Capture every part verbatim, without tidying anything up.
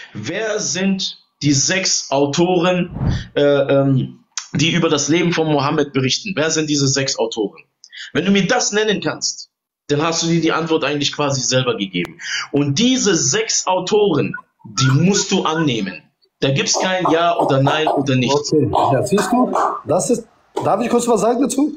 Wer sind die sechs Autoren, äh, ähm, die über das Leben von Mohammed berichten? Wer sind diese sechs Autoren? Wenn du mir das nennen kannst, dann hast du dir die Antwort eigentlich quasi selber gegeben. Und diese sechs Autoren, die musst du annehmen. Da gibt es kein Ja oder Nein oder nichts. Okay, ja, siehst du, das ist, darf ich kurz was sagen dazu?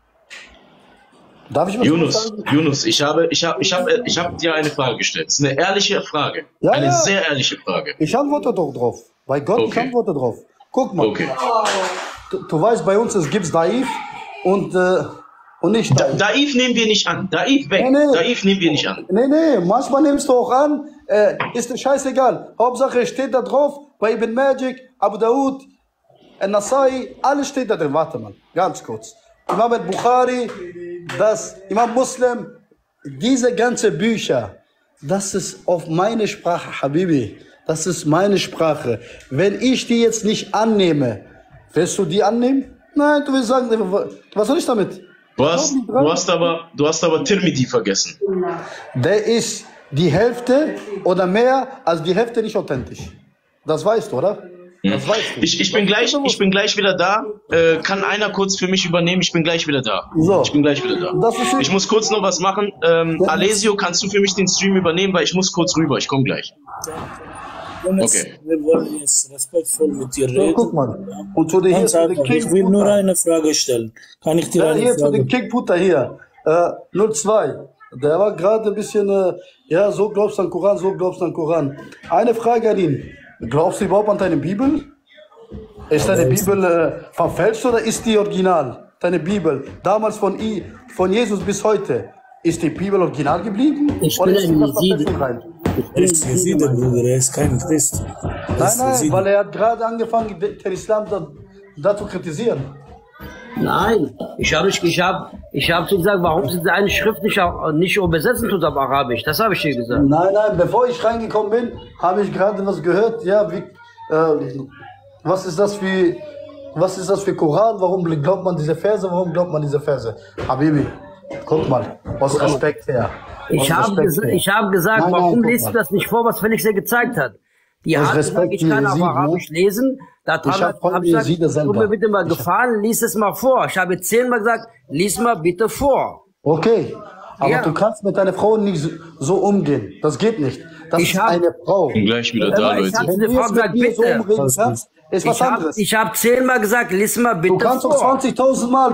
Darf ich was Yunus, sagen? Yunus, ich habe, ich habe, ich habe, ich habe dir eine Frage gestellt. Das ist eine ehrliche Frage. Ja, eine ja. sehr ehrliche Frage. Ich antworte doch drauf. Bei Gott, Okay. ich antworte drauf. Guck mal, Okay. du, du weißt, bei uns es gibt Daif und, äh, und nicht Daif. Daif nehmen wir nicht an. Daif weg. Nee, nee. Daif nehmen wir nicht an. Nee, nee, manchmal nimmst du auch an, äh, ist dir scheißegal. Hauptsache es steht da drauf, bei Ibn Magic, Abu Daud, An-Nasai, alles steht da drin. Warte mal, ganz kurz. Imam al-Bukhari, das Imam Muslim, diese ganzen Bücher, das ist auf meine Sprache, Habibi. Das ist meine Sprache. Wenn ich die jetzt nicht annehme, willst du die annehmen? Nein, du willst sagen, was soll ich damit? Du hast, du hast aber, du hast aber Tirmidhi vergessen. Der ist die Hälfte oder mehr als die Hälfte nicht authentisch. Das weißt du, oder? Das weißt du. Ich, ich, bin gleich, ich bin gleich wieder da. Äh, kann einer kurz für mich übernehmen? Ich bin gleich wieder da. So. Ich bin gleich wieder da. Das ist Ich muss kurz noch was machen. Ähm, Alessio, kannst du für mich den Stream übernehmen? Weil ich muss kurz rüber. Ich komme gleich. Okay. Wir wollen jetzt respektvoll mit dir so, reden. guck mal. Und zu den hier, Ganz zu den einfach. Ich will nur King-Putter. eine Frage stellen. Kann ich dir Ja, eine hier zu Frage den King-Putter hier. Äh, null zwei. Der war gerade ein bisschen, äh, ja, so glaubst du an Koran, so glaubst du an Koran. Eine Frage an ihn. Glaubst du überhaupt an deine Bibel? Ist deine Bibel äh, verfälscht oder ist die original? Deine Bibel, damals von, I, von Jesus bis heute, ist die Bibel original geblieben? Ich oder bin ist ein die Jeside. Verfälschung rein? Er ist Jeside, Bruder. Er ist kein Christ. Er Nein, ist nein, Jeside. weil er hat gerade angefangen, den Islam da, da zu kritisieren. Nein, ich habe ich, ich hab, ich hab dir gesagt, warum sie eine Schrift nicht, auf- nicht übersetzen tut auf Arabisch. Das habe ich dir gesagt. Nein, nein, bevor ich reingekommen bin, habe ich gerade was gehört. Ja, wie, äh, was ist das für, was ist das für Koran? Warum glaubt man diese Verse? Warum glaubt man diese Verse? Habibi, guck mal, aus Respekt her. Ich Aus habe Respekt ges her. ich hab gesagt, Nein, nein, warum guck liest mal. du das nicht vor, was Felix dir gezeigt hat? Die Aus hat gesagt, Respekt ich kann für auf Jesiden, Arabisch ne? lesen. Da Ich hab von habe ich gesagt, Jeside selber. tut mir bitte mal Ich hab- gefallen, lies es mal vor. Ich habe zehnmal gesagt, lies mal bitte vor. Okay, aber Ja. du kannst mit deiner Frau nicht so, so umgehen. Das geht nicht. Das Ich ist hab- eine Frau. Ich bin gleich wieder da, Aber ich Leute. hab- Wenn Die du Frau jetzt mit sagt, mir so bitte. umreden kannst, ist was Ich habe anderes. ich hab zehnmal gesagt, lies mal bitte Du kannst doch vor. zwanzigtausend Mal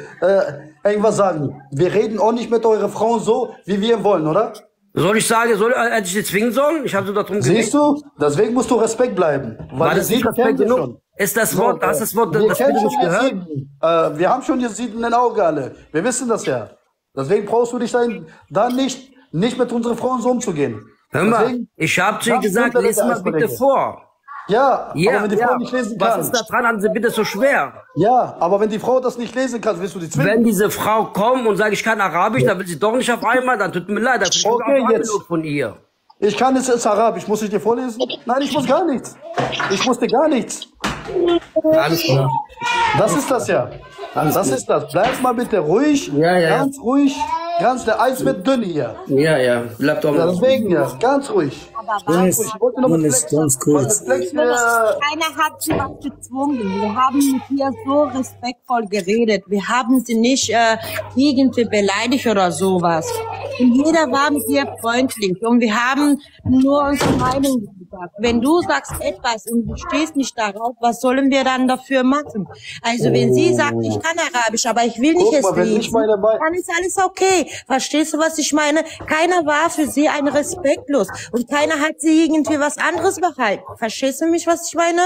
äh, irgendwas sagen. Wir reden auch nicht mit eurer Frau so, wie wir wollen, oder? Soll ich sagen, soll, äh, hätte ich sie zwingen sollen? Ich habe so darum Siehst du? Deswegen musst du Respekt bleiben. Weil War wir das nicht Jesiden kennen Respekt wir genug? schon. Ist das So, Wort, hast äh, das Wort, wir das kennen Bild schon nicht gehört? Jesiden. Äh, wir haben schon Jesiden in den Augen alle. Wir wissen das ja. Deswegen brauchst du dich dann, dann nicht, nicht mit unseren Frauen so umzugehen. Hör mal, Deswegen, ich habe zu ihr ganz gesagt, unter lies der mal bitte Eisberge. vor. Ja, Ja, aber wenn die ja. Frau nicht lesen Was kann. ist da dran? Haben Sie bitte so schwer? Ja, aber wenn die Frau das nicht lesen kann, willst du die zwingen? Wenn diese Frau kommt und sagt, ich kann Arabisch, dann will sie doch nicht auf einmal, dann tut mir leid, dann krieg ich Okay, auch jetzt. von ihr. Ich kann es jetzt Arabisch. Muss ich dir vorlesen? Nein, ich muss gar nichts. Ich musste gar nichts. Alles klar. Das ist das ja. Das ist das. Bleib mal bitte ruhig. Ja, ja, Ganz ruhig. Ganz, der Eis wird dünn hier. Ja, ja, bleibt doch Ja, mal. deswegen ja. Ganz ruhig. Jonas, Ich wollte noch mit Jonas, Flex, ganz weil kurz. mit Flex, äh, Keiner hat sie was gezwungen. Wir haben mit ihr so respektvoll geredet. Wir haben sie nicht äh, irgendwie beleidigt oder sowas. Und jeder war mit ihr freundlich. Und wir haben nur unsere Meinung gesagt. Wenn du sagst etwas und du stehst nicht darauf, was sollen wir dann dafür machen? Also wenn sie sagt, ich kann Arabisch, aber ich will nicht Guck es mal, wenn ich lesen, meine Mei- dann ist alles okay. Verstehst du, was ich meine? Keiner war für sie ein respektlos. Und keiner hat sie irgendwie was anderes behalten. Verstehst du mich, was ich meine?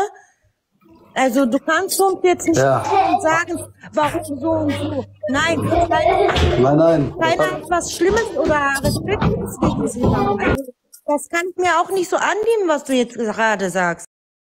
Also du kannst uns jetzt nicht Ja. sagen, warum so und so. Nein, keiner, nein, nein. keiner hat was Schlimmes oder Respektlos gegen sie haben. Also, das kann ich mir auch nicht so annehmen, was du jetzt gerade sagst.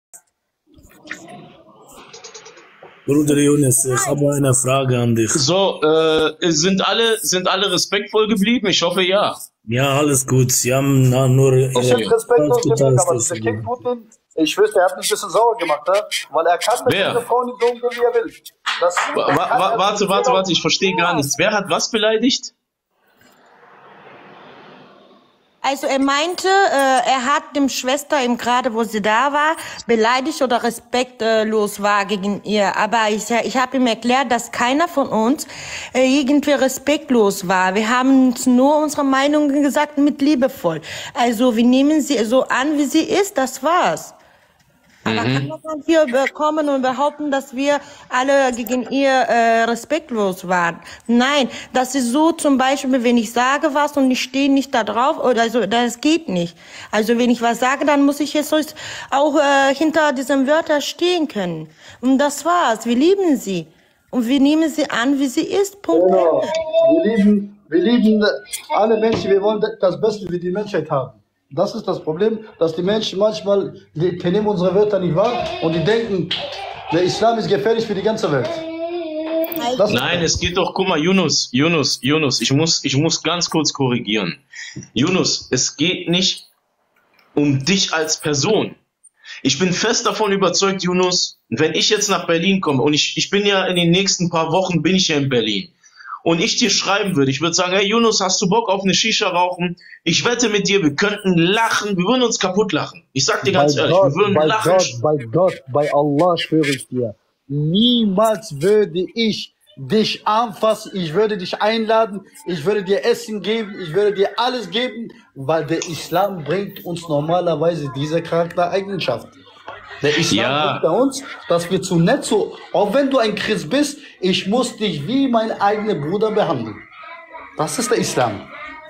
Bruder Jonas, ich habe eine Frage an dich. So, äh, sind alle, sind alle respektvoll geblieben? Ich hoffe, ja. Ja, alles gut. Sie haben na, nur. Ich äh, hätte respektlos ganz gesagt, geteilt, aber das dieser ist- King Putin, ich wüsste, er hat mich ein bisschen sauer gemacht, ne? Weil er kann mit Wer? dieser Frau nicht so umgehen, wie er will. Das, Wa wa wa warte, warte, warte, ich verstehe gar nichts. Wer hat was beleidigt? Also er meinte, äh, er hat dem Schwester eben gerade, wo sie da war, beleidigt oder respektlos war gegen ihr. Aber ich, ich habe ihm erklärt, dass keiner von uns äh, irgendwie respektlos war. Wir haben uns nur unsere Meinung gesagt mit liebevoll. Also wir nehmen sie so an, wie sie ist, das war's. Aber kann man dann hier kommen und behaupten, dass wir alle gegen ihr äh, respektlos waren? Nein, das ist so zum Beispiel, wenn ich sage was und ich stehe nicht da drauf, oder so, das geht nicht. Also wenn ich was sage, dann muss ich jetzt auch äh, hinter diesen Wörtern stehen können. Und das war's. Wir lieben sie. Und wir nehmen sie an, wie sie ist. Punkt. Genau. Wir lieben, wir lieben alle Menschen, wir wollen das Beste für die Menschheit haben. Das ist das Problem, dass die Menschen manchmal, die, die nehmen unsere Wörter nicht wahr und die denken, der Islam ist gefährlich für die ganze Welt. Das Nein, es geht doch, guck mal, Yunus, Yunus, Yunus, ich muss, ich muss ganz kurz korrigieren. Yunus, es geht nicht um dich als Person. Ich bin fest davon überzeugt, Yunus, wenn ich jetzt nach Berlin komme und ich, ich bin ja in den nächsten paar Wochen, bin ich ja in Berlin. Und ich dir schreiben würde, ich würde sagen, hey Yunus, hast du Bock auf eine Shisha rauchen? Ich wette mit dir, wir könnten lachen, wir würden uns kaputt lachen. Ich sag dir ganz bei ehrlich, Gott, wir würden bei lachen. Gott, bei Gott, bei Allah schwöre ich dir, niemals würde ich dich anfassen, ich würde dich einladen, ich würde dir Essen geben, ich würde dir alles geben, weil der Islam bringt uns normalerweise diese Charaktereigenschaft. Der Islam Ja. bringt bei uns, dass wir zu nett so, auch wenn du ein Christ bist, ich muss dich wie mein eigener Bruder behandeln. Das ist der Islam.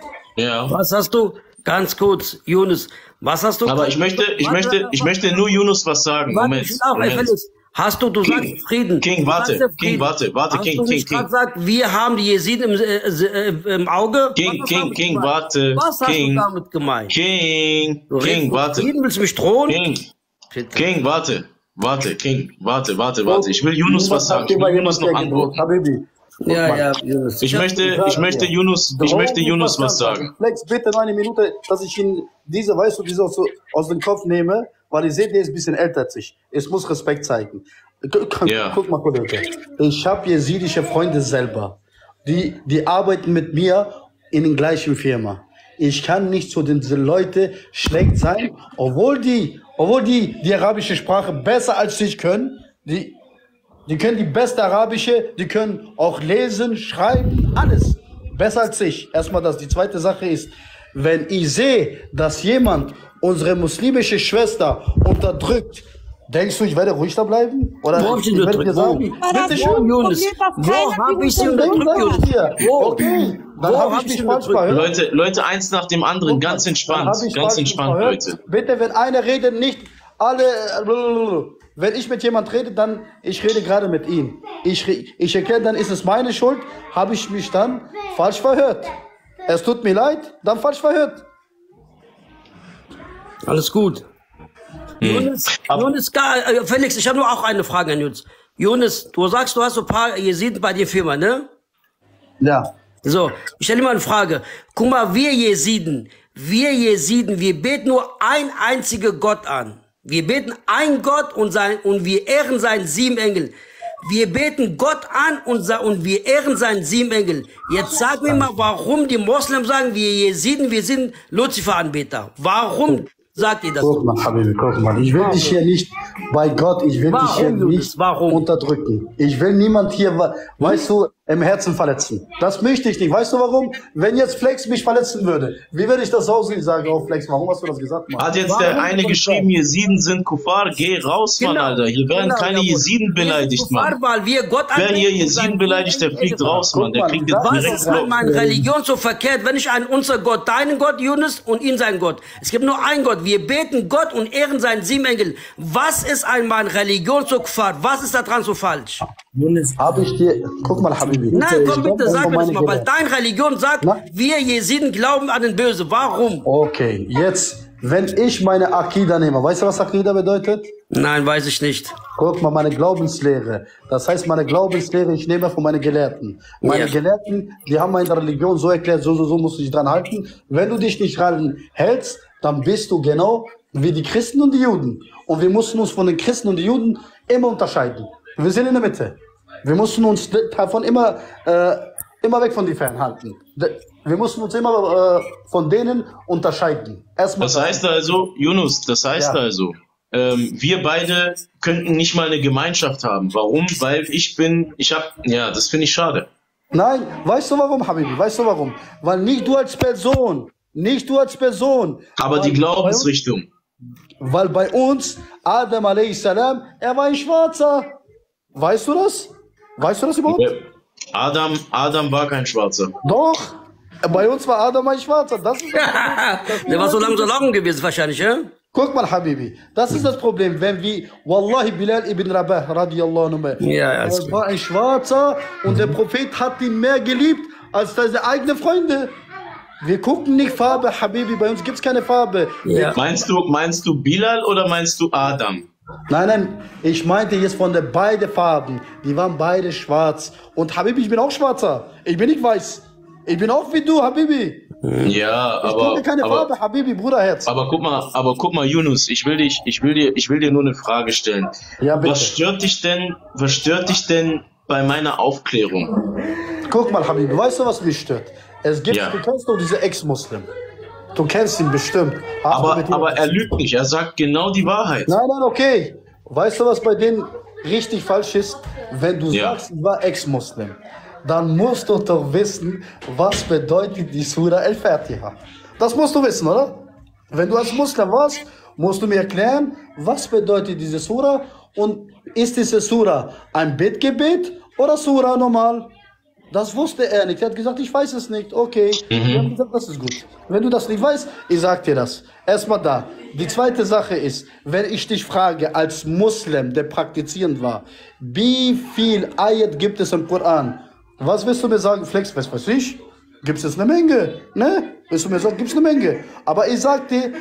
Ja. Was hast du, ganz kurz, Yunus, was hast du... Aber ich möchte, ich Warte, möchte, ich möchte nur Yunus was sagen. Warte, Moment, ich will auch, Moment. Felix, hast du, du King, sagst Frieden. King, Du warte, sagst ja King, Frieden. warte, warte, Hast King, du King, nicht gerade King. gesagt, wir haben die Jesiden im, äh, äh, im Auge? King, Was hast du King, damit King, gemeint? warte, Was hast King. du damit gemeint? King, Du redest King, von warte. Frieden, willst du mich drohen? King, Bitte. King, warte, warte, King, warte, warte, warte. Ich will Yunus was sagen. Ich will Yunus noch antworten. Habibi. Ja, ja, Yunus. Ich möchte, ich möchte Yunus, ich möchte Yunus was sagen. Flex, bitte noch eine Minute, dass ich ihn diese, weißt du, diese aus, aus dem Kopf nehme, weil ich sehe, der ist ein bisschen älter als ich. Es muss Respekt zeigen. Guck, Ja. guck mal, Kollege. Ich habe jesidische Freunde selber. Die, die arbeiten mit mir in den gleichen Firma. Ich kann nicht zu den Leuten schlecht sein, obwohl die, obwohl die die arabische Sprache besser als ich können. Die, die können die beste arabische, die können auch lesen, schreiben, alles besser als ich. Erstmal das. Die zweite Sache ist, wenn ich sehe, dass jemand unsere muslimische Schwester unterdrückt, denkst du, ich werde ruhig da bleiben? Oder Wo hab ich ich sie werde dir unterdrückt? sagen, Aber bitte das schön, Yunus, Problem, dass wo keiner hab ich sie die unterdrückt, dann Yunus? sag ich dir. Wo? Okay, dann Wo habe hab ich ich mich sie falsch unterdrückt? verhört. Leute, Leute, eins nach dem anderen, ganz Dann entspannt, hab ich ganz falsch entspannt, verhört. Leute. Bitte, wenn einer redet, nicht alle. Wenn ich mit jemand rede, dann ich rede gerade mit ihm. Ich, re- ich erkenne, dann ist es meine Schuld. Habe ich mich dann falsch verhört. Es tut mir leid, dann falsch verhört. Alles gut. Yunus, Yunus, gar- äh, Felix, ich habe nur auch eine Frage an Yunus. Yunus, du sagst, du hast so ein paar Jesiden bei dir Firma, ne? Ja. So, ich stelle dir mal eine Frage. Guck mal, wir Jesiden, wir Jesiden, wir beten nur ein einziger Gott an. Wir beten ein Gott und, sein, und wir ehren seinen sieben Engel. Wir beten Gott an und, sa- und wir ehren seinen sieben Engel. Jetzt sag mir mal, warum die Moslems sagen, wir Jesiden, wir sind Luzifer-Anbeter. Warum sagt ihr das? Guck mal, Habibi, guck mal. Ich will dich hier nicht, bei Gott, ich will Warum, dich hier Yunus? nicht Warum? unterdrücken. Ich will niemand hier, wa- weißt du, im Herzen verletzen. Das möchte ich nicht. Weißt du warum? Wenn jetzt Flex mich verletzen würde, wie würde ich das aussehen? Ich sage, oh Flex, warum hast du das gesagt, Mann? Hat jetzt der eine geschrieben, Jesiden sind Kuffar, geh raus, Mann, Alter. Hier werden keine jawohl. Jesiden beleidigt, Wir sind Mann. Kuffar, weil wir Gott Wer hier anbeten und Jesiden seinen beleidigt, der sieben fliegt Engel raus, Mann. Der Guck kriegt mal, jetzt das Was direkt ist an Block. meiner Religion so verkehrt, wenn ich an unser Gott, deinen Gott, Yunus, und ihn seinen Gott? Es gibt nur einen Gott. Wir beten Gott und ehren seinen sieben Engel. Was ist an meiner Religion so Kuffar? Was ist da dran so falsch? Yunus, Habe ich dir, guck mal, Habibi. Nein, Ich komm glaub, bitte, sag über mir das meine mal, weil Gedanken. deine Religion sagt, Na? wir Jesiden glauben an den Böse. Warum? Okay, jetzt, wenn ich meine Akida nehme, weißt du, was Akida bedeutet? Nein, weiß ich nicht. Guck mal, meine Glaubenslehre. Das heißt, meine Glaubenslehre, ich nehme von meinen Gelehrten. Meine Ja. Gelehrten, die haben meine Religion so erklärt, so, so, so musst du dich dran halten. Wenn du dich nicht dran hältst, dann bist du genau wie die Christen und die Juden. Und wir mussten uns von den Christen und den Juden immer unterscheiden. Wir sind in der Mitte. Wir mussten uns davon immer äh, immer weg von die fernhalten. De- Wir mussten uns immer äh, von denen unterscheiden. Erstmal Das heißt also, Yunus, das heißt Ja. also, ähm, wir beide könnten nicht mal eine Gemeinschaft haben. Warum? Weil ich bin, ich hab, ja, das finde ich schade. Nein, weißt du warum, Habibi? Weißt du warum? Weil nicht du als Person, nicht du als Person. Aber weil die bei uns, Glaubensrichtung. weil bei uns, Adam a s. er war ein Schwarzer. Weißt du das? Weißt du das überhaupt? Ja. Adam, Adam war kein Schwarzer. Doch. Bei uns war Adam ein Schwarzer. Das ist das Problem. Das Der war so lange so lang gewesen wahrscheinlich, ja? Guck mal, Habibi, das ist das Problem, wenn wir, Wallahi Bilal ibn Rabah, radiallahu anhu, Ja, ja, er ist war ein Schwarzer und der Prophet hat ihn mehr geliebt als seine eigenen Freunde. Wir gucken nicht Farbe, Habibi, bei uns gibt es keine Farbe. Ja. Meinst du, meinst du Bilal oder meinst du Adam? Nein, nein, ich meinte jetzt von der beiden Farben, die waren beide schwarz. Und Habibi, ich bin auch Schwarzer, ich bin nicht weiß. Ich bin auch wie du, Habibi. Ja, Ich aber, gucke keine aber, Farbe, Habibi, Bruderherz. aber guck mal, aber guck mal, Yunus, ich will dich, ich will dir, ich will dir nur eine Frage stellen. Ja, bitte. Was stört dich denn, was stört dich denn bei meiner Aufklärung? Guck mal, Habibi, weißt du, was mich stört? Es gibt, Ja. du kennst doch diese Ex-Muslim. Du kennst ihn bestimmt. Hast du Aber, mit ihm- aber er lügt nicht, er sagt genau die Wahrheit. Nein, nein, okay. Weißt du, was bei denen richtig falsch ist? Wenn du Ja. sagst, ich war Ex-Muslim, dann musst du doch wissen, was bedeutet die Surah Al-Fatiha. Das musst du wissen, oder? Wenn du als Muslim warst, musst du mir erklären, was bedeutet diese Surah und ist diese Surah ein Bittgebet oder Surah normal? Das wusste er nicht. Er hat gesagt, ich weiß es nicht. Okay. Wir haben gesagt, das ist gut. Wenn du das nicht weißt, ich sag dir das. Erstmal da. Die zweite Sache ist, wenn ich dich frage, als Muslim, der praktizierend war, wie viel Ayat gibt es im Koran? Was willst du mir sagen? Flex, was weiß ich? Gibt es eine Menge? Ne? Willst du mir sagen, gibt es eine Menge? Aber ich sag dir,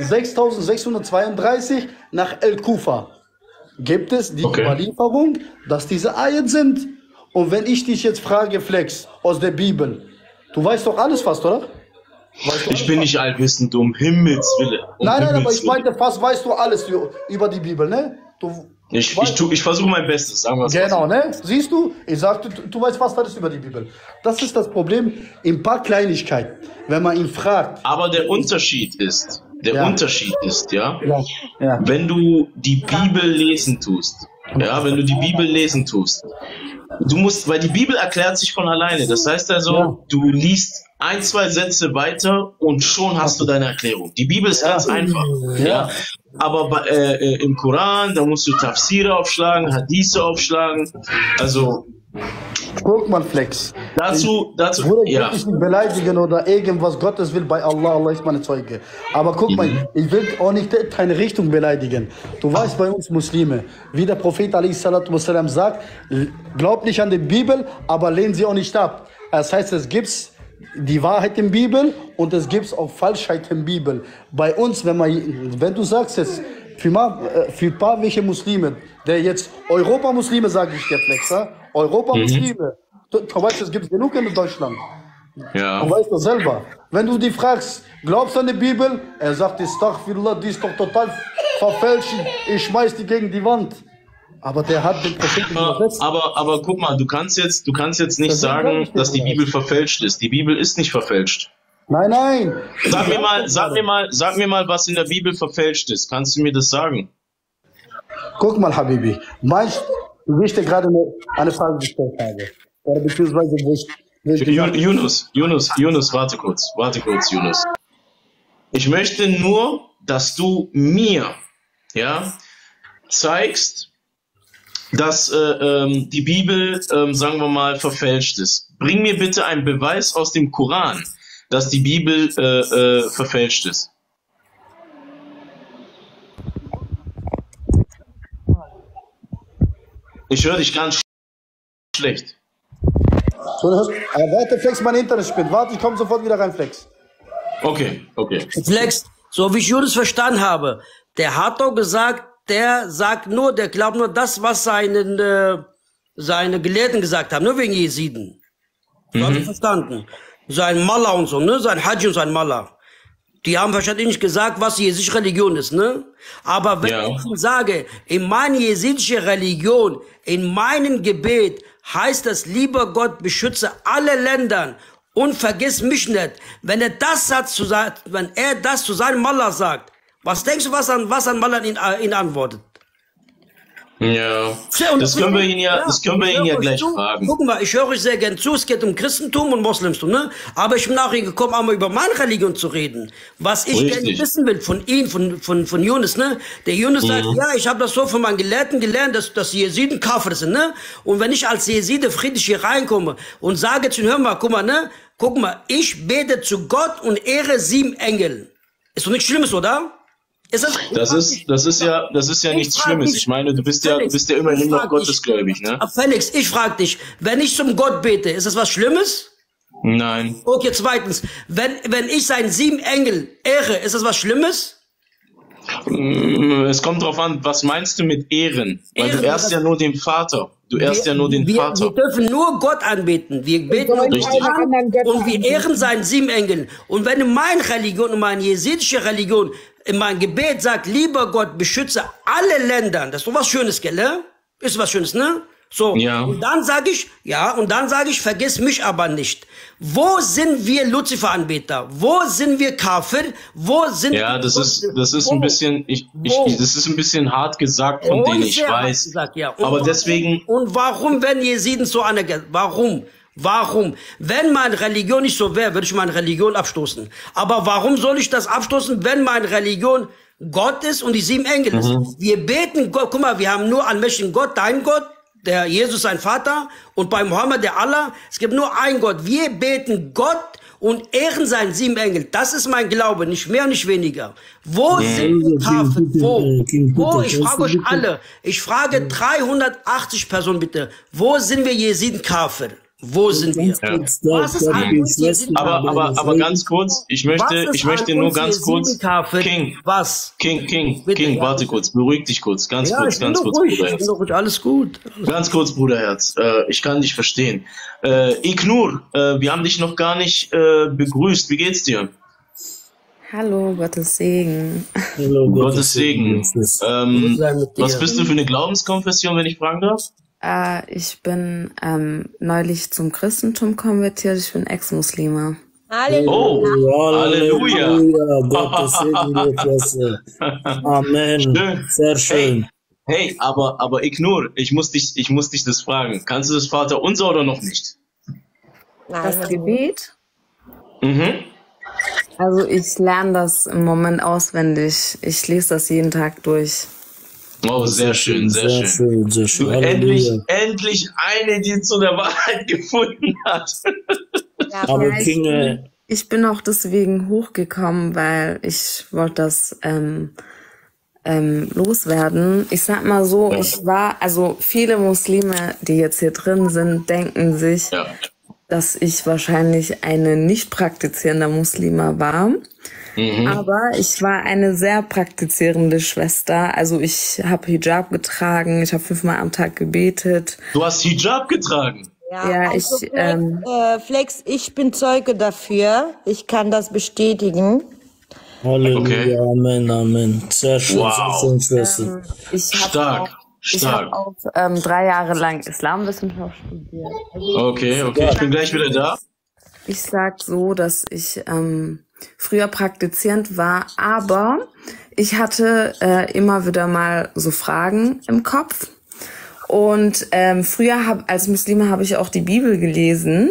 sechstausendsechshundertzweiunddreißig nach El-Kufa gibt es die Okay. Überlieferung, dass diese Ayat sind. Und wenn ich dich jetzt frage, Flex, aus der Bibel, du weißt doch alles fast, oder? Weißt du Ich bin nicht allwissend, um Himmels Willen. Um Nein, nein, aber Himmels ich Willen. meinte, fast weißt du alles ü- über die Bibel, ne? Du, Ich, ich, weißt- tu- ich versuche mein Bestes, sagen wir es mal so. Genau, ne? Siehst du? Ich sagte, du, du weißt fast alles über die Bibel. Das ist das Problem in ein paar Kleinigkeiten. Wenn man ihn fragt. Aber der Unterschied ist, der Ja. Unterschied ist, ja, Ja, ja. wenn du die Bibel lesen tust, ja, wenn du die Bibel lesen tust, du musst, weil die Bibel erklärt sich von alleine. Das heißt also, Ja. du liest ein, zwei Sätze weiter und schon hast du deine Erklärung. Die Bibel ist ganz einfach, ja. Aber bei, äh, äh, im Koran, da musst du Tafsire aufschlagen, Hadithe aufschlagen. Also Guck mal, Flex. dazu, dazu, Bruder, ich will ja. dich nicht beleidigen oder irgendwas Gottes will bei Allah, Allah ist meine Zeuge. Aber guck mal, ich will auch nicht deine Richtung beleidigen. Du weißt bei uns Muslime, wie der Prophet ﷺ sagt, glaub nicht an die Bibel, aber lehn sie auch nicht ab. Das heißt, es gibt die Wahrheit in der Bibel und es gibt auch Falschheit in der Bibel. Bei uns, wenn, man, wenn du sagst jetzt, für, mal, äh, für ein paar welche Muslime, der jetzt Europa-Muslime, sage ich dir, Flex, ja? Europa-Muslime, du, du weißt, es gibt genug in Deutschland. Ja. Du weißt das selber. Wenn du die fragst, glaubst du an die Bibel? Er sagt, Astaghfirullah, die ist doch total verfälscht. Ich schmeiß die gegen die Wand. Aber der hat den Propheten übersetzt. Aber, aber guck mal, du kannst jetzt, du kannst jetzt nicht Das sag sagen, ich dir, dass die Bruder. Bibel verfälscht ist. Die Bibel ist nicht verfälscht. Nein, nein. Sag mir mal, sag mir mal, sag mir mal, was in der Bibel verfälscht ist. Kannst du mir das sagen? Guck mal, Habibi. Meinst du, wie ich dir gerade eine, eine Frage gestellt habe? Oder beziehungsweise, wo ich, wo ich Ju- gesagt Yunus, Yunus, Yunus, warte kurz, warte kurz, Yunus. Ich möchte nur, dass du mir, ja, zeigst, dass äh, ähm, die Bibel, ähm, sagen wir mal, verfälscht ist. Bring mir bitte einen Beweis aus dem Koran, dass die Bibel äh, äh, verfälscht ist. Ich höre dich ganz sch- schlecht. so, hörst- äh, warte, Flex, mein Internet spinnt. Warte, ich komme sofort wieder rein, Flex. Okay, okay. Flex, so wie ich Judas verstanden habe, der hat doch gesagt, der sagt nur, der glaubt nur das, was seinen, äh, seine Gelehrten gesagt haben, nur wegen Jesiden. So habe ich verstanden. Sein Malla und so, ne? Sein Hajj und sein Malla. Die haben wahrscheinlich nicht gesagt, was die jesidische Religion ist, ne? Aber wenn Ja. ich Ihnen sage, in meine jesidische Religion, in meinem Gebet heißt es, lieber Gott, beschütze alle Länder und vergiss mich nicht. Wenn er das sagt, zu sein, wenn er das zu seinem Mullah sagt, was denkst du, was an, was an Mullah ihn, ihn antwortet? Ja, Und das können wir ihn ja, das können wir ich ihn ja höre euch gleich zu. fragen. Gucken wir, ich höre euch sehr gern zu. Es geht um Christentum und Moslemtum, ne? Aber ich bin nach Ihnen gekommen, einmal über meine Religion zu reden. Was ich Richtig. gerne wissen will von Ihnen, von, von, von Yunus, ne? Der Yunus sagt, ja, ich habe das so von meinen Gelehrten gelernt, dass, dass die Jesiden Kafir sind, ne? Und wenn ich als Jeside friedlich hier reinkomme und sage zu ihnen, hör mal, guck mal, ne? Guck mal, ich bete zu Gott und ehre sieben Engel. Ist doch nichts Schlimmes, oder? Ist das, Das ist, das ist ja, das ist ja Ich nichts frag Schlimmes. dich, Ich meine, du bist ja, du Felix, bist ja immerhin ich noch frag dich. gottesgläubig, ne? Ah, Felix, ich frage dich, wenn ich zum Gott bete, ist das was Schlimmes? Nein. Okay, zweitens, wenn, wenn ich seinen sieben Engel ehre, ist das was Schlimmes? Mm, Es kommt drauf an, was meinst du mit Ehren? Weil Ehren, du ehrst das- ja nur den Vater. Du ehrst ja nur den wir, Vater. wir dürfen nur Gott anbeten. Wir beten nur Richtig. Gott an und wir ehren seinen sieben Engel. Und wenn in meine Religion, in meine jesidische Religion, in mein Gebet sagt, lieber Gott, beschütze alle Länder, das ist doch was Schönes, gell? Ne? Ist was Schönes, ne? So, Ja. und dann sage ich, ja, und dann sage ich, vergiss mich aber nicht. Wo sind wir Luzifer-Anbeter? Wo sind wir Kafir? Wo sind Ja, das ist, das ist Wo? ein bisschen, ich, ich, Wo? das ist ein bisschen hart gesagt von Und denen, ich sehr hart weiß. gesagt, ja. Und Aber warum- deswegen, Und warum werden Jesiden so anerkannt? Warum? Warum? Wenn meine Religion nicht so wäre, würde ich meine Religion abstoßen. Aber warum soll ich das abstoßen, wenn meine Religion Gott ist und die sieben Engel ist? Mhm. Wir beten Gott, guck mal, wir haben nur allmächtigen Gott, dein Gott, der Jesus sein Vater und bei Mohammed der Allah. Es gibt nur einen Gott. Wir beten Gott und ehren seinen sieben Engel. Das ist mein Glaube, nicht mehr, nicht weniger. Wo sind die Kafir? Wo? Wo? Ich frage euch alle. Ich frage dreihundertachtzig Personen bitte. Wo sind wir Jesiden Kafir? Wo sind wir? Was ist an uns Jesiden aber, aber, aber ganz kurz, ich möchte, Was ist ich möchte an nur uns ganz kurz, Jesiden Kafir? King, Was? King, King, Bitte, King, ja. warte kurz, beruhig dich kurz, ganz Ja, kurz, ich bin ganz doch kurz, ruhig. Ich bin Bruderherz. doch ruhig. Alles gut. Ganz kurz, Bruderherz, äh, ich kann dich verstehen. Äh, Iknur, äh, wir haben dich noch gar nicht äh, begrüßt, wie geht's dir? Hallo, Gottes Segen. Hallo, Gottes Segen. Ähm, sei mit dir. was bist du für eine Glaubenskonfession, wenn ich fragen darf? Äh, ich bin ähm, neulich zum Christentum konvertiert. Ich bin Ex-Muslima. Halleluja. Oh, Halleluja. Halleluja. Gottes Segen dir, Klasse. Amen. Schön. Sehr schön. Hey, aber, aber Iknur, ich muss dich, ich muss dich das fragen. Kannst du das Vaterunser oder noch nicht? Das Gebet? Mhm. Also ich lerne das im Moment auswendig. Ich lese das jeden Tag durch. Oh, sehr schön, sehr, Sehr schön. schön, sehr schön. Du, endlich, Halleluja. endlich eine, die zu der Wahrheit gefunden hat. Aber Ja, ich, King, äh, ich bin auch deswegen hochgekommen, weil ich wollte das ähm, ähm, loswerden. Ich sag mal so, Ja. ich war, also viele Muslime, die jetzt hier drin sind, denken sich, Ja. dass ich wahrscheinlich eine nicht praktizierende Muslima war. Mhm. Aber ich war eine sehr praktizierende Schwester. Also ich habe Hijab getragen, ich habe fünfmal am Tag gebetet. Du hast Hijab getragen. Ja, also ich, Flex, ähm, äh, Flex, ich bin Zeuge dafür. Ich kann das bestätigen. Halleluja, Okay. Amen, Amen. Sehr schön, Wow. sehr schön, Schwester. ich habe Stark, auch, ich hab stark. auch ähm, drei Jahre lang Islamwissenschaft studiert. Also Okay, okay, ich bin gleich wieder da. ich sag so, dass ich ähm, früher praktizierend war, aber ich hatte äh, immer wieder mal so Fragen im Kopf. Und ähm, früher hab, als Muslime habe ich auch die Bibel gelesen.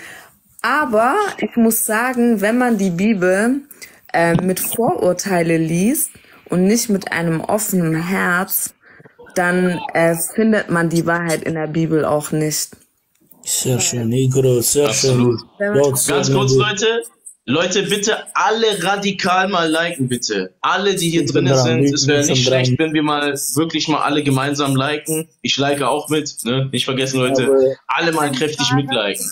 Aber ich muss sagen, wenn man die Bibel äh, mit Vorurteile liest und nicht mit einem offenen Herz, dann äh, findet man die Wahrheit in der Bibel auch nicht. Sehr schön, Igro, sehr Absolut. schön. Gott Ganz segne kurz, dich. Leute. Leute, bitte alle radikal mal liken, bitte. Alle, die hier Ich bin drinnen dran, sind. ich Es bin wäre schon nicht dran. schlecht, wenn wir mal wirklich mal alle gemeinsam liken. Ich like auch mit, ne? Nicht vergessen, Leute. Aber- Alle mal kräftig mitliken.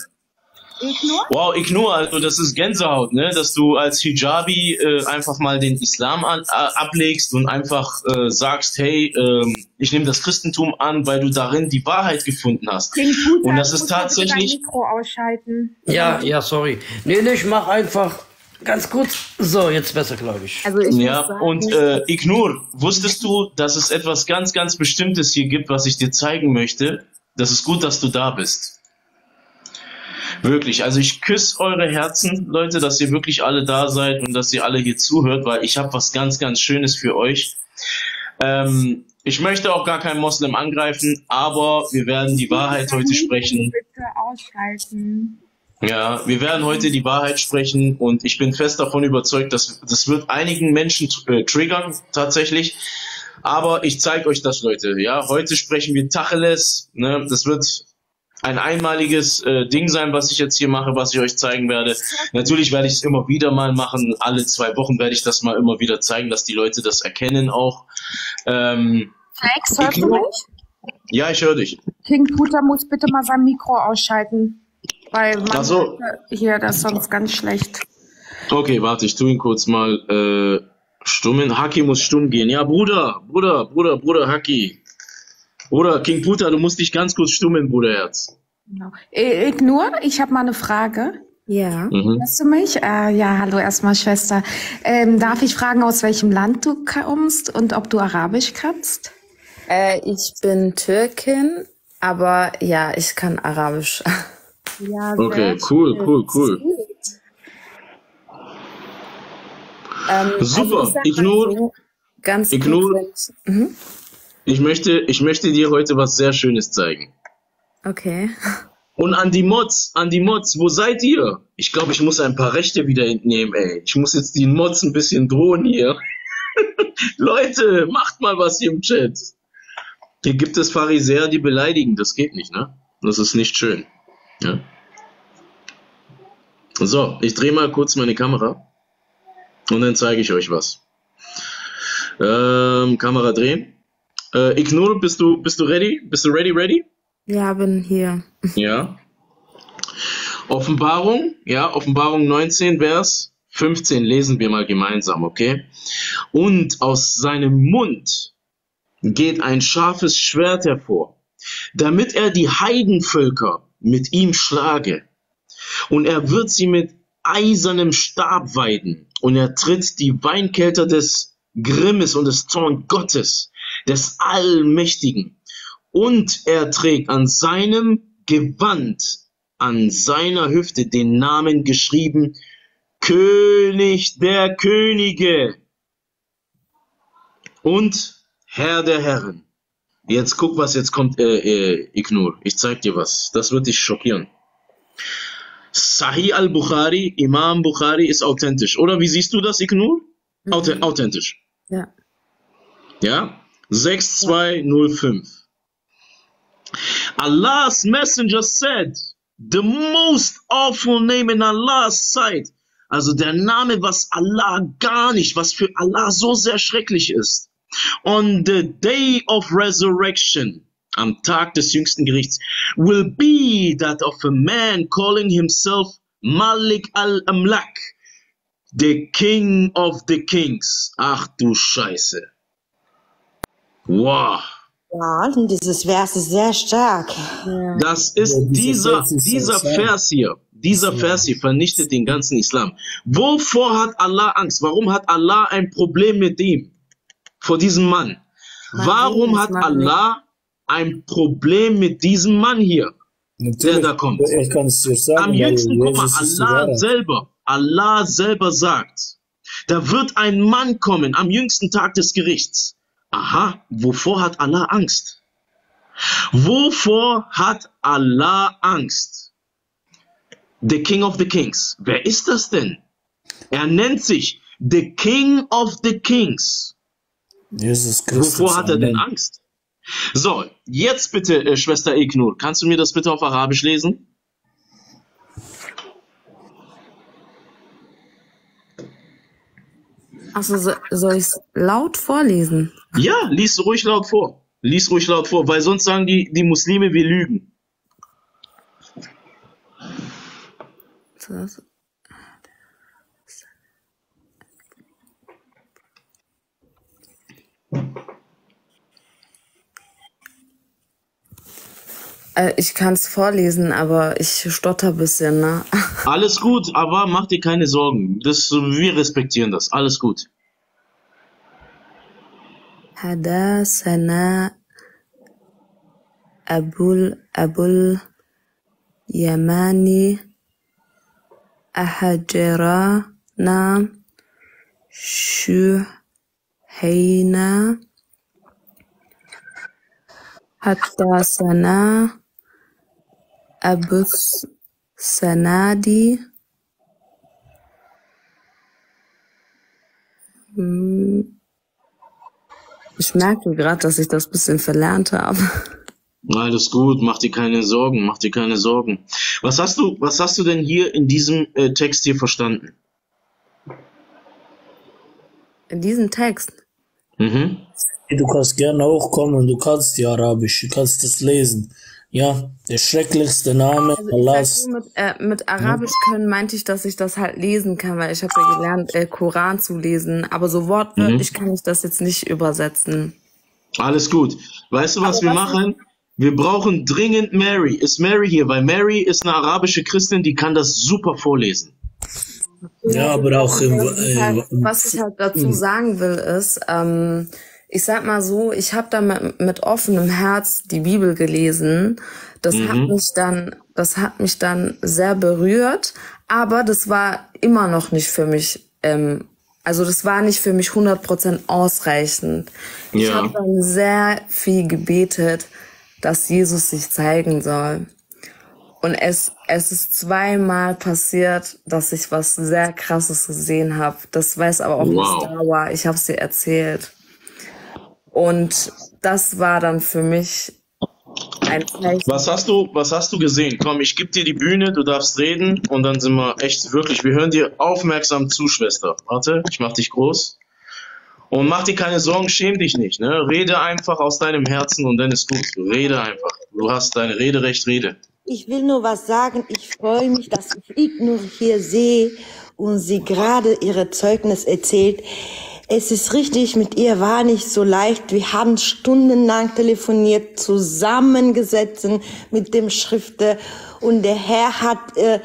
Wow, Iknur, also das ist Gänsehaut, ne? Dass du als Hijabi äh, einfach mal den Islam an, äh, ablegst und einfach äh, sagst, hey, ähm, ich nehme das Christentum an, weil du darin die Wahrheit gefunden hast. Und das ist tatsächlich... Mikro ausschalten. Ja, ja, sorry. Nee, nee, ich mach einfach, Ganz kurz. So, jetzt besser, glaube ich. Also ich muss Ja, sagen, und äh, Ignur, wusstest du, dass es etwas ganz, ganz Bestimmtes hier gibt, was ich dir zeigen möchte? Das ist gut, dass du da bist. Wirklich, also ich küsse eure Herzen, Leute, dass ihr wirklich alle da seid und dass ihr alle hier zuhört, weil ich habe was ganz, ganz Schönes für euch. Ähm, ich möchte auch gar keinen Moslem angreifen, aber wir werden die Wahrheit heute sprechen. bitte ausschalten. Ja, wir werden heute die Wahrheit sprechen und ich bin fest davon überzeugt, dass das wird einigen Menschen äh, triggern, tatsächlich. Aber ich zeige euch das, Leute. Ja, heute sprechen wir Tacheles. Ne? Das wird ein einmaliges äh, Ding sein, was ich jetzt hier mache, was ich euch zeigen werde. Natürlich werde ich es immer wieder mal machen. Alle zwei Wochen werde ich das mal immer wieder zeigen, dass die Leute das erkennen auch. Ähm, Flex, hörst du mich? ja, ich höre dich. King Tuta muss bitte mal sein Mikro ausschalten. Weil man Ach so. hier, das ist sonst ganz schlecht. Okay, warte, ich tue ihn kurz mal äh, stummen. Haki muss stumm gehen. Ja, Bruder, Bruder, Bruder, Bruder, Haki. Bruder, King Puta, du musst dich ganz kurz stummen, Bruderherz. Genau. Äh, Ignur, ich habe mal eine Frage. Ja. Mhm. Hörst du mich? Äh, ja, hallo erstmal, Schwester. Ähm, darf ich fragen, aus welchem Land du kommst und ob du Arabisch kannst? Äh, ich bin Türkin, aber ja, ich kann Arabisch. Ja, Okay, cool, cool, cool. Ähm, Super, also ich sag Ignur, mal so, ganz Ignur. kurz, wenn ich- Mhm. Ich möchte, ich möchte dir heute was sehr Schönes zeigen. Okay. Und an die Mods, an die Mods, wo seid ihr? Ich glaube, ich muss ein paar Rechte wieder entnehmen, ey. Ich muss jetzt die Mods ein bisschen drohen hier. Leute, macht mal was hier im Chat. Hier gibt es Pharisäer, die beleidigen. Das geht nicht, ne? Das ist nicht schön. Ja? So, ich drehe mal kurz meine Kamera und dann zeige ich euch was. Ähm, Kamera drehen. Äh, Ignore, bist du, bist du ready? Bist du ready, ready? Ja, bin hier. Ja. Offenbarung, ja, Offenbarung neunzehn, Vers fünfzehn lesen wir mal gemeinsam, okay? Und aus seinem Mund geht ein scharfes Schwert hervor, damit er die Heidenvölker mit ihm schlage. Und er wird sie mit eisernem Stab weiden. Und er tritt die Weinkelter des Grimmes und des Zorn Gottes, des Allmächtigen. Und er trägt an seinem Gewand, an seiner Hüfte den Namen geschrieben, König der Könige und Herr der Herren. Jetzt guck, was jetzt kommt, äh, äh, Ignur. Ich zeig dir was. Das wird dich schockieren. Sahih al-Bukhari, Imam Bukhari ist authentisch. Oder wie siehst du das, Ignur? Mhm. Auth authentisch. Ja. Ja? sechs zwei null fünf. Allah's messenger said, the most awful name in Allah's sight. Also der Name, was Allah gar nicht, was für Allah so sehr schrecklich ist. On the day of resurrection, am Tag des jüngsten Gerichts, will be that of a man calling himself Malik al-Amlak, the king of the kings. Ach du Scheiße. Wow. Ja, und dieses Vers ist sehr stark. Das ist Ja, dieser dieser, Vers ist dieser so stark. Vers hier. Dieser Vers hier vernichtet den ganzen Islam. Wovor hat Allah Angst? Warum hat Allah ein Problem mit ihm? Vor diesem Mann. Warum will es, hat man Allah ein Problem mit diesem Mann hier, der Natürlich, da kommt? ich kann es dir sagen, Am weil jüngsten, guck mal, Jesus ist die Allah Wahrheit. selber, Allah selber sagt, da wird ein Mann kommen am jüngsten Tag des Gerichts. Aha, wovor hat Allah Angst? Wovor hat Allah Angst? The King of the Kings. Wer ist das denn? Er nennt sich The King of the Kings. Jesus Christus. Wovor hat er denn Amen. Angst? So, jetzt bitte, äh, Schwester Ignur, kannst du mir das bitte auf Arabisch lesen? Achso, so, soll ich es laut vorlesen? Ja, lies ruhig laut vor. Lies ruhig laut vor, weil sonst sagen die, die Muslime, wir lügen. So, das- Äh, ich kann es vorlesen, aber ich stotter ein bisschen, ne? Alles gut, aber mach dir keine Sorgen. Das, wir respektieren das. Alles gut. Hadassana Abul Abul Yamani Ahajarana Shuhayna Hadassana Abus Sanadi Hm, Ich merke gerade, dass ich das bisschen verlernt habe. Alles gut, mach dir keine Sorgen, mach dir keine Sorgen. Was hast du, was hast du denn hier in diesem äh, Text hier verstanden? In diesem Text. Mhm. Du kannst gerne auch kommen, du kannst ja Arabisch, du kannst das lesen. Ja, der schrecklichste Name Also ich sag Allahs. so, mit, äh, mit Arabisch können meinte ich, dass ich das halt lesen kann, weil ich habe ja gelernt, äh, Koran zu lesen. Aber so wortwörtlich Mhm. kann ich das jetzt nicht übersetzen. Alles gut. Weißt du, was Aber wir was machen? Wir brauchen dringend Mary. Ist Mary hier? Weil Mary ist eine arabische Christin, die kann das super vorlesen. Ja, aber auch im, Was ich halt, äh, was ich halt dazu sagen will, ist, ähm, ich sag mal so, ich habe da mit, mit offenem Herz die Bibel gelesen. Das hat Mhm. mich dann, das hat mich dann sehr berührt, aber das war immer noch nicht für mich, ähm, also das war nicht für mich hundert Prozent ausreichend. Ich Ja. habe dann sehr viel gebetet, dass Jesus sich zeigen soll. Und es, es ist zweimal passiert, dass ich was sehr Krasses gesehen habe. Das weiß aber auch Wow. Mustawa. Ich habe es dir erzählt. Und das war dann für mich ein Zeichen. Was hast du, was hast du gesehen? Komm, ich gebe dir die Bühne, du darfst reden und dann sind wir echt wirklich, wir hören dir aufmerksam zu, Schwester. Warte, ich mach dich groß. Und mach dir keine Sorgen, schäm dich nicht, ne? Rede einfach aus deinem Herzen und dann ist gut. Rede einfach. Du hast dein Rederecht, rede. Ich will nur was sagen. Ich freue mich, dass ich Ignor hier sehe und sie gerade ihre Zeugnis erzählt. Es ist richtig, mit ihr war nicht so leicht. Wir haben stundenlang telefoniert, zusammengesetzt mit dem Schrifter und der Herr hat äh,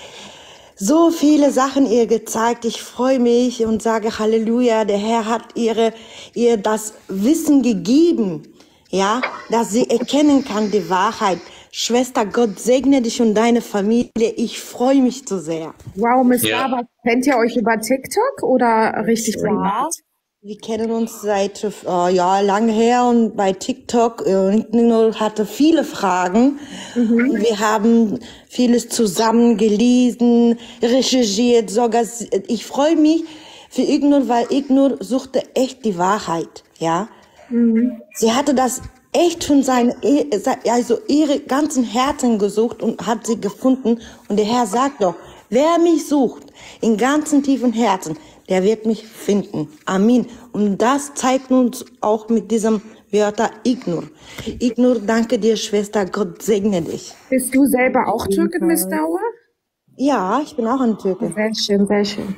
so viele Sachen ihr gezeigt. Ich freue mich und sage Halleluja. Der Herr hat ihre, ihr das Wissen gegeben, ja, dass sie erkennen kann die Wahrheit. Schwester, Gott segne dich und deine Familie. Ich freue mich so sehr. Wow, Miss Ja. Lava, kennt ihr euch über TikTok oder richtig Ja, privat? wir kennen uns seit äh, ja lange her und bei TikTok äh, Ignor hatte viele Fragen. Und wir haben vieles zusammen gelesen, recherchiert, sogar ich freue mich für Ignor, weil Ignor suchte echt die Wahrheit, ja. Sie hatte das echt von seinem, also ihre ganzen Herzen gesucht und hat sie gefunden. Und der Herr sagt doch, wer mich sucht, in ganzen tiefen Herzen, der wird mich finden. Amen. Und das zeigt uns auch mit diesem Wörter Ignor. Ignor, danke dir, Schwester. Gott segne dich. Bist du selber auch Türkin, Miss Dauer? Ja, ich bin auch ein Türke. Sehr schön, sehr schön.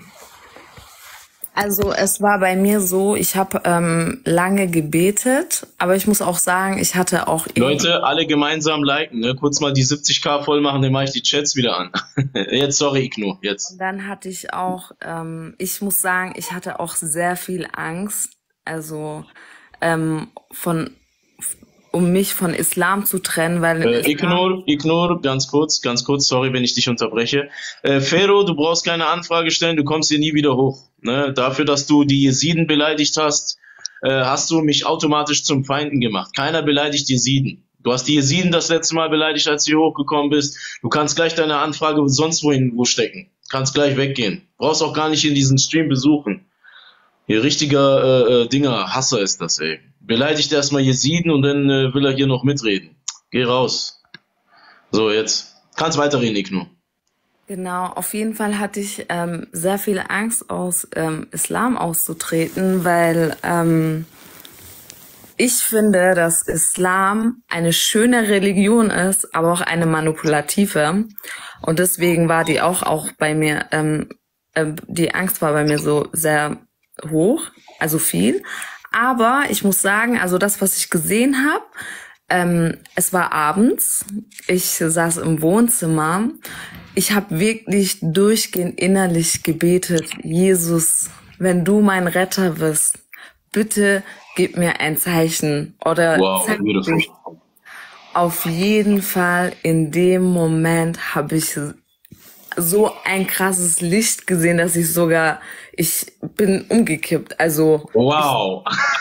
Also es war bei mir so, ich habe ähm, lange gebetet, aber ich muss auch sagen, ich hatte auch Leute, alle gemeinsam liken, ne? Kurz mal die siebzig K voll machen, dann mache ich die Chats wieder an. Jetzt, sorry, Igno, jetzt. Dann hatte ich auch, ähm, ich muss sagen, ich hatte auch sehr viel Angst, also ähm, von, um mich von Islam zu trennen, weil in Äh, Islam, Ignor, Ignor, ganz kurz, ganz kurz, sorry, wenn ich dich unterbreche. Äh, Fero, du brauchst keine Anfrage stellen, du kommst hier nie wieder hoch. Ne? Dafür, dass du die Jesiden beleidigt hast, äh, hast du mich automatisch zum Feinden gemacht. Keiner beleidigt Jesiden. Du hast die Jesiden das letzte Mal beleidigt, als du hier hochgekommen bist. Du kannst gleich deine Anfrage sonst wohin wo stecken. Kannst gleich weggehen. Brauchst auch gar nicht in diesen Stream besuchen. Hier richtiger äh, äh, Dinger, Hasser ist das, ey. Beleidigt erstmal Jesiden und dann äh, will er hier noch mitreden. Geh raus. So, jetzt. Kannst weiterreden, Igno. genau, auf jeden Fall hatte ich ähm, sehr viel Angst, aus ähm, Islam auszutreten, weil ähm, ich finde, dass Islam eine schöne Religion ist, aber auch eine manipulative. Und deswegen war die auch, auch bei mir, ähm, äh, die Angst war bei mir so sehr hoch, also viel. Aber ich muss sagen, also das, was ich gesehen habe, Ähm, es war abends, ich saß im Wohnzimmer. Ich habe wirklich durchgehend innerlich gebetet, Jesus, wenn du mein Retter bist, bitte gib mir ein Zeichen oder Wow, zeig beautiful. dich. Auf jeden Fall in dem Moment habe ich so ein krasses Licht gesehen, dass ich sogar, ich bin umgekippt. Also Wow.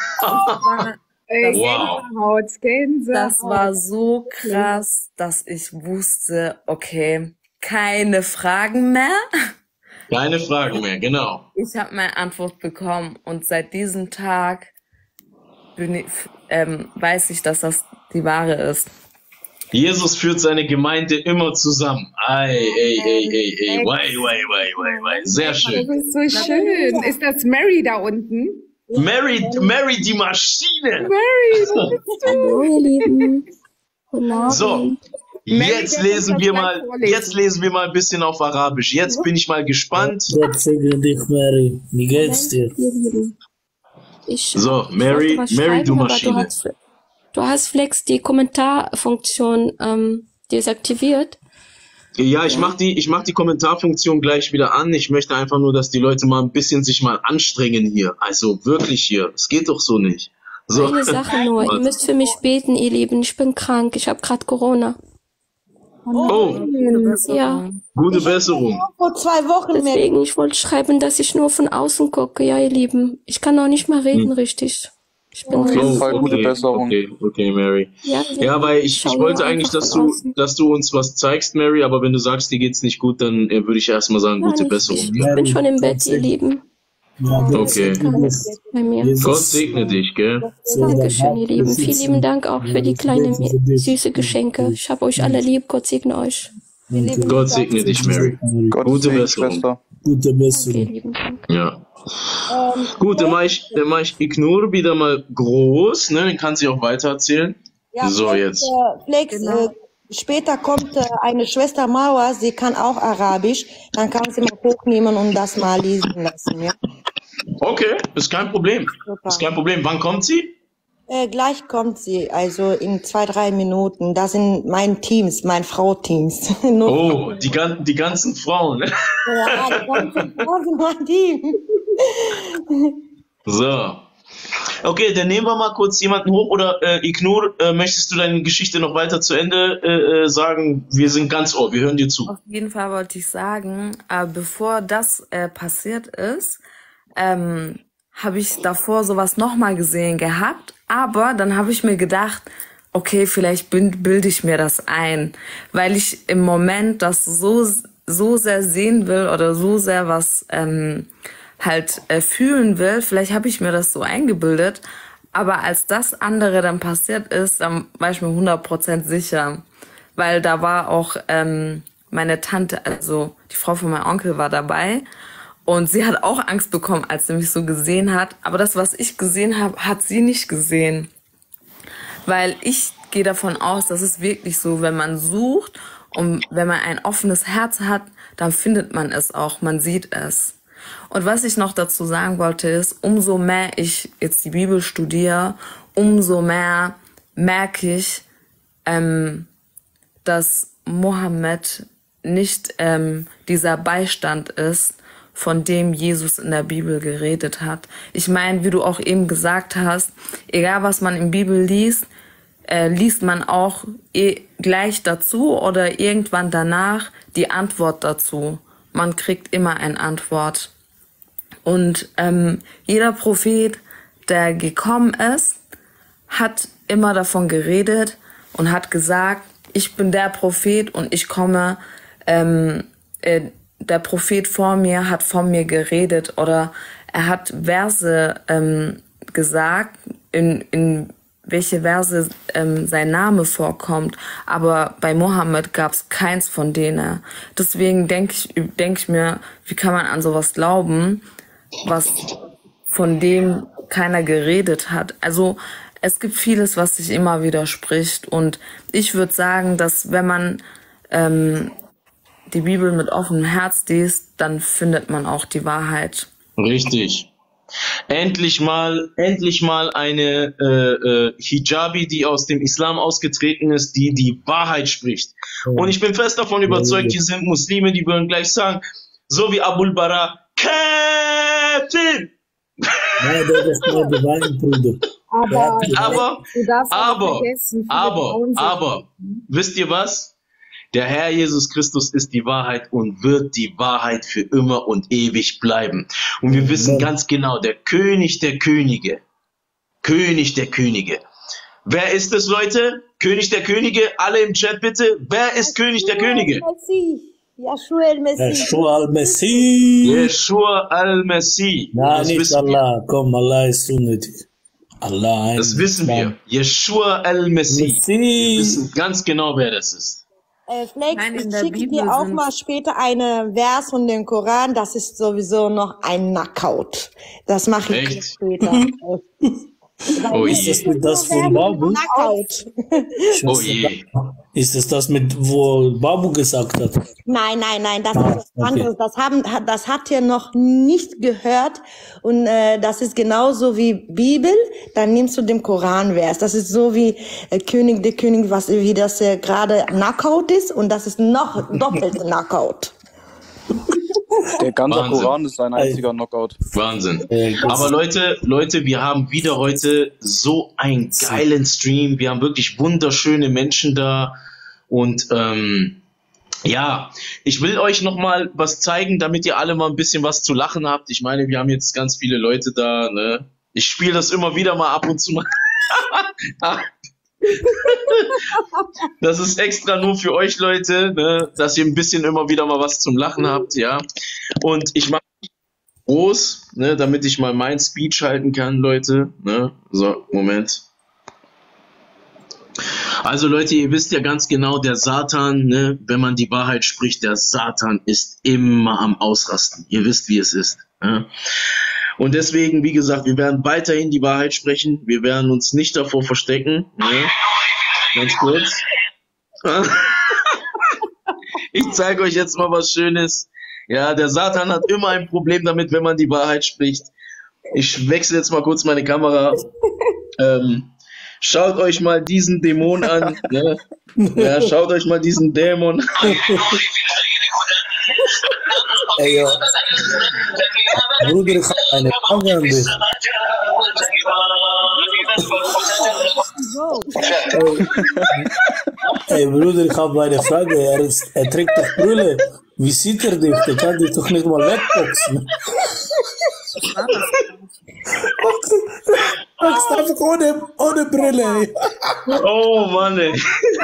Das, Gänsehaut, Gänsehaut. das war so krass, dass ich wusste, okay, keine Fragen mehr. Keine Fragen mehr, genau. Ich habe meine Antwort bekommen und seit diesem Tag bin ich, ähm, weiß ich, dass das die wahre ist. Jesus führt seine Gemeinde immer zusammen. Ei, ei, ei, ei, ei. Wei, wei, wei, wei, wei. Sehr schön. Das ist so schön. Ist das Mary da unten? Mary, Mary, die Maschine. Mary, wo bist du? Hallo, ihr Lieben. Guten Abend. So, jetzt lesen wir mal, jetzt lesen wir mal ein bisschen auf Arabisch. Jetzt bin ich mal gespannt. Gott segne dich, Mary. Wie geht's dir? Ihr Lieben. Ich, So, ich Mary, wollte was Mary, schreiben, du aber Maschine. Du hast, du hast Flex die Kommentarfunktion ähm, deaktiviert. Ja, ich mach die, ich mach die Kommentarfunktion gleich wieder an. Ich möchte einfach nur, dass die Leute mal ein bisschen sich mal anstrengen hier. Also wirklich hier. Es geht doch so nicht. So. Eine Sache nur. Ihr müsst für mich beten, ihr Lieben. Ich bin krank. Ich habe gerade Corona. Oh, Ja. gute Besserung. Vor zwei Wochen mehr. Deswegen, ich wollte schreiben, dass ich nur von außen gucke. Ja, ihr Lieben. Ich kann auch nicht mal reden richtig. Ich bin Oh, richtig- Fall gute okay, Besserung. okay, okay, Mary. Ja, Ja, weil ich, schau ich wollte nur eigentlich, einfach dass von du, außen. dass du uns was zeigst, Mary, aber wenn du sagst, dir geht's nicht gut, dann äh, würde ich erstmal sagen, Nein, gute ich, Besserung. ich bin schon im Bett, ihr Lieben. Ja, Gott Okay. segne dich. Bei mir. Jesus Gott segne dich, gell? Dankeschön, ihr Lieben. Vielen lieben Dank auch für die kleinen süße Geschenke. Ich habe euch alle lieb. Gott segne euch. Gott segne dich, Mary. Gott Gute segne dich, Besserung. Schwester. Gute Okay, Besserung. lieben Dank. Ja. Gut, dann mache ich, dann mach ich Ignore wieder mal groß, ne? Dann kann sie auch weiter erzählen. Ja, So, Flex, jetzt. Äh, Flex, Genau. äh, später kommt äh, eine Schwester Mauer, sie kann auch Arabisch. Dann kann sie mal hochnehmen und das mal lesen lassen. Ja? Okay, ist kein Problem. Super. Ist kein Problem. Wann kommt sie? Äh, gleich kommt sie, also in zwei, drei Minuten. Das sind mein Teams, mein Frau-Teams. Nur Oh, die, gan- die ganzen Frauen. ja, die ganze Frau sind mein Team. So. Okay, dann nehmen wir mal kurz jemanden hoch. Oder äh, Ignor, äh, möchtest du deine Geschichte noch weiter zu Ende äh, äh, sagen? Wir sind ganz ohr, wir hören dir zu. Auf jeden Fall wollte ich sagen, äh, bevor das äh, passiert ist, ähm, habe ich davor sowas nochmal gesehen gehabt, aber dann habe ich mir gedacht, okay, vielleicht bin- bilde ich mir das ein, weil ich im Moment das so so sehr sehen will oder so sehr was ähm, halt äh, fühlen will. Vielleicht habe ich mir das so eingebildet, aber als das andere dann passiert ist, dann war ich mir hundert Prozent sicher, weil da war auch ähm, meine Tante, also die Frau von meinem Onkel war dabei. Und sie hat auch Angst bekommen, als sie mich so gesehen hat. Aber das, was ich gesehen habe, hat sie nicht gesehen. Weil ich gehe davon aus, dass es wirklich so, wenn man sucht und wenn man ein offenes Herz hat, dann findet man es auch, man sieht es. Und was ich noch dazu sagen wollte ist, umso mehr ich jetzt die Bibel studiere, umso mehr merke ich, ähm, dass Mohammed nicht ähm, dieser Beistand ist, von dem Jesus in der Bibel geredet hat. Ich meine, wie du auch eben gesagt hast, egal was man in der Bibel liest, äh, liest man auch eh gleich dazu oder irgendwann danach die Antwort dazu. Man kriegt immer eine Antwort. Und ähm, jeder Prophet, der gekommen ist, hat immer davon geredet und hat gesagt, ich bin der Prophet und ich komme, ähm, äh, der Prophet vor mir hat von mir geredet oder er hat Verse ähm, gesagt, in, in welche Verse ähm, sein Name vorkommt. Aber bei Mohammed gab es keins von denen. Deswegen denke ich, denk ich mir, wie kann man an sowas glauben, was von dem keiner geredet hat. Also es gibt vieles, was sich immer widerspricht. Und ich würde sagen, dass wenn man ähm, die Bibel mit offenem Herz liest, dann findet man auch die Wahrheit. Richtig. Endlich mal, endlich mal eine äh, äh, Hijabi, die aus dem Islam ausgetreten ist, die die Wahrheit spricht. Und ich bin fest davon überzeugt, die sind Muslime, die würden gleich sagen, so wie Abul Bara, Kafir. Nein, das ist nur Wein, Bruder. Aber, Aber, du darfst auch aber, nicht vergessen, viele aber, Frauen sind- aber, wisst ihr was? Der Herr Jesus Christus ist die Wahrheit und wird die Wahrheit für immer und ewig bleiben. Und wir wissen ganz genau, der König der Könige, König der Könige. Wer ist es, Leute? König der Könige, alle im Chat bitte. Wer ist König der Könige? Yeshua el-Messi. Yeshua al-Messi. Yeshua al-Messi. Nein, Das nicht wissen wir. Allah. Komm, Allah ist unnötig. Allah ein. Das wissen wir. Yeshua al-Messi. Wir Messi. wissen ganz genau, wer das ist. Äh, Flex, Nein, in ich der schicke Bibel dir auch sind- mal später eine Vers von dem Koran. Das ist sowieso noch ein Knockout. Das mache ich dir Echt? später. Oh Ist das je. mit das von Babu? Knockout. Oh je. Ist es das mit, wo Babu gesagt hat? Nein, nein, nein, das Ah, ist was okay. anderes. Das haben, das habt ihr noch nicht gehört. Und äh, das ist genauso wie Bibel. Dann nimmst du den Koranvers. Das ist so wie äh, König der König, was wie das äh, gerade Knockout ist. Und das ist noch doppelt Knockout. Der ganze Wahnsinn. Koran ist ein einziger Knockout. Wahnsinn. Äh, Aber Leute, Leute, wir haben wieder heute so einen geilen Stream. Wir haben wirklich wunderschöne Menschen da. Und ähm, ja, ich will euch noch mal was zeigen, damit ihr alle mal ein bisschen was zu lachen habt. Ich meine, wir haben jetzt ganz viele Leute da. Ne? Ich spiele das immer wieder mal ab und zu mal. Das ist extra nur für euch, Leute, ne? Dass ihr ein bisschen immer wieder mal was zum Lachen habt, ja. Und ich mache groß, ne, damit ich mal mein Speech halten kann, Leute. Ne? So, Moment. Also Leute, ihr wisst ja ganz genau, der Satan, ne, wenn man die Wahrheit spricht, der Satan ist immer am Ausrasten. Ihr wisst, wie es ist. Ne? Und deswegen, wie gesagt, wir werden weiterhin die Wahrheit sprechen. Wir werden uns nicht davor verstecken. Ne? Ganz kurz. Ich zeige euch jetzt mal was Schönes. Ja, der Satan hat immer ein Problem damit, wenn man die Wahrheit spricht. Ich wechsle jetzt mal kurz meine Kamera. Ähm, schaut euch mal diesen Dämon an. Ne? Ja, schaut euch mal diesen Dämon an. Ey, ja. Bruder, ich habe eine Frage an dich. Ey, ey Bruder, ich habe eine Frage. Er, ist, er trägt doch Brille. Wie sieht er dich? Der kann dich doch nicht mal wegboxen. Boxt einfach ohne, ohne Brille. Oh Mann, ey.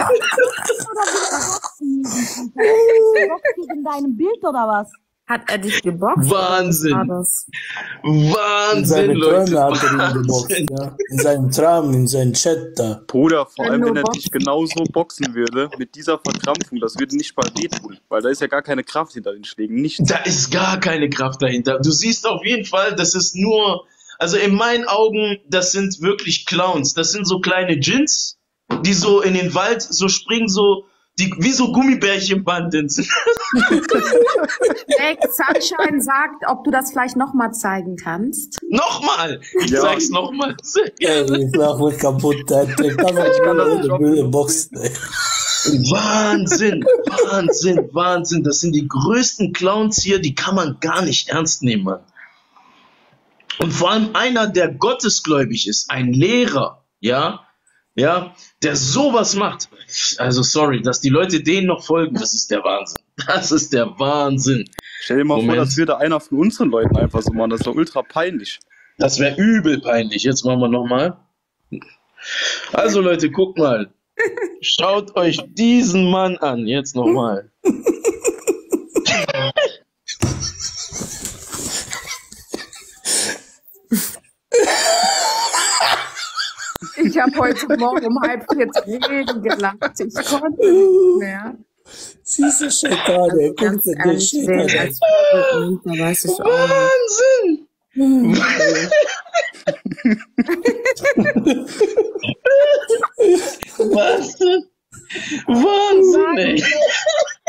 In deinem Bild oder was? Hat er dich geboxt? Wahnsinn. War das? In Wahnsinn, seinen Leute. Träumen hat er ihn geboxt. Wahnsinn. Ja. In seinem Traum, in seinem Chat da. Bruder, vor Wenn allem nur wenn er Boxen. dich genauso boxen würde, mit dieser Verkrampfung, das würde nicht mal wehtun, weil da ist ja gar keine Kraft hinter den Schlägen, nichts. Da ist gar keine Kraft dahinter. Du siehst auf jeden Fall, das ist nur, also in meinen Augen, das sind wirklich Clowns. Das sind so kleine Djinns, die so in den Wald so springen, so die wie so Gummibärchenbanden sind. Ey, Sunshine sagt, ob du das vielleicht nochmal zeigen kannst. Nochmal! Ich Ja. zeig's nochmal. Ey, ich lach mich kaputt. Der trägt einfach kann das nicht ohne Brille boxen. Ey. Wahnsinn, Wahnsinn, Wahnsinn. Das sind die größten Clowns hier, die kann man gar nicht ernst nehmen, Mann. Und vor allem einer, der gottesgläubig ist, ein Lehrer, ja, ja, der sowas macht. Also sorry, dass die Leute denen noch folgen, das ist der Wahnsinn. Das ist der Wahnsinn. Stell dir mal Moment. vor, das würde einer von unseren Leuten einfach so machen, das wäre ultra peinlich. Das wäre übel peinlich. Jetzt machen wir nochmal. Also Leute, guckt mal. Schaut euch diesen Mann an. Jetzt nochmal. Ich habe heute Morgen um halb vier Tränen gelacht. Ich konnte nicht mehr. Süße Schekane, guck Ganz dir den ehrlich, wer Schekane an. das nimmt, da weiß ich auch nicht. Wahnsinn! Wahnsinn! Wahnsinn, ey!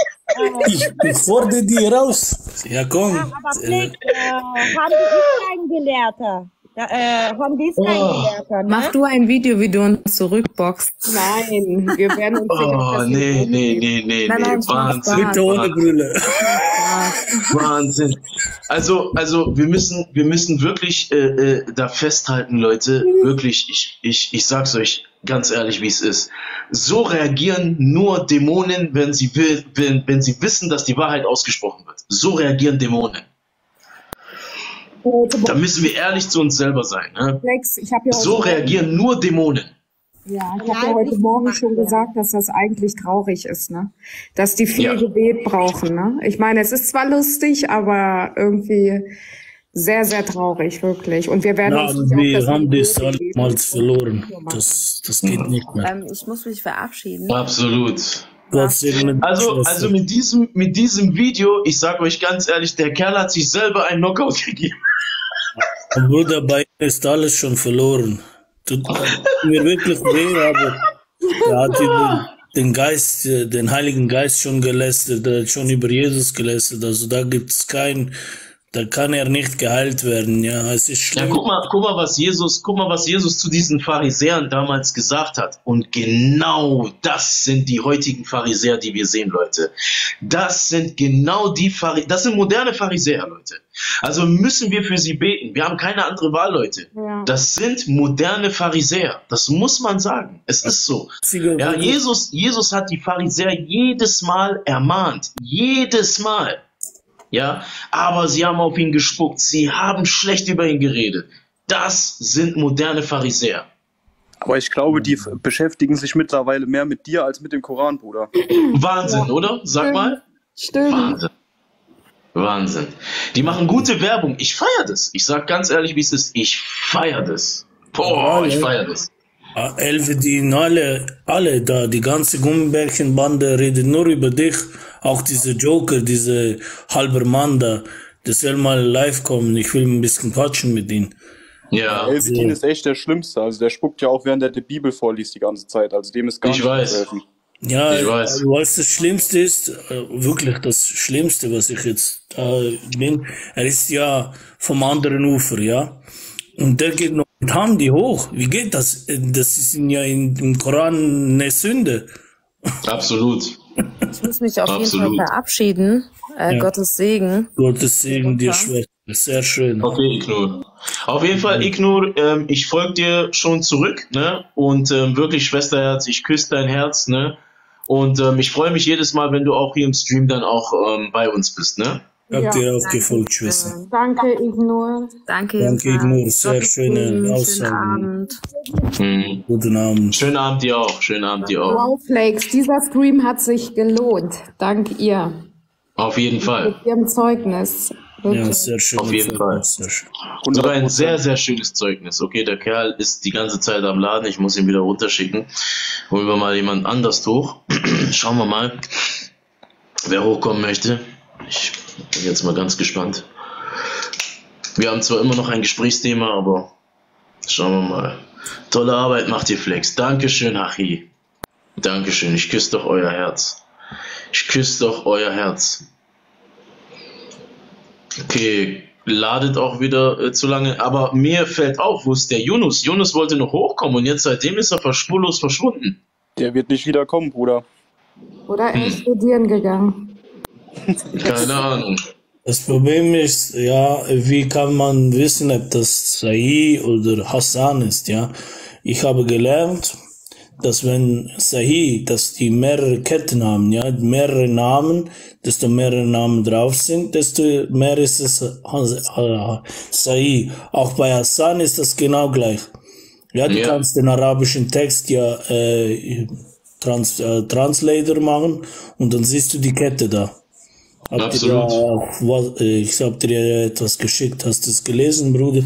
Ich, ich fordere die raus. Ja, komm. Aber Fleck, äh, haben die Israel Gelehrter. Da, äh, Hamdi ist kein Oh. Gelehrter, ne? Mach du ein Video, wie du uns zurückboxst. Nein, wir werden uns sicher Oh, das nee, nee, nee, nee, Nein, nee. nein, es macht Wahnsinn. Spaß. Bitte ohne Brille. Wahnsinn. Also, also wir müssen, wir müssen wirklich äh, äh, da festhalten, Leute. Wirklich, ich, ich, ich sag's euch ganz ehrlich, wie es ist. So reagieren nur Dämonen, wenn sie will, wenn, wenn sie wissen, dass die Wahrheit ausgesprochen wird. So reagieren Dämonen. Da müssen wir ehrlich zu uns selber sein. Ne? Flex, ich habe ja So heute, reagieren nur Dämonen. ja, ich habe ja heute Morgen schon gesagt, dass das eigentlich traurig ist, ne? Dass die viel Ja. Gebet brauchen, ne? Ich meine, es ist zwar lustig, aber irgendwie sehr, sehr traurig, wirklich. Und wir werden Na, uns nicht auf wir das haben Niveau das begeben. damals verloren. Das, das geht nicht mehr. Ähm, ich muss mich verabschieden. Absolut. Gott segne die Also, Schwester. also mit diesem, mit diesem Video, ich sage euch ganz ehrlich, der Kerl hat sich selber einen Knockout gegeben. Und Bruder, bei ihm ist alles schon verloren. Tut mir wirklich weh, aber er hat den, den Geist, äh, den Heiligen Geist schon gelästert, er hat schon über Jesus gelästert. Also da gibt es kein, da kann er nicht geheilt werden. Ja, es ist Ja, schlimm. guck mal, guck mal, was Jesus, guck mal, was Jesus zu diesen Pharisäern damals gesagt hat. Und genau das sind die heutigen Pharisäer, die wir sehen, Leute. Das sind genau die Pharisäer, das sind moderne Pharisäer, Leute. Also müssen wir für sie beten. Wir haben keine andere Wahl, Leute. Ja. Das sind moderne Pharisäer. Das muss man sagen. Es ist so. Ja, Jesus, Jesus hat die Pharisäer jedes Mal ermahnt. Jedes Mal. Ja, aber sie haben auf ihn gespuckt. Sie haben schlecht über ihn geredet. Das sind moderne Pharisäer. Aber ich glaube, die f- beschäftigen sich mittlerweile mehr mit dir als mit dem Koran, Bruder. Wahnsinn, oder? Sag mal. Stimmt. Wahnsinn. Wahnsinn. Die machen gute Werbung. Ich feiere das. Ich sag ganz ehrlich, wie es ist. Ich feiere das. Boah, ich feiere das. Ah, Elvedin, alle, alle da, die ganze Gummibärchenbande redet nur über dich. Auch diese Joker, diese halber Mann da, das will mal live kommen. Ich will ein bisschen quatschen mit ihnen. Ja. Elvedin ist echt der Schlimmste. Also der spuckt ja auch, während er die Bibel vorliest die ganze Zeit. Also dem ist gar Ich nicht weiß. zu helfen. Ja, Ich weiß. äh, was das Schlimmste ist, äh, wirklich das Schlimmste, was ich jetzt äh, bin, er ist ja vom anderen Ufer, ja. Und der geht noch mit Handy hoch. Wie geht das? Äh, Das ist ja in, im Koran eine Sünde. Absolut. Ich muss mich auf jeden Absolut. Fall verabschieden. Äh, Ja. Gottes Segen. Gottes Segen dir, Schwester. Sehr schön. Okay, Iknur. Auf jeden Fall, Iknur, ähm, ich folge dir schon zurück, ne? Und ähm, wirklich, Schwesterherz, ich küsse dein Herz, ne? Und ähm, ich freue mich jedes Mal, wenn du auch hier im Stream dann auch ähm, bei uns bist, ne? Hab Ja. dir auch gefolgt, Schwester. Danke, Ignor. Danke. Danke, Jutta. Ignor. Sehr Gottes schöne Segen, schönen Aussagen. Abend. Mhm. Guten Abend. Schönen Abend dir auch, schönen Abend dir auch. Wow, Flakes, dieser Stream hat sich gelohnt. Dank ihr. Auf jeden Fall. Mit ihrem Zeugnis. Ja, Wirklich. sehr schön. Auf jeden Fall. Sehr schön. Sogar ein sehr, sehr schönes Zeugnis. Okay, der Kerl ist die ganze Zeit am Laden, ich muss ihn wieder runterschicken. Holen wir mal jemand anders hoch. Schauen wir mal, wer hochkommen möchte. Ich bin jetzt mal ganz gespannt. Wir haben zwar immer noch ein Gesprächsthema, aber schauen wir mal. Tolle Arbeit macht ihr, Flex. Dankeschön, Hachi. Dankeschön. Ich küsse doch euer Herz. Ich küsse doch euer Herz. Okay, ladet auch wieder äh, zu lange. Aber mir fällt auf, wo ist der Yunus? Yunus wollte noch hochkommen und jetzt seitdem ist er spurlos verschwunden. Der wird nicht wieder kommen, Bruder. Oder er ist studieren gegangen. Keine Ahnung. Das Problem ist, ja, wie kann man wissen, ob das Sahih oder Hassan ist, ja? Ich habe gelernt, dass wenn Sahih, dass die mehrere Ketten haben, ja, mehrere Namen, desto mehrere Namen drauf sind, desto mehr ist es Sahih. Auch bei Hassan ist das genau gleich. Ja, du Ja. kannst den arabischen Text ja äh, trans, äh, Translator machen und dann siehst du die Kette da. Habt ihr da Absolut. auch was, äh, ich hab dir ja etwas geschickt. Hast du es gelesen, Bruder?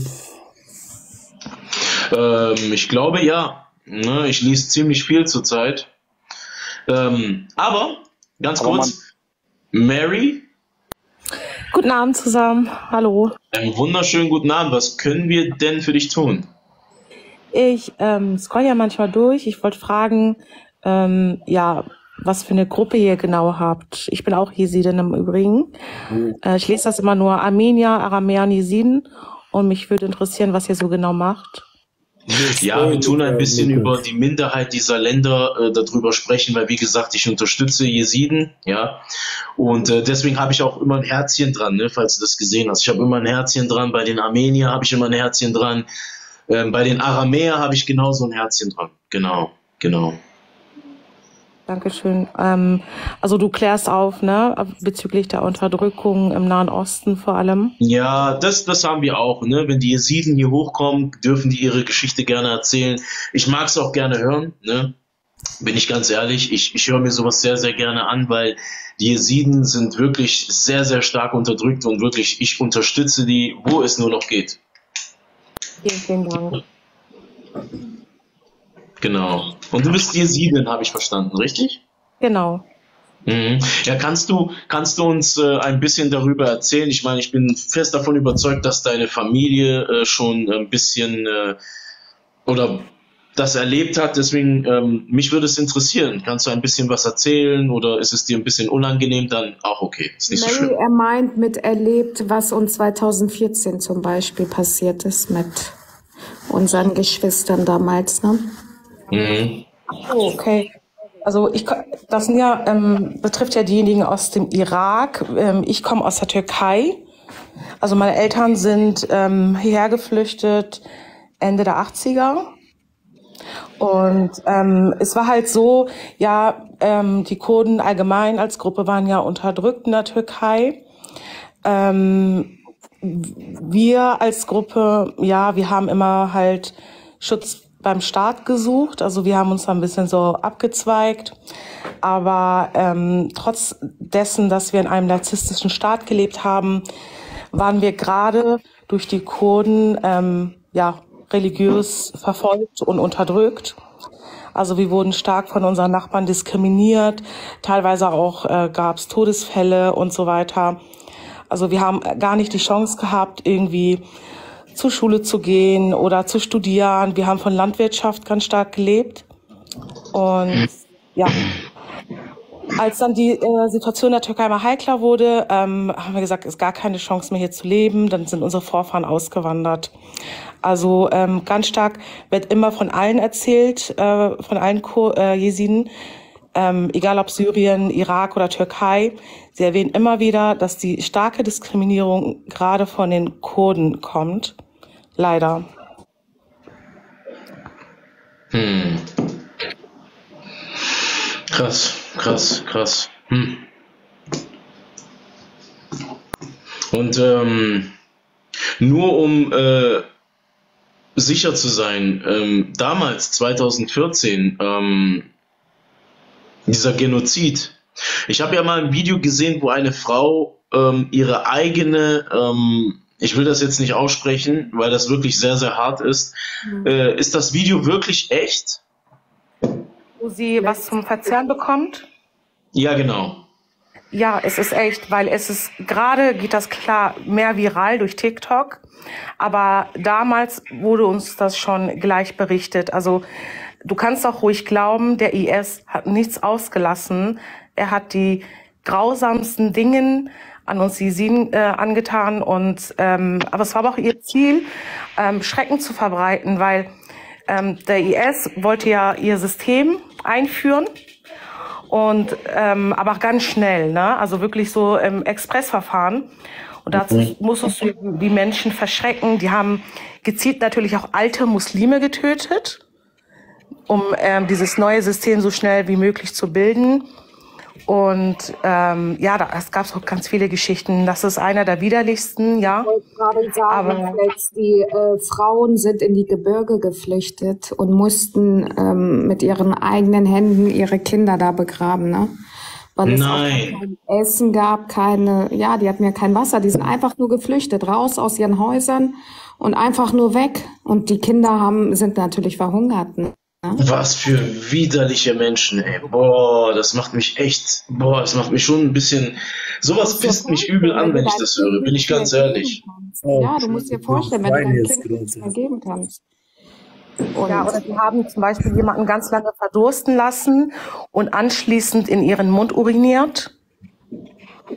Ähm, ich glaube ja. Ne, ich lese ziemlich viel zurzeit. Ähm, aber, ganz Aber kurz, Mary, Guten Abend zusammen. Hallo. einen wunderschönen guten Abend. Was können wir denn für dich tun? Ich ähm, scroll ja manchmal durch. Ich wollte fragen, ähm, ja, was für eine Gruppe ihr genau habt. Ich bin auch Jesidin im Übrigen. Äh, ich lese das immer nur Armenier, Aramäer, Jesiden. Und mich würde interessieren, was ihr so genau macht. Ja, wir tun ein bisschen über die Minderheit dieser Länder äh, darüber sprechen, weil wie gesagt, ich unterstütze Jesiden, ja, und äh, deswegen habe ich auch immer ein Herzchen dran, ne, falls du das gesehen hast. Ich habe immer ein Herzchen dran, bei den Armenier habe ich immer ein Herzchen dran, ähm, bei den Aramäer habe ich genauso ein Herzchen dran, genau, genau. Dankeschön. Ähm, also du klärst auf, ne, bezüglich der Unterdrückung im Nahen Osten vor allem. Ja, das, das haben wir auch, ne? Wenn die Jesiden hier hochkommen, dürfen die ihre Geschichte gerne erzählen. Ich mag es auch gerne hören, ne? Bin ich ganz ehrlich. Ich, ich höre mir sowas sehr, sehr gerne an, weil die Jesiden sind wirklich sehr, sehr stark unterdrückt und wirklich, ich unterstütze die, wo es nur noch geht. Vielen, vielen Dank. Genau. Und du bist Jesidin, habe ich verstanden, richtig? Genau. Mhm. Ja, kannst du, kannst du uns äh, ein bisschen darüber erzählen? Ich meine, ich bin fest davon überzeugt, dass deine Familie äh, schon ein bisschen äh, oder das erlebt hat. Deswegen, ähm, mich würde es interessieren. Kannst du ein bisschen was erzählen oder ist es dir ein bisschen unangenehm? Dann auch okay. Ist nicht so Mary, schlimm. er meint mit erlebt, was uns zweitausendvierzehn zum Beispiel passiert ist mit unseren Geschwistern damals, ne? Mhm. Oh, okay. Also ich, ko- das sind ja, ähm, betrifft ja diejenigen aus dem Irak. Ähm, ich komme aus der Türkei. Also meine Eltern sind ähm, hierher geflüchtet Ende der achtziger. Und ähm, es war halt so, ja, ähm, die Kurden allgemein als Gruppe waren ja unterdrückt in der Türkei. Ähm, wir als Gruppe, ja, wir haben immer halt Schutz beim Staat gesucht. Also wir haben uns da ein bisschen so abgezweigt. Aber ähm, trotz dessen, dass wir in einem narzisstischen Staat gelebt haben, waren wir gerade durch die Kurden ähm, ja, religiös verfolgt und unterdrückt. Also wir wurden stark von unseren Nachbarn diskriminiert. Teilweise auch äh, gab es Todesfälle und so weiter. Also wir haben gar nicht die Chance gehabt, irgendwie zur Schule zu gehen oder zu studieren. Wir haben von Landwirtschaft ganz stark gelebt. Und ja, als dann die äh, Situation in der Türkei immer heikler wurde, ähm, haben wir gesagt, es ist gar keine Chance mehr hier zu leben. Dann sind unsere Vorfahren ausgewandert. Also ähm, ganz stark wird immer von allen erzählt, äh, von allen Ko äh, Jesiden, ähm, egal ob Syrien, Irak oder Türkei. Sie erwähnen immer wieder, dass die starke Diskriminierung gerade von den Kurden kommt. Leider. Hm. Krass, krass, krass. Hm. Und ähm, nur um äh, sicher zu sein, ähm, damals, zweitausendvierzehn, ähm, dieser Genozid. Ich habe ja mal ein Video gesehen, wo eine Frau ähm, ihre eigene, ähm, ich will das jetzt nicht aussprechen, weil das wirklich sehr, sehr hart ist. Mhm. Äh, ist das Video wirklich echt? Wo sie was zum Verzehren bekommt? Ja, genau. Ja, es ist echt, weil es ist, gerade geht das klar mehr viral durch TikTok, aber damals wurde uns das schon gleich berichtet. Also du kannst auch ruhig glauben, der I S hat nichts ausgelassen. Er hat die grausamsten Dinge an uns Jesiden äh, angetan und ähm, aber es war aber auch ihr Ziel, ähm, Schrecken zu verbreiten, weil ähm, der I S wollte ja ihr System einführen. Und ähm, aber auch ganz schnell, ne? Also wirklich so im Expressverfahren. Und dazu Mhm. musstest du die Menschen verschrecken. Die haben gezielt natürlich auch alte Muslime getötet, um ähm, dieses neue System so schnell wie möglich zu bilden. Und ähm, ja, da, es gab auch ganz viele Geschichten. Das ist einer der widerlichsten, ja. Ich wollte gerade sagen, Aber Flex, die äh, Frauen sind in die Gebirge geflüchtet und mussten ähm, mit ihren eigenen Händen ihre Kinder da begraben, ne? Weil es auch Nein. kein Essen gab, keine, ja, die hatten ja kein Wasser, die sind einfach nur geflüchtet, raus aus ihren Häusern und einfach nur weg. Und die Kinder haben, sind natürlich verhungert, ne? Was für widerliche Menschen, ey. Boah, das macht mich echt, boah, das macht mich schon ein bisschen, sowas pisst mich übel an, wenn ich das höre, bin ich ganz ehrlich. Ja, du musst dir vorstellen, wenn du dein Wein jetzt Kind nichts mehr groß. geben kannst. Und ja, oder die haben zum Beispiel jemanden ganz lange verdursten lassen und anschließend in ihren Mund uriniert.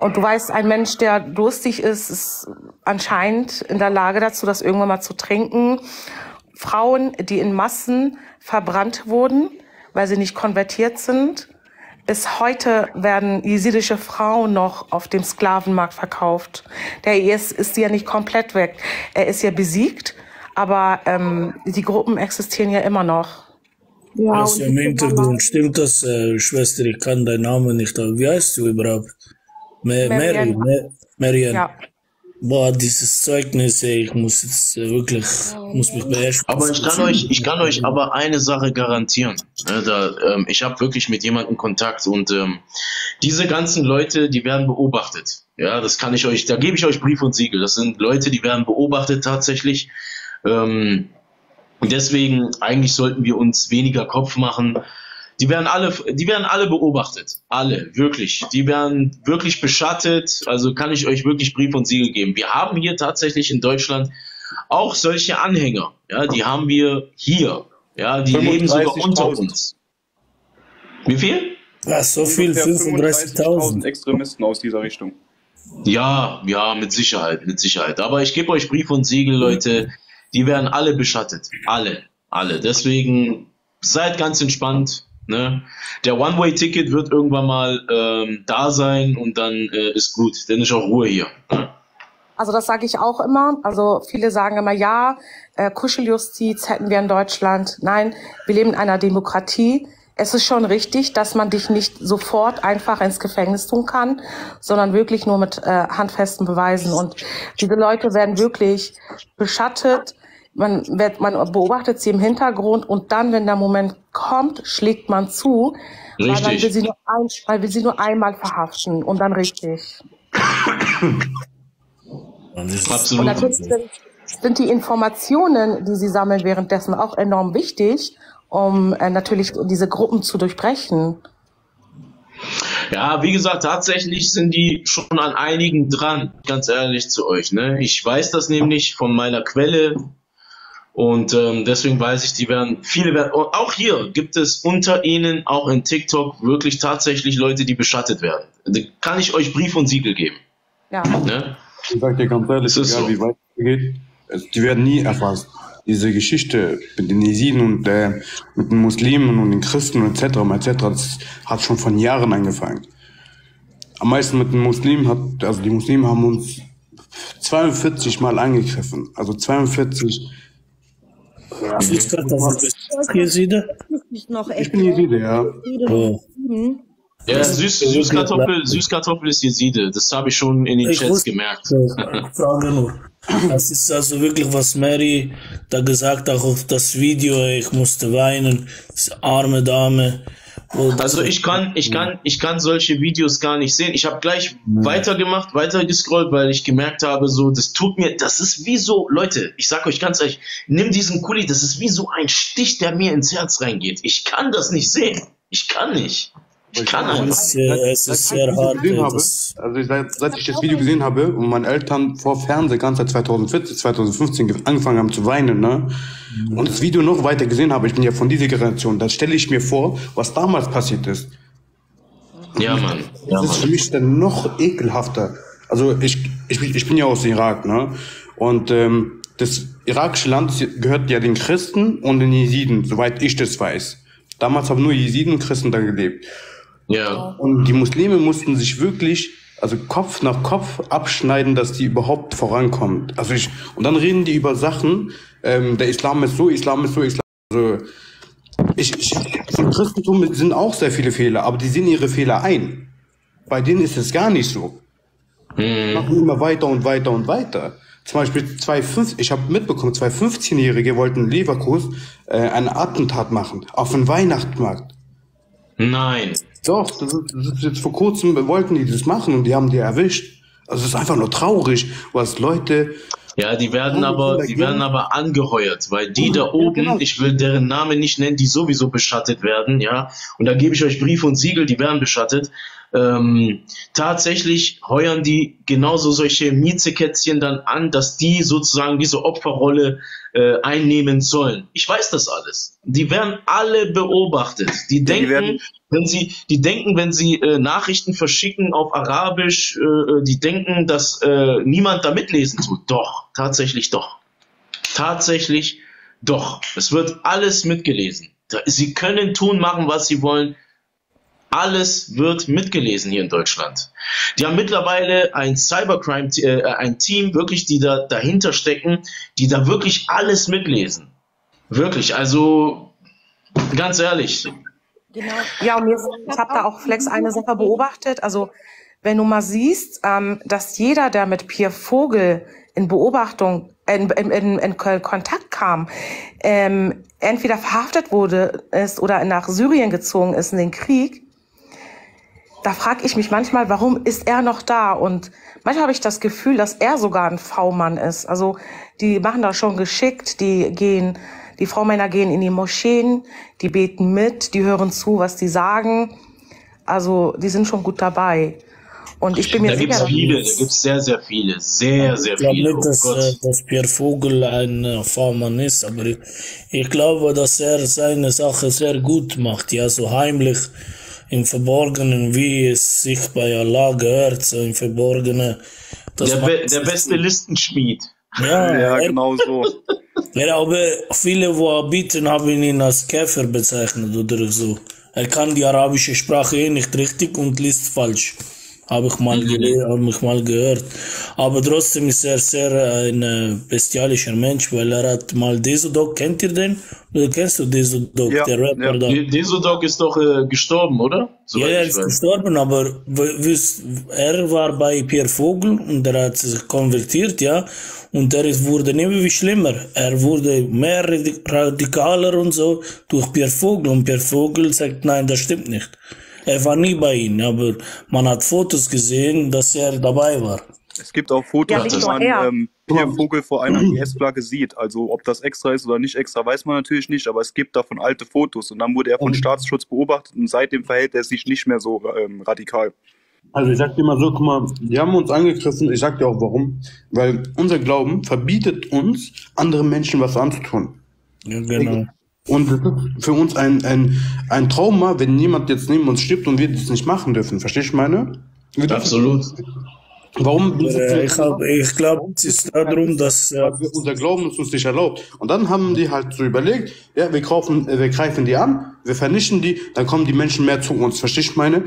Und du weißt, ein Mensch, der durstig ist, ist anscheinend in der Lage dazu, das irgendwann mal zu trinken. Frauen, die in Massen verbrannt wurden, weil sie nicht konvertiert sind. Bis heute werden jesidische Frauen noch auf dem Sklavenmarkt verkauft. Der I S ist ja nicht komplett weg. Er ist ja besiegt, aber ähm, die Gruppen existieren ja immer noch. Ja, also im Hintergrund stimmt das, äh, Schwester, ich kann deinen Namen nicht, aber wie heißt du überhaupt? Ma Mary, Marian. Ja. Boah, dieses Zeugnis, ey, ich muss jetzt äh, wirklich, muss mich beherrschen. Aber ich kann euch, ich kann euch aber eine Sache garantieren. Ne, da, ähm, ich habe wirklich mit jemandem Kontakt und ähm, diese ganzen Leute, die werden beobachtet. Ja, das kann ich euch, da gebe ich euch Brief und Siegel. Das sind Leute, die werden beobachtet tatsächlich. Ähm, und deswegen, eigentlich sollten wir uns weniger Kopf machen. Die werden alle, die werden alle beobachtet. Alle, wirklich. Die werden wirklich beschattet. Also kann ich euch wirklich Brief und Siegel geben. Wir haben hier tatsächlich in Deutschland auch solche Anhänger. Ja, die haben wir hier. Ja, die leben sogar unter uns. Wie viel? Ja, so viel, fünfunddreißigtausend Extremisten aus dieser Richtung. Ja, ja, mit Sicherheit, mit Sicherheit. Aber ich gebe euch Brief und Siegel, Leute. Die werden alle beschattet. Alle, alle. Deswegen seid ganz entspannt. Ne? Der One-Way-Ticket wird irgendwann mal ähm, da sein und dann äh, ist gut, dann ist auch Ruhe hier. Ne? Also das sage ich auch immer. Also viele sagen immer, ja, äh, Kuscheljustiz hätten wir in Deutschland. Nein, wir leben in einer Demokratie. Es ist schon richtig, dass man dich nicht sofort einfach ins Gefängnis tun kann, sondern wirklich nur mit äh, handfesten Beweisen. Und diese Leute werden wirklich beschattet. Man, wird, man beobachtet sie im Hintergrund und dann, wenn der Moment kommt, schlägt man zu, weil man will sie nur, ein, weil wir sie nur einmal verhaften und dann richtig. Absolut. Und natürlich sind, sind die Informationen, die sie sammeln, währenddessen auch enorm wichtig, um äh, natürlich diese Gruppen zu durchbrechen. Ja, wie gesagt, tatsächlich sind die schon an einigen dran, ganz ehrlich zu euch. Ne? Ich weiß das nämlich von meiner Quelle. Und ähm, deswegen weiß ich, die werden, viele werden, auch hier gibt es unter ihnen, auch in TikTok, wirklich tatsächlich Leute, die beschattet werden. Da kann ich euch Brief und Siegel geben. Ja. Ne? Ich sag dir ganz ehrlich, egal so. Wie weit es geht, die werden nie erfasst. Diese Geschichte mit den Jesiden und äh, mit den Muslimen und den Christen et cetera et cetera, das hat schon von Jahren angefangen. Am meisten mit den Muslimen hat, also die Muslime haben uns zweiundvierzig Mal angegriffen. Also zweiundvierzig. Ja. Jeside? Ich bin Jeside, ja. Oh. Ja, Süß, Süßkartoffel, Süßkartoffel ist Jeside. Das habe ich schon in den ich Chats gemerkt. Frage nur. Das ist also wirklich, was Mary da gesagt hat auf das Video. Ich musste weinen. Das arme Dame. Also ich kann, ich kann, ich kann solche Videos gar nicht sehen. Ich habe gleich mhm. weitergemacht, weiter gescrollt, weil ich gemerkt habe, so, das tut mir, das ist wie so, Leute, ich sag euch ganz ehrlich, nimm diesen Kuli, das ist wie so ein Stich, der mir ins Herz reingeht. Ich kann das nicht sehen. Ich kann nicht. Ich kann einfach. Es, äh, es ist sehr hart. Habe, also ich, seit, seit ich das Video gesehen habe und meine Eltern vor Fernsehen ganz seit zweitausendvierzehn, zweitausendfünfzehn angefangen haben zu weinen, ne? Mhm. Und das Video noch weiter gesehen habe, ich bin ja von dieser Generation, da stelle ich mir vor, was damals passiert ist. Ja, Mann. Ja, das ist für mich dann noch ekelhafter. Also ich, ich, ich bin ja aus Irak, ne? Und ähm, das irakische Land gehört ja den Christen und den Jesiden, soweit ich das weiß. Damals haben nur Jesiden und Christen da gelebt. Ja. Und die Muslime mussten sich wirklich, also Kopf nach Kopf abschneiden, dass die überhaupt vorankommen. Also ich, und dann reden die über Sachen, ähm, der Islam ist so, Islam ist so, Islam ist so. Ich, ich, Im Christentum sind auch sehr viele Fehler, aber die sehen ihre Fehler ein. Bei denen ist es gar nicht so. Mhm. Machen immer weiter und weiter und weiter. Zum Beispiel zwei fünf, ich habe mitbekommen, zwei fünfzehnjährige wollten in Leverkusen äh, ein Attentat machen auf dem Weihnachtsmarkt. Nein. Doch, das ist, das ist jetzt vor kurzem wollten die das machen und die haben die erwischt. Also es ist einfach nur traurig, was Leute. Ja, die werden aber, die werden aber angeheuert, weil die da oben, ja, genau. Ich will deren Namen nicht nennen, die sowieso beschattet werden, ja. Und da gebe ich euch Brief und Siegel, die werden beschattet, Ähm, tatsächlich heuern die genauso solche Miezekätzchen dann an, dass die sozusagen diese Opferrolle äh, einnehmen sollen. Ich weiß das alles. Die werden alle beobachtet. Die denken, Ja, die werden- wenn sie, die denken, wenn sie äh, Nachrichten verschicken auf Arabisch, äh, die denken, dass äh, niemand da mitlesen tut. Doch, tatsächlich doch. Tatsächlich doch. Es wird alles mitgelesen. Da- Sie können tun, machen, was sie wollen. Alles wird mitgelesen hier in Deutschland. Die haben mittlerweile ein Cybercrime, äh, ein Team, wirklich, die da dahinter stecken, die da wirklich alles mitlesen. Wirklich, also ganz ehrlich. Genau. Ja, und jetzt, ich habe da auch Flex eine Sache beobachtet. Also, wenn du mal siehst, ähm, dass jeder, der mit Pierre Vogel in Beobachtung, in, in, in, in Kontakt kam, ähm, entweder verhaftet wurde ist oder nach Syrien gezogen ist in den Krieg, da frage ich mich manchmal, warum ist er noch da? Und manchmal habe ich das Gefühl, dass er sogar ein V-Mann ist. Also die machen das schon geschickt, die gehen, die V-Männer gehen in die Moscheen, die beten mit, die hören zu, was die sagen. Also die sind schon gut dabei. Und ich bin mir Da gibt es sicher, viele, da gibt es sehr, sehr viele, sehr, sehr Ich glaube viele. nicht, Oh dass, äh, Gott. dass Pierre Vogel ein äh, V-Mann ist, aber ich, ich glaube, dass er seine Sache sehr gut macht, ja, so heimlich, im Verborgenen, wie es sich bei Allah gehört, so im Verborgenen. Das Der, macht be der beste Listenschmied. Ja, Ja, er, genau so. ja, aber viele Wahhabiten haben ihn als Käfer bezeichnet oder so. Er kann die arabische Sprache eh nicht richtig und liest falsch. Habe ich mal gele- hab ich mal gehört. Aber trotzdem ist er sehr ein äh, bestialischer Mensch, weil er hat mal Desodog, kennt ihr den? Oder kennst du Desodog, Ja, der Rapper ja. da? De- Desodog ist doch äh, gestorben, oder? Ja, Soweit er ich ist weiß. gestorben, aber w- wisst, er war bei Pierre Vogel und er hat sich konvertiert, ja. Und er ist, wurde immer wie schlimmer. Er wurde mehr radik- radikaler und so durch Pierre Vogel. Und Pierre Vogel sagt, nein, das stimmt nicht. Er war nie bei ihnen, aber man hat Fotos gesehen, dass er dabei war. Es gibt auch Fotos, Ja, nicht wo nur man er. ähm, Pierre Vogel vor einer I S-Flagge sieht. Also ob das extra ist oder nicht extra, weiß man natürlich nicht, aber es gibt davon alte Fotos. Und dann wurde er von Staatsschutz beobachtet und seitdem verhält er sich nicht mehr so ähm, radikal. Also ich sag dir mal so, guck mal, die haben uns angegriffen, ich sag dir auch warum. Weil unser Glauben verbietet uns, anderen Menschen was anzutun. Ja, genau. Und das ist für uns ein, ein, ein Trauma, wenn jemand jetzt neben uns stirbt und wir das nicht machen dürfen. Verstehst du, ich meine? Wir dürfen- Absolut. Warum? Äh, ich hab, ich glaube, es ist darum, dass, äh, Weil wir- unser Glauben ist uns nicht erlaubt. Und dann haben die halt so überlegt, ja, wir, kaufen, äh, wir greifen die an, wir vernichten die, dann kommen die Menschen mehr zu uns. Verstehst du, ich meine?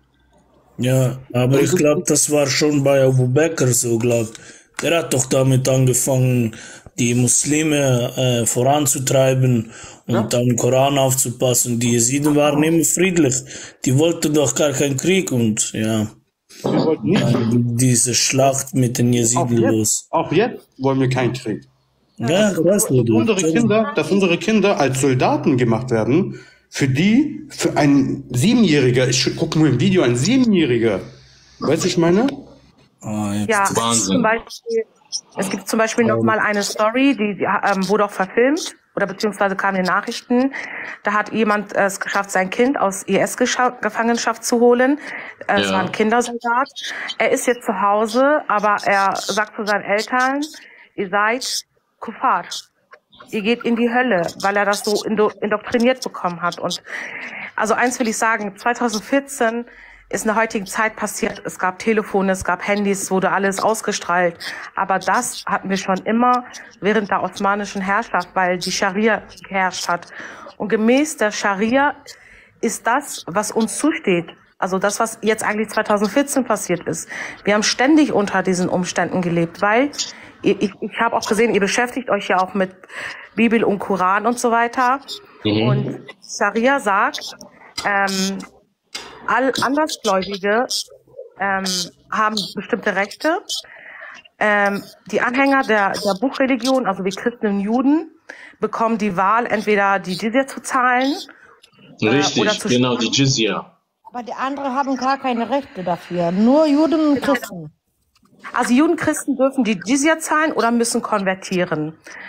ja, aber ich glaube, das war schon bei Abu Bakr so, glaub. Der hat doch damit angefangen, die Muslime äh, voranzutreiben und Ja. am Koran aufzupassen. Die Jesiden waren immer friedlich. Die wollten doch gar keinen Krieg und ja, Wir wollten nicht. dann diese Schlacht mit den Auch Jesiden jetzt, los. auch jetzt wollen wir keinen Krieg. Ja, ich weiß nicht. Unsere Kinder, dass unsere Kinder als Soldaten gemacht werden, für die, für ein Siebenjähriger, ich gucke nur im Video, ein Siebenjähriger, weißt du, ich meine? Ah, jetzt. ja, es gibt Wahnsinn. zum Beispiel, es gibt zum Beispiel noch mal eine Story, die, die ähm, wurde auch verfilmt oder beziehungsweise kam in den Nachrichten. Da hat jemand äh, es geschafft, sein Kind aus I S-Gefangenschaft zu holen. Äh, Es Ja. war ein Kindersoldat. Er ist jetzt zu Hause, aber er sagt zu seinen Eltern, ihr seid Kuffar. Ihr geht in die Hölle, weil er das so indo indoktriniert bekommen hat. Und also eins will ich sagen, zwanzig vierzehn ist in der heutigen Zeit passiert. Es gab Telefone, es gab Handys, es wurde alles ausgestrahlt. Aber das hatten wir schon immer während der osmanischen Herrschaft, weil die Scharia geherrscht hat. Und gemäß der Scharia ist das, was uns zusteht. Also das, was jetzt eigentlich zwanzig vierzehn passiert ist. Wir haben ständig unter diesen Umständen gelebt, weil ich, ich, ich habe auch gesehen, ihr beschäftigt euch ja auch mit Bibel und Koran und so weiter. Mhm. Und Scharia sagt, ähm, all Andersgläubige ähm, haben bestimmte Rechte. Ähm, die Anhänger der, der Buchreligion, also wie Christen und Juden, bekommen die Wahl, entweder die Jizya zu zahlen äh, oder Richtig, zu genau, die Jizya. Aber die anderen haben gar keine Rechte dafür. Nur Juden und Christen. Also Juden, Christen dürfen die Jizya zahlen oder müssen konvertieren.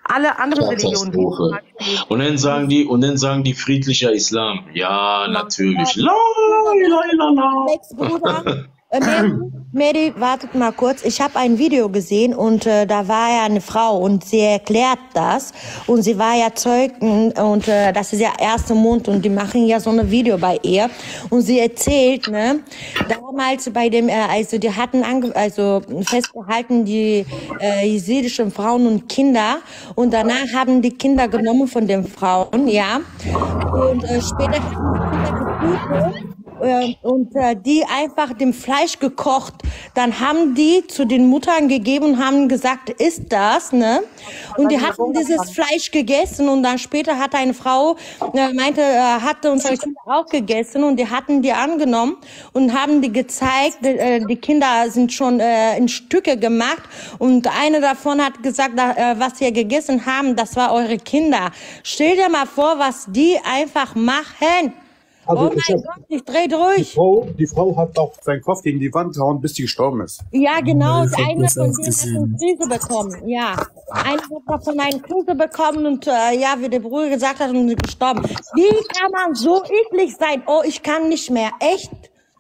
Alle anderen Religionen. Katastrophe. Und dann sagen die, und dann sagen die friedlicher Islam. Ja, natürlich. La, la, la, la. Alex, Bruder, äh, Mary, Mary, wartet mal kurz. Ich habe ein Video gesehen und äh, da war ja eine Frau und sie erklärt das und sie war ja Zeugin und äh, das ist ja erster Mond und die machen ja so ein Video bei ihr und sie erzählt, ne, damals bei dem, äh, also die hatten ange also festgehalten die äh, jesidischen Frauen und Kinder und danach haben die Kinder genommen von den Frauen, ja, und äh, später haben die Kinder getötet. Und äh, die einfach dem Fleisch gekocht. Dann haben die zu den Muttern gegeben und haben gesagt, isst das, ne? Und die hatten dieses Fleisch gegessen und dann später hat eine Frau, äh, meinte, äh, hatte unsere Kinder auch gegessen und die hatten die angenommen und haben die gezeigt, äh, die Kinder sind schon äh, in Stücke gemacht und eine davon hat gesagt, äh, was ihr gegessen haben, das war eure Kinder. Stell dir mal vor, was die einfach machen. Also oh ich mein hab, Gott, ich dreh durch. die, Frau, die Frau hat auch seinen Kopf gegen die Wand gehauen, bis sie gestorben ist. Ja, genau. Ich hab Einer das von auch denen hat gesehen. eine Krise bekommen. Ja. Einer hat davon eine Krise bekommen und äh, ja, wie der Bruder gesagt hat, und ist gestorben. Wie kann man so eklig sein? Oh, ich kann nicht mehr. Echt?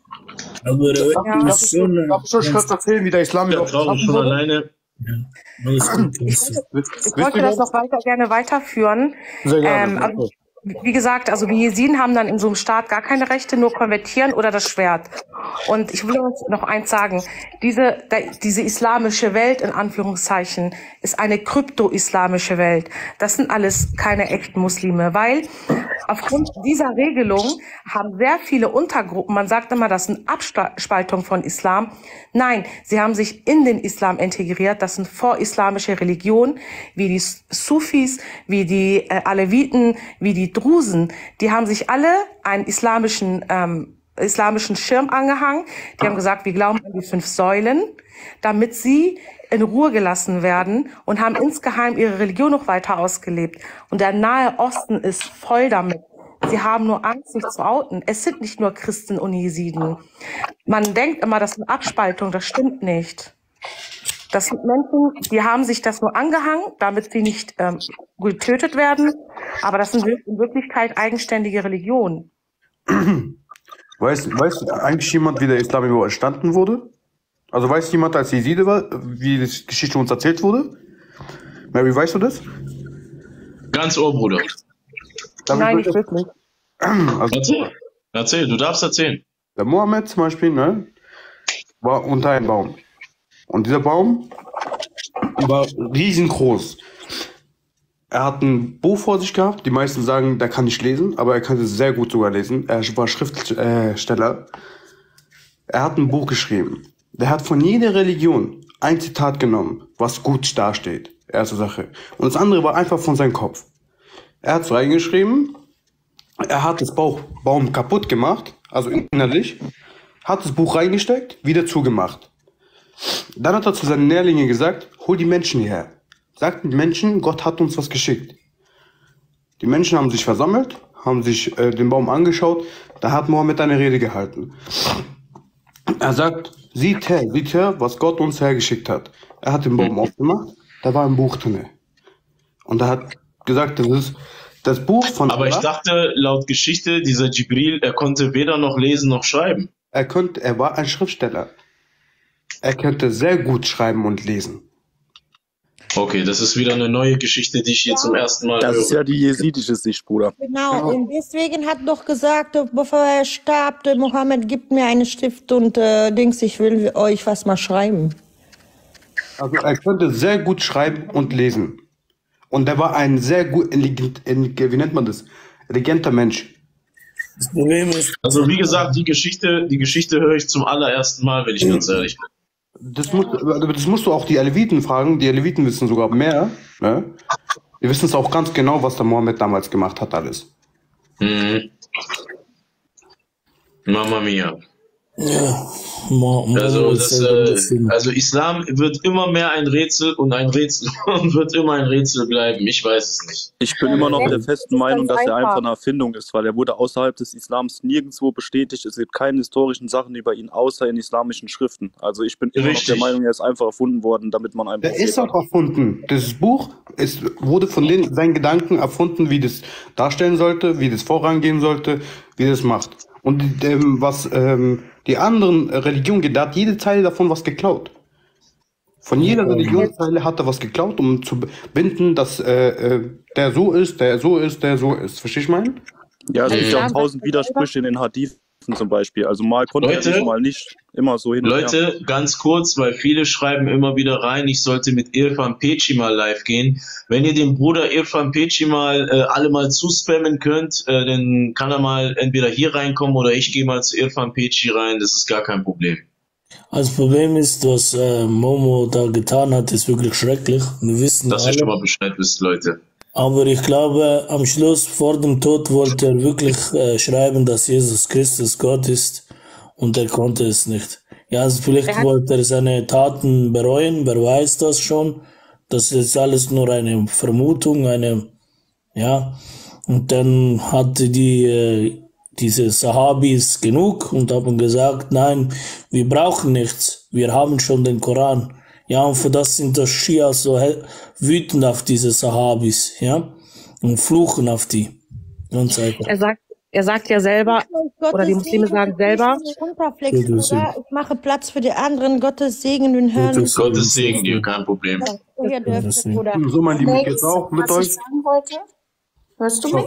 Aber äh, Darf, darf, ist ich, schon, darf ich euch kurz erzählen, wie der Islam Der überhaupt Traum geschaffen schon wurde? alleine. ja, alles gut. Kannst du. Wisst Ich wisst wollte ihr das das? noch weiter, gerne weiterführen. Sehr gerne. Ähm, also, wie gesagt, also die Jesiden haben dann in so einem Staat gar keine Rechte, nur konvertieren oder das Schwert. Und ich will uns noch eins sagen, diese, diese islamische Welt, in Anführungszeichen, ist eine krypto-islamische Welt. Das sind alles keine echten Muslime, weil aufgrund dieser Regelung haben sehr viele Untergruppen, man sagt immer, das sind Abspaltungen von Islam. Nein, sie haben sich in den Islam integriert. Das sind vorislamische Religionen, wie die Sufis, wie die äh, Aleviten, wie die Drusen. Die haben sich alle einen islamischen, ähm, islamischen Schirm angehangen. Die haben gesagt, wir glauben an die fünf Säulen, damit sie in Ruhe gelassen werden und haben insgeheim ihre Religion noch weiter ausgelebt. Und der Nahe Osten ist voll damit. Sie haben nur Angst, sich zu outen. Es sind nicht nur Christen und Jesiden. Man denkt immer, das sind Abspaltungen. Das stimmt nicht. Das sind Menschen, die haben sich das nur angehangen, damit sie nicht ähm, getötet werden. Aber das sind in Wirklichkeit eigenständige Religionen. Weiß, weiß eigentlich jemand, wie der Islam überhaupt entstanden wurde? Also weiß jemand, als Jeside war, wie die Geschichte uns erzählt wurde? Mary, weißt du das? Ganz Ohr, Bruder. Darf Nein, ich ich wirklich. Also, Erzähl. Erzähl, du darfst erzählen. der Mohammed zum Beispiel, ne, war unter einem Baum. Und dieser Baum war riesengroß. Er hat ein Buch vor sich gehabt. Die meisten sagen, der kann nicht lesen, aber er könnte sehr gut sogar lesen. Er war Schriftsteller. Er hat ein Buch geschrieben. Der hat von jeder Religion ein Zitat genommen, was gut dasteht. Erste Sache. Und das andere war einfach von seinem Kopf. Er hat es reingeschrieben. Er hat das Bauch, Baum kaputt gemacht, also innerlich. Hat das Buch reingesteckt, wieder zugemacht. Dann hat er zu seinen Nährlingen gesagt, hol die Menschen hierher. Sagt den Menschen, Gott hat uns was geschickt. Die Menschen haben sich versammelt, haben sich äh, den Baum angeschaut. Da hat Mohammed eine Rede gehalten. Er sagt, sieht her, sieht her, was Gott uns hergeschickt hat. Er hat den Baum aufgemacht, da war ein Buch drin. Und er hat gesagt, das ist das Buch von Aber Allah. ich dachte, laut Geschichte, dieser Jibril, er konnte weder noch lesen noch schreiben. Er konnte, er war ein Schriftsteller. Er könnte sehr gut schreiben und lesen. Okay, das ist wieder eine neue Geschichte, die ich hier zum ersten Mal Das höre. ist ja die jesidische Sicht, Bruder. Genau, und deswegen hat doch gesagt, bevor er starb, der Mohammed, gibt mir einen Stift und äh, Dings, ich will euch was mal schreiben. Also er konnte sehr gut schreiben und lesen. Und er war ein sehr gut, intelligent, wie nennt man das? Intelligenter Mensch. Das Problem ist, Also wie gesagt, die Geschichte, die Geschichte höre ich zum allerersten Mal, wenn ich ganz ehrlich bin. Das, muss, das musst du auch die Aleviten fragen. Die Aleviten wissen sogar mehr. Ne? Die wissen es auch ganz genau, was der Mohammed damals gemacht hat, alles. Mhm. Mamma mia. ja, Also, das, äh, also Islam wird immer mehr ein Rätsel und ein Rätsel und wird immer ein Rätsel bleiben. Ich weiß es nicht. Ich bin immer noch der festen Meinung, dass er einfach eine Erfindung ist, weil er wurde außerhalb des Islams nirgendwo bestätigt. Es gibt keine historischen Sachen über ihn, außer in islamischen Schriften. Also ich bin immer Richtig. noch der Meinung, er ist einfach erfunden worden, damit man einen Der Prophet ist hat. auch erfunden. Das Buch ist, wurde von den, seinen Gedanken erfunden, wie das darstellen sollte, wie das vorangehen sollte, wie das macht. Und ähm, was ähm, die anderen Religionen geht, da hat jede Zeile davon was geklaut. Von jeder Religionsteile hat er was geklaut, um zu binden, dass äh, äh, der so ist, der so ist, der so ist. Verstehst du meinen? Ja, es gibt ja auch Islam tausend Widersprüche in den Hadithen zum Beispiel. Also mal konnte er Leute, nicht, mal nicht. Immer so hin und her. Leute, ganz kurz, weil viele schreiben immer wieder rein, ich sollte mit Irfan Peci mal live gehen. Wenn ihr dem Bruder Irfan Peci mal äh, alle mal zuspammen könnt, äh, dann kann er mal entweder hier reinkommen oder ich gehe mal zu Irfan Peci rein. Das ist gar kein Problem. Das Problem ist, was äh, Momo da getan hat, ist wirklich schrecklich. Wir wissen Dass ihr alle. schon mal Bescheid wisst, Leute. Aber ich glaube, am Schluss, vor dem Tod, wollte er wirklich äh, schreiben, dass Jesus Christus Gott ist. Und er konnte es nicht. Ja, also vielleicht Er hat- wollte er seine Taten bereuen, wer weiß das schon. Das ist alles nur eine Vermutung, eine, ja. Und dann hatte die, äh, diese Sahabis genug und haben gesagt, nein, wir brauchen nichts. Wir haben schon den Koran. Ja, und für das sind das Schia so he- wütend auf diese Sahabis, ja. Und fluchen auf die. Ganz einfach. Er sagt, er sagt ja selber, oder die Muslime sagen selber, Runterflexen, Gottes Segen. oder? Ich mache Platz für die anderen. Gottes Segen, den hören. Gottes Segen. Gottes Segen dir, kein Problem. Ihr dürft, Gottes Segen. Bruder. So, mein Lieben, jetzt auch mit was euch. ich sagen wollte. Hörst du mich?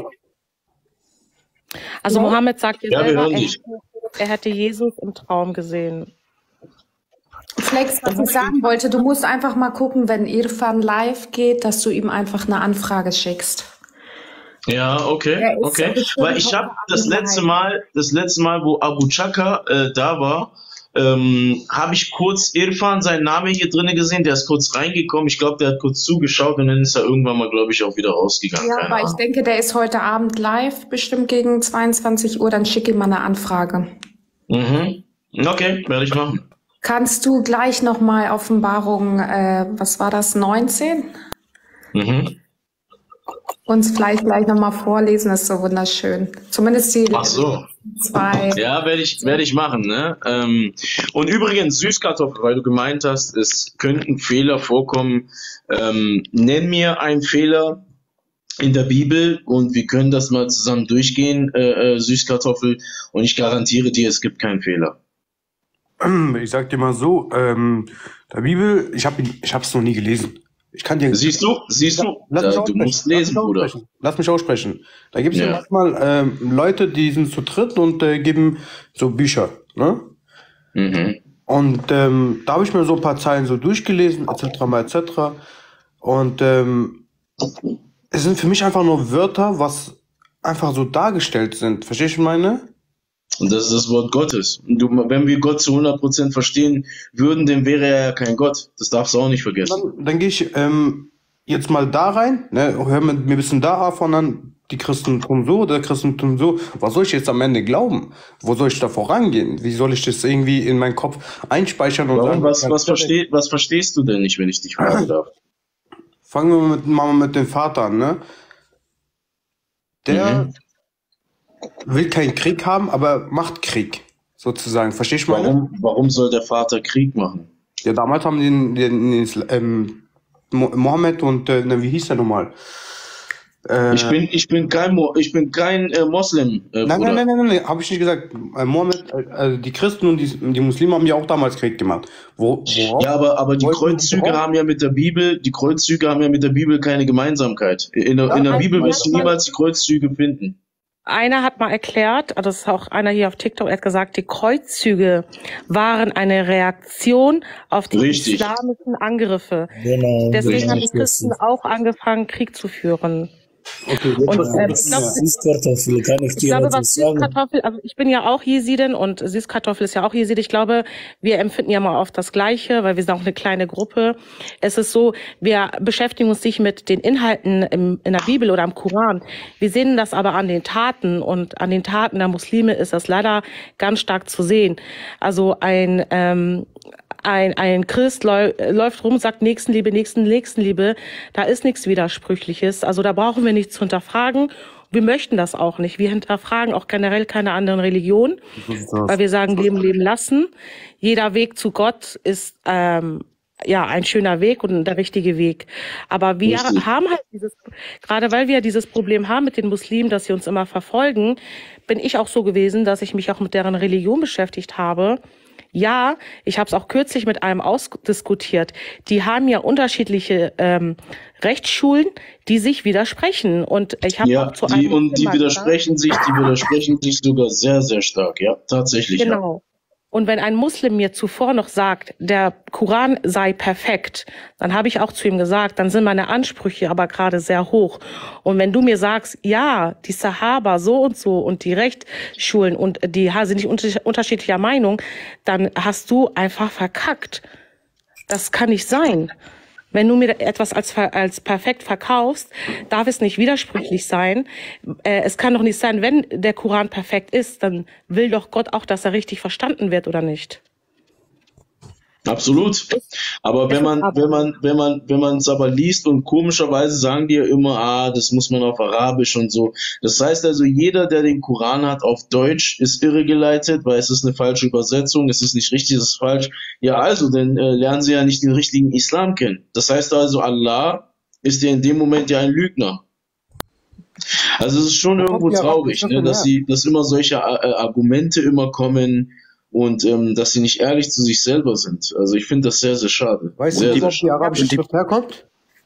also Mohammed sagt ja Ja, wir selber, hören er, dich. er hätte Jesus im Traum gesehen. Flex, was ich sagen wollte, du musst einfach mal gucken, wenn Irfan live geht, dass du ihm einfach eine Anfrage schickst. Ja, okay, Er ist okay. bestimmt Weil ich habe das letzte Mal, das letzte Mal, wo Abu Chaka äh, da war, ähm, habe ich kurz Irfan, seinen Namen hier drinnen gesehen, der ist kurz reingekommen. Ich glaube, der hat kurz zugeschaut und dann ist er irgendwann mal, glaube ich, auch wieder rausgegangen. Ja, Keine aber ich Ahnung. denke, der ist heute Abend live, bestimmt gegen zweiundzwanzig Uhr, dann schick ihm mal eine Anfrage. Mhm. Okay, werde ich machen. Kannst du gleich nochmal Offenbarung, äh, was war das, neunzehn? Mhm. Uns vielleicht gleich nochmal vorlesen, das ist so wunderschön. Zumindest die Ach so. zwei. Ja, werde ich, werde ich machen, ne? Ähm, und übrigens, Süßkartoffel, weil du gemeint hast, es könnten Fehler vorkommen. Ähm, nenn mir einen Fehler in der Bibel und wir können das mal zusammen durchgehen, äh, äh, Süßkartoffel, und ich garantiere dir, es gibt keinen Fehler. Ich sag dir mal so, ähm, der Bibel, ich habe ich hab's noch nie gelesen. Ich kann dir. Siehst du, siehst du, Lass mich da, du aussprechen. musst lesen, Lass mich Bruder. aussprechen. Lass mich aussprechen. Da gibt's ja, Ja. manchmal ähm, Leute, die sind zu dritt und äh, geben so Bücher, ne? Mhm. Und ähm, da habe ich mir so ein paar Zeilen so durchgelesen, et cetera et cetera. Und ähm, es sind für mich einfach nur Wörter, was einfach so dargestellt sind. Verstehst du meine? Und das ist das Wort Gottes. Und du, wenn wir Gott zu hundert Prozent verstehen würden, dann wäre er ja kein Gott. Das darfst du auch nicht vergessen. Dann, dann gehe ich ähm, jetzt mal da rein, ne, hör mir mir ein bisschen davon an, die Christen tun so, der Christen tun so. Was soll ich jetzt am Ende glauben? Wo soll ich da vorangehen? Wie soll ich das irgendwie in meinen Kopf einspeichern und Warum, sagen, was, was, versteh, was verstehst du denn nicht, wenn ich dich fragen darf? Fangen wir mit Mama mit dem Vater an, ne? Der Mhm. will keinen Krieg haben, aber macht Krieg, sozusagen. Verstehst du meine? Warum, warum soll der Vater Krieg machen? Ja, damals haben die den, den, den Isla- ähm, Mo- Mohammed und, äh, ne, wie hieß der nochmal? Äh, Ich bin, ich bin kein, Mo ich bin kein äh, Moslem, äh, Nein, Bruder. nein, nein, nein, nein, nein, habe ich nicht gesagt. Äh, Mohammed, äh, äh, die Christen und die, die Muslime haben ja auch damals Krieg gemacht. Wo, worauf? Ja, aber, aber die Wollten die Kreuzzüge drauf? haben ja mit der Bibel, die Kreuzzüge haben ja mit der Bibel keine Gemeinsamkeit. In der, in der Ja, Bibel also wirst du manchmal- niemals die Kreuzzüge finden. Einer hat mal erklärt, also das ist auch einer hier auf TikTok, er hat gesagt, die Kreuzzüge waren eine Reaktion auf die Richtig. islamischen Angriffe. Genau. Deswegen genau, haben die das Christen ist- auch angefangen, Krieg zu führen. Okay, Und jetzt ähm, ich glaube, Süßkartoffel, kann ich ich dir glaube, was was sagen? Süßkartoffel, also ich bin ja auch Jesidin und Süßkartoffel ist ja auch Jesid. Ich glaube, wir empfinden ja mal oft das Gleiche, weil wir sind auch eine kleine Gruppe. Es ist so, wir beschäftigen uns nicht mit den Inhalten im, in der Bibel oder im Koran. Wir sehen das aber an den Taten und an den Taten der Muslime ist das leider ganz stark zu sehen. Also ein ähm, Ein, ein Christ läu läuft rum, sagt Nächstenliebe, Nächsten, Nächstenliebe. Da ist nichts Widersprüchliches. Also da brauchen wir nichts zu hinterfragen. Wir möchten das auch nicht. Wir hinterfragen auch generell keine anderen Religionen, weil wir sagen, leben, leben lassen. Jeder Weg zu Gott ist ähm, ja ein schöner Weg und der richtige Weg. Aber wir Richtig. haben halt dieses, gerade weil wir dieses Problem haben mit den Muslimen, dass sie uns immer verfolgen, bin ich auch so gewesen, dass ich mich auch mit deren Religion beschäftigt habe. Ja, ich habe es auch kürzlich mit einem ausdiskutiert. Die haben ja unterschiedliche ähm, Rechtsschulen, die sich widersprechen. Und ich habe Ja, auch zu die, einem und die Muslim mal gesagt, widersprechen sich, die widersprechen sich sogar sehr, sehr stark. Ja, tatsächlich. Ja. genau. Und wenn ein Muslim mir zuvor noch sagt, der Koran sei perfekt, dann habe ich auch zu ihm gesagt, dann sind meine Ansprüche aber gerade sehr hoch. Und wenn du mir sagst, ja, die Sahaba so und so und die Rechtsschulen und die sind nicht unter unterschiedlicher Meinung, dann hast du einfach verkackt. Das kann nicht sein. Wenn du mir etwas als, als perfekt verkaufst, darf es nicht widersprüchlich sein. Äh, es kann doch nicht sein, wenn der Koran perfekt ist, dann will doch Gott auch, dass er richtig verstanden wird, oder nicht? Absolut. Aber wenn man, wenn man, wenn man, wenn man es aber liest und komischerweise sagen die ja immer, ah, das muss man auf Arabisch und so. Das heißt also, jeder, der den Koran hat auf Deutsch, ist irregeleitet, weil es ist eine falsche Übersetzung, es ist nicht richtig, es ist falsch. Ja, also, dann äh, lernen sie ja nicht den richtigen Islam kennen. Das heißt also, Allah ist ja in dem Moment ja ein Lügner. Also es ist schon irgendwo traurig, ne, dass sie, dass immer solche äh, Argumente immer kommen. Und ähm, dass sie nicht ehrlich zu sich selber sind. Also ich finde das sehr, sehr schade. Weißt sehr, du, wo die arabische Schrift herkommt?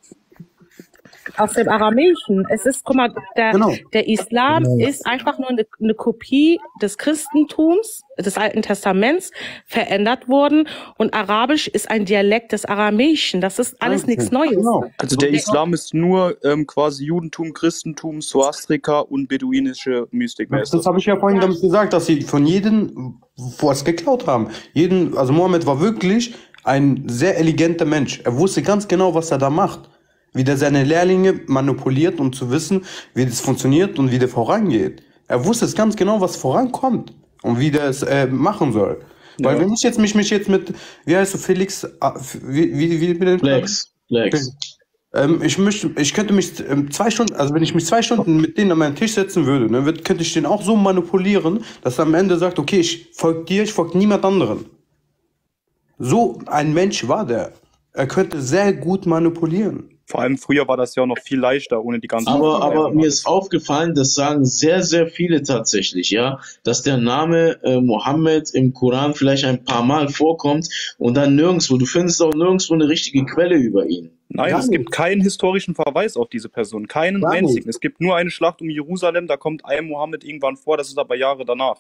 Aus dem Aramäischen. Es ist, guck mal, der, Genau. der Islam Genau. ist einfach nur eine, eine Kopie des Christentums, des Alten Testaments, verändert worden. Und Arabisch ist ein Dialekt des Aramäischen. Das ist alles nichts Neues. Also der Islam ist nur ähm, quasi Judentum, Christentum, Zoroastrika und beduinische Mystik. Das, das habe ich ja vorhin damit gesagt, dass sie von jedem was geklaut haben. Jeden, also Mohammed war wirklich ein sehr eleganter Mensch. Er wusste ganz genau, was er da macht. Wie der seine Lehrlinge manipuliert, um zu wissen, wie das funktioniert und wie der vorangeht. Er wusste es ganz genau, was vorankommt und wie der es äh, machen soll. Ja. Weil wenn ich jetzt mich, mich jetzt mit, wie heißt du, Felix, äh, wie, wie, wie, wie Flex, Flex. Ähm, ich möchte, ich könnte mich ähm, zwei Stunden, also wenn ich mich zwei Stunden mit denen an meinen Tisch setzen würde, ne, wird, könnte ich den auch so manipulieren, dass er am Ende sagt, okay, ich folge dir, ich folge niemand anderen. So ein Mensch war der. Er könnte sehr gut manipulieren. Vor allem früher war das ja noch viel leichter, ohne die ganzen... Aber, aber mir ist aufgefallen, das sagen sehr, sehr viele tatsächlich, ja, dass der Name äh, Mohammed im Koran vielleicht ein paar Mal vorkommt und dann nirgendwo. Du findest auch nirgendwo eine richtige Quelle über ihn. Nein, Gar es nicht. gibt keinen historischen Verweis auf diese Person, keinen Gar einzigen. Nicht. Es gibt nur eine Schlacht um Jerusalem, da kommt ein Mohammed irgendwann vor, das ist aber Jahre danach.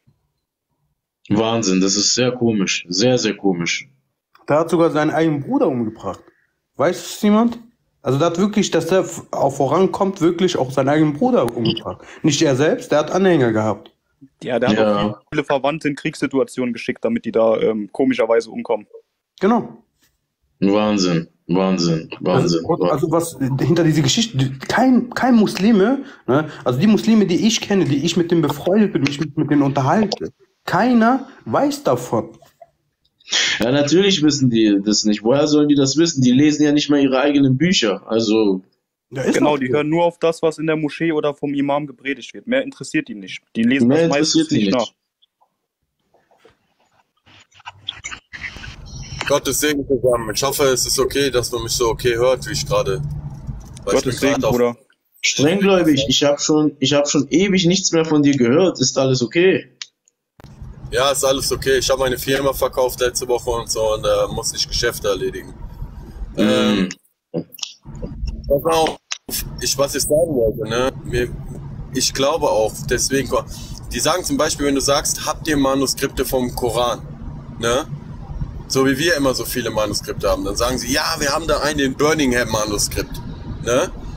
Wahnsinn, das ist sehr komisch, sehr, sehr komisch. Der hat sogar seinen eigenen Bruder umgebracht. Weiß es jemand? Also der hat wirklich, dass der auch vorankommt, wirklich auch seinen eigenen Bruder umgebracht. Nicht er selbst, der hat Anhänger gehabt. Ja, der hat Ja. auch viele Verwandte in Kriegssituationen geschickt, damit die da ähm, komischerweise umkommen. Genau. Wahnsinn, Wahnsinn, Wahnsinn. Also, also was hinter dieser Geschichte, kein, kein Muslime, ne, also die Muslime, die ich kenne, die ich mit denen befreundet bin, mich mit, mit denen unterhalte, keiner weiß davon. Ja, natürlich wissen die das nicht. Woher sollen die das wissen? Die lesen ja nicht mal ihre eigenen Bücher. Also. Ja, ist genau, auch die so. hören nur auf das, was in der Moschee oder vom Imam gepredigt wird. Mehr interessiert die nicht. Die lesen Mehr das meistens interessiert die nicht nicht. nach. Gottes Segen zusammen. Ich hoffe, es ist okay, dass man mich so okay hört, wie ich gerade. weil ich Gottes bin Segen, grad auf- Bruder. Strenggläubig, ich habe schon, ich habe schon ewig nichts mehr von dir gehört. Ist alles okay? Ja, ist alles okay. Ich habe meine Firma verkauft letzte Woche und so und äh, muss ich Geschäfte erledigen. Ähm, pass auf, ich, was ich sagen wollte, ne? Mir, ich glaube auch, deswegen, die sagen zum Beispiel, wenn du sagst, habt ihr Manuskripte vom Koran, ne? So wie wir immer so viele Manuskripte haben, dann sagen sie, ja, wir haben da einen, den Birmingham-Manuskript, ne?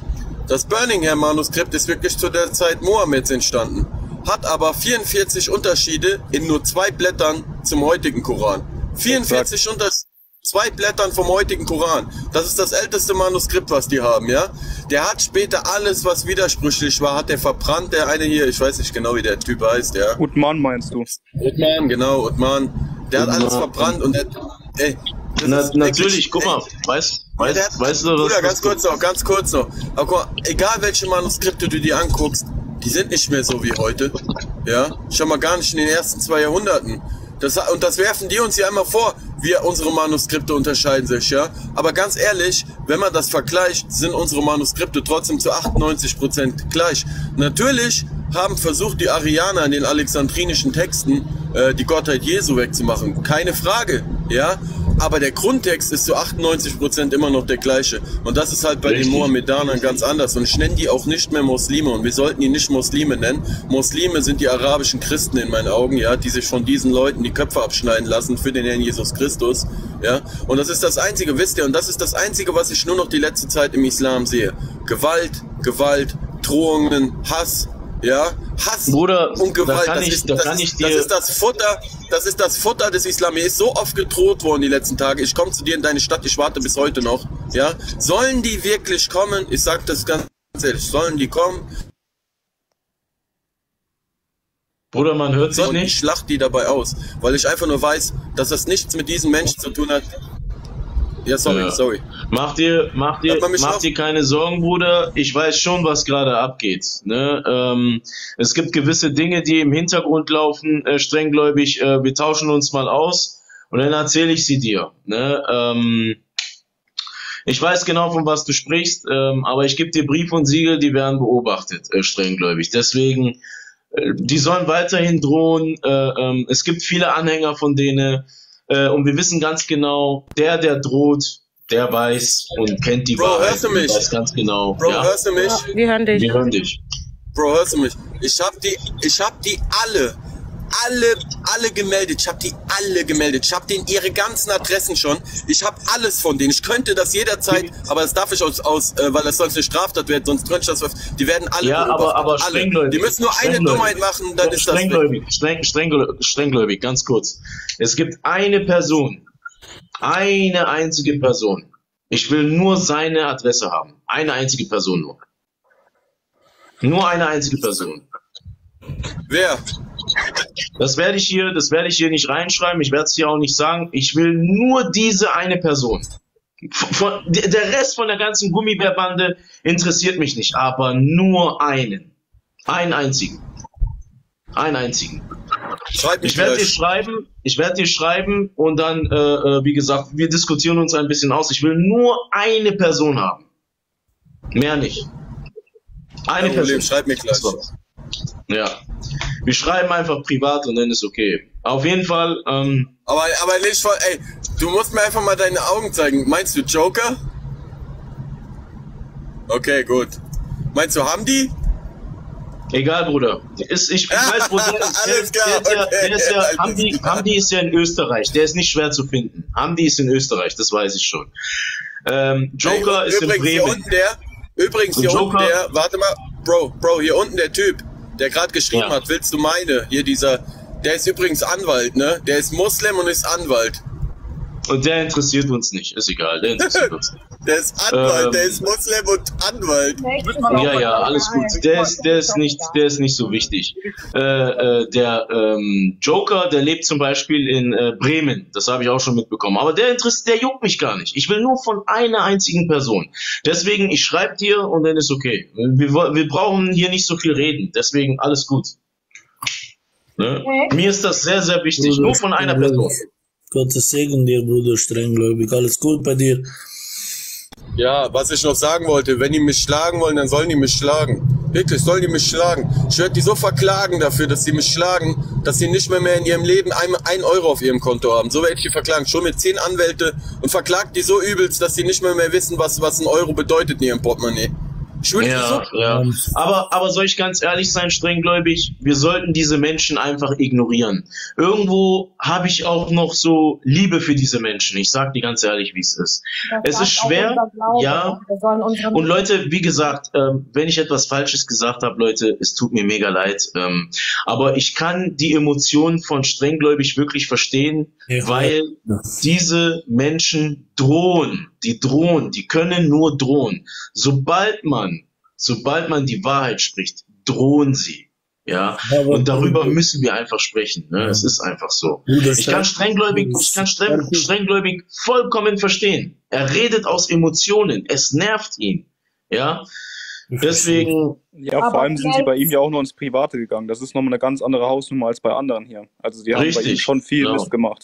Das Birmingham-Manuskript ist wirklich zu der Zeit Mohammeds entstanden, hat aber vierundvierzig Unterschiede in nur zwei Blättern zum heutigen Koran. vierundvierzig unter zwei Blättern vom heutigen Koran. Das ist das älteste Manuskript, was die haben, ja. Der hat später alles, was widersprüchlich war, hat er verbrannt. Der eine hier, ich weiß nicht genau, wie der Typ heißt, ja. Uthman meinst du? Uthman, genau, Uthman. Der hat alles verbrannt und der, ey, Na, natürlich, guck mal, weißt, weißt, weißt du, was... Bruder, ganz kurz noch, ganz kurz noch. Aber guck mal, egal welche Manuskripte du dir anguckst, die sind nicht mehr so wie heute, ja. Schon mal gar nicht in den ersten zwei Jahrhunderten. Das, und das werfen die uns ja immer vor, wir, unsere Manuskripte unterscheiden sich, ja. Aber ganz ehrlich, wenn man das vergleicht, sind unsere Manuskripte trotzdem zu achtundneunzig Prozent gleich. Natürlich haben versucht, die Arianer in den alexandrinischen Texten äh, die Gottheit Jesu wegzumachen. Keine Frage, ja. Aber der Grundtext ist zu achtundneunzig Prozent immer noch der gleiche. Und das ist halt bei Richtig. den Mohammedanern ganz anders. Und ich nenne die auch nicht mehr Muslime. Und wir sollten die nicht Muslime nennen. Muslime sind die arabischen Christen in meinen Augen, ja, die sich von diesen Leuten die Köpfe abschneiden lassen für den Herrn Jesus Christus. Ja. Und das ist das Einzige, wisst ihr, und das ist das Einzige, was ich nur noch die letzte Zeit im Islam sehe. Gewalt, Gewalt, Drohungen, Hass. Ja, Hass Bruder, und Gewalt, da kann das, ich, ist, da das, kann ist, ich dir das ist das Futter, das ist das Futter des Islam. Mir ist so oft gedroht worden die letzten Tage. Ich komme zu dir in deine Stadt, ich warte bis heute noch. Ja, sollen die wirklich kommen? Ich sage das ganz ehrlich, sollen die kommen? Bruder, man hört sich nicht. Ich schlacht die dabei aus, weil ich einfach nur weiß, dass das nichts mit diesen Menschen zu tun hat. Ja, sorry, ja. sorry. Mach dir, mach dir, mach dir keine Sorgen, Bruder. Ich weiß schon, was gerade abgeht. Ne? Ähm, es gibt gewisse Dinge, die im Hintergrund laufen, äh, strenggläubig. Äh, wir tauschen uns mal aus und dann erzähle ich sie dir. Ne? Ähm, ich weiß genau, von was du sprichst, ähm, aber ich gebe dir Brief und Siegel, die werden beobachtet, äh, strenggläubig. Deswegen, äh, die sollen weiterhin drohen. Äh, ähm, es gibt viele Anhänger von denen. Und wir wissen ganz genau, der, der droht, der weiß und kennt die Bro, Wahrheit. hörst du mich? Weiß ganz genau. Bro, ja. hörst du mich? Ja, wir hören dich. Wir hören dich. Bro, hörst du mich? Ich hab die, ich hab die alle, alle, alle gemeldet. Ich hab die alle gemeldet. Ich hab denen ihre ganzen Adressen schon. Ich hab alles von denen. Ich könnte das jederzeit, aber das darf ich aus, aus äh, weil das sonst eine Straftat wird, sonst könnte ich das, die werden alle Ja, aber, aber alle. strenggläubig. Die müssen nur eine Dummheit machen, dann ist das strenggläubig, streng, strenggläubig, strenggläubig, ganz kurz. Es gibt eine Person, eine einzige Person. Ich will nur seine Adresse haben. Eine einzige Person nur. Nur eine einzige Person. Wer? Das werde ich hier, das werde ich hier nicht reinschreiben. Ich werde es hier auch nicht sagen. Ich will nur diese eine Person. Von, der Rest von der ganzen Gummibärbande interessiert mich nicht, aber nur einen. Einen einzigen. Einen einzigen. Schreib mich ich werde dir gleich. schreiben, ich werde dir schreiben und dann, äh, wie gesagt, wir diskutieren uns ein bisschen aus. Ich will nur eine Person haben. Mehr nicht. Eine Kein Person. Problem, schreib mir gleich. Ja. Wir schreiben einfach privat und dann ist okay. Auf jeden Fall, ähm, Aber, aber nicht voll, ey, du musst mir einfach mal deine Augen zeigen. Meinst du Joker? Okay, gut. Meinst du Hamdi? Egal, Bruder. Ist, ich weiß, wo der, der, Alles klar, der, der, okay. der ist ja, Alles Hamdi, klar. Hamdi ist ja in Österreich. Der ist nicht schwer zu finden. Hamdi ist in Österreich, das weiß ich schon. Ähm, Joker Ey, ist in übrigens, hier Bremen. unten der, übrigens, Und hier Joker- unten der, warte mal, Bro, Bro, hier unten der Typ, der gerade geschrieben Ja. hat, willst du meine? Hier dieser, der ist übrigens Anwalt, ne? Der ist Muslim und ist Anwalt. Und der interessiert uns nicht. Ist egal, der interessiert uns nicht. Der ist Anwalt, Ähm, der ist Muslim und Anwalt. Ja, ja, alles gut. Der ist, der ist nicht, der ist nicht so wichtig. Äh, äh, der ähm, Joker, der lebt zum Beispiel in äh, Bremen. Das habe ich auch schon mitbekommen. Aber der interessiert, der juckt mich gar nicht. Ich will nur von einer einzigen Person. Deswegen, ich schreibe dir und dann ist okay. Wir, wo- wir brauchen hier nicht so viel reden. Deswegen alles gut. Ne? Mir ist das sehr, sehr wichtig. Nur von einer Person. Gottes Segen dir, Bruder, strenggläubig. Alles gut bei dir. Ja, was ich noch sagen wollte, wenn die mich schlagen wollen, dann sollen die mich schlagen. Wirklich, sollen die mich schlagen. Ich werde die so verklagen dafür, dass sie mich schlagen, dass sie nicht mehr, mehr in ihrem Leben ein, ein Euro auf ihrem Konto haben. So werde ich die verklagen. Schon mit zehn Anwälte und verklagt die so übelst, dass sie nicht mehr, mehr wissen, was, was ein Euro bedeutet in ihrem Portemonnaie. Ich würde Ja, so, ja. Aber, aber soll ich ganz ehrlich sein, strenggläubig, wir sollten diese Menschen einfach ignorieren. Irgendwo habe ich auch noch so Liebe für diese Menschen. Ich sag dir ganz ehrlich, wie es ist. Das Es ist sagt auch schwer, unser Glaube. ja. Wir sollen unsere Und Leute, wie gesagt, ähm, wenn ich etwas Falsches gesagt habe, Leute, es tut mir mega leid. Ähm, aber ich kann die Emotionen von strenggläubig wirklich verstehen, Ja. weil diese Menschen drohen. Die drohen, die können nur drohen. Sobald man, sobald man die Wahrheit spricht, drohen sie. Ja, Aber- und darüber müssen wir einfach sprechen. Ne? Es ist einfach so. Du, das Ich kann heißt- strenggläubig, ich kann streng, strenggläubig vollkommen verstehen. Er redet aus Emotionen. Es nervt ihn. Ja, deswegen. Ja, Aber vor allem sind sie jetzt- bei ihm ja auch noch ins Private gegangen. Das ist nochmal eine ganz andere Hausnummer als bei anderen hier. Also die haben bei ihm Richtig, schon viel genau. Mist gemacht.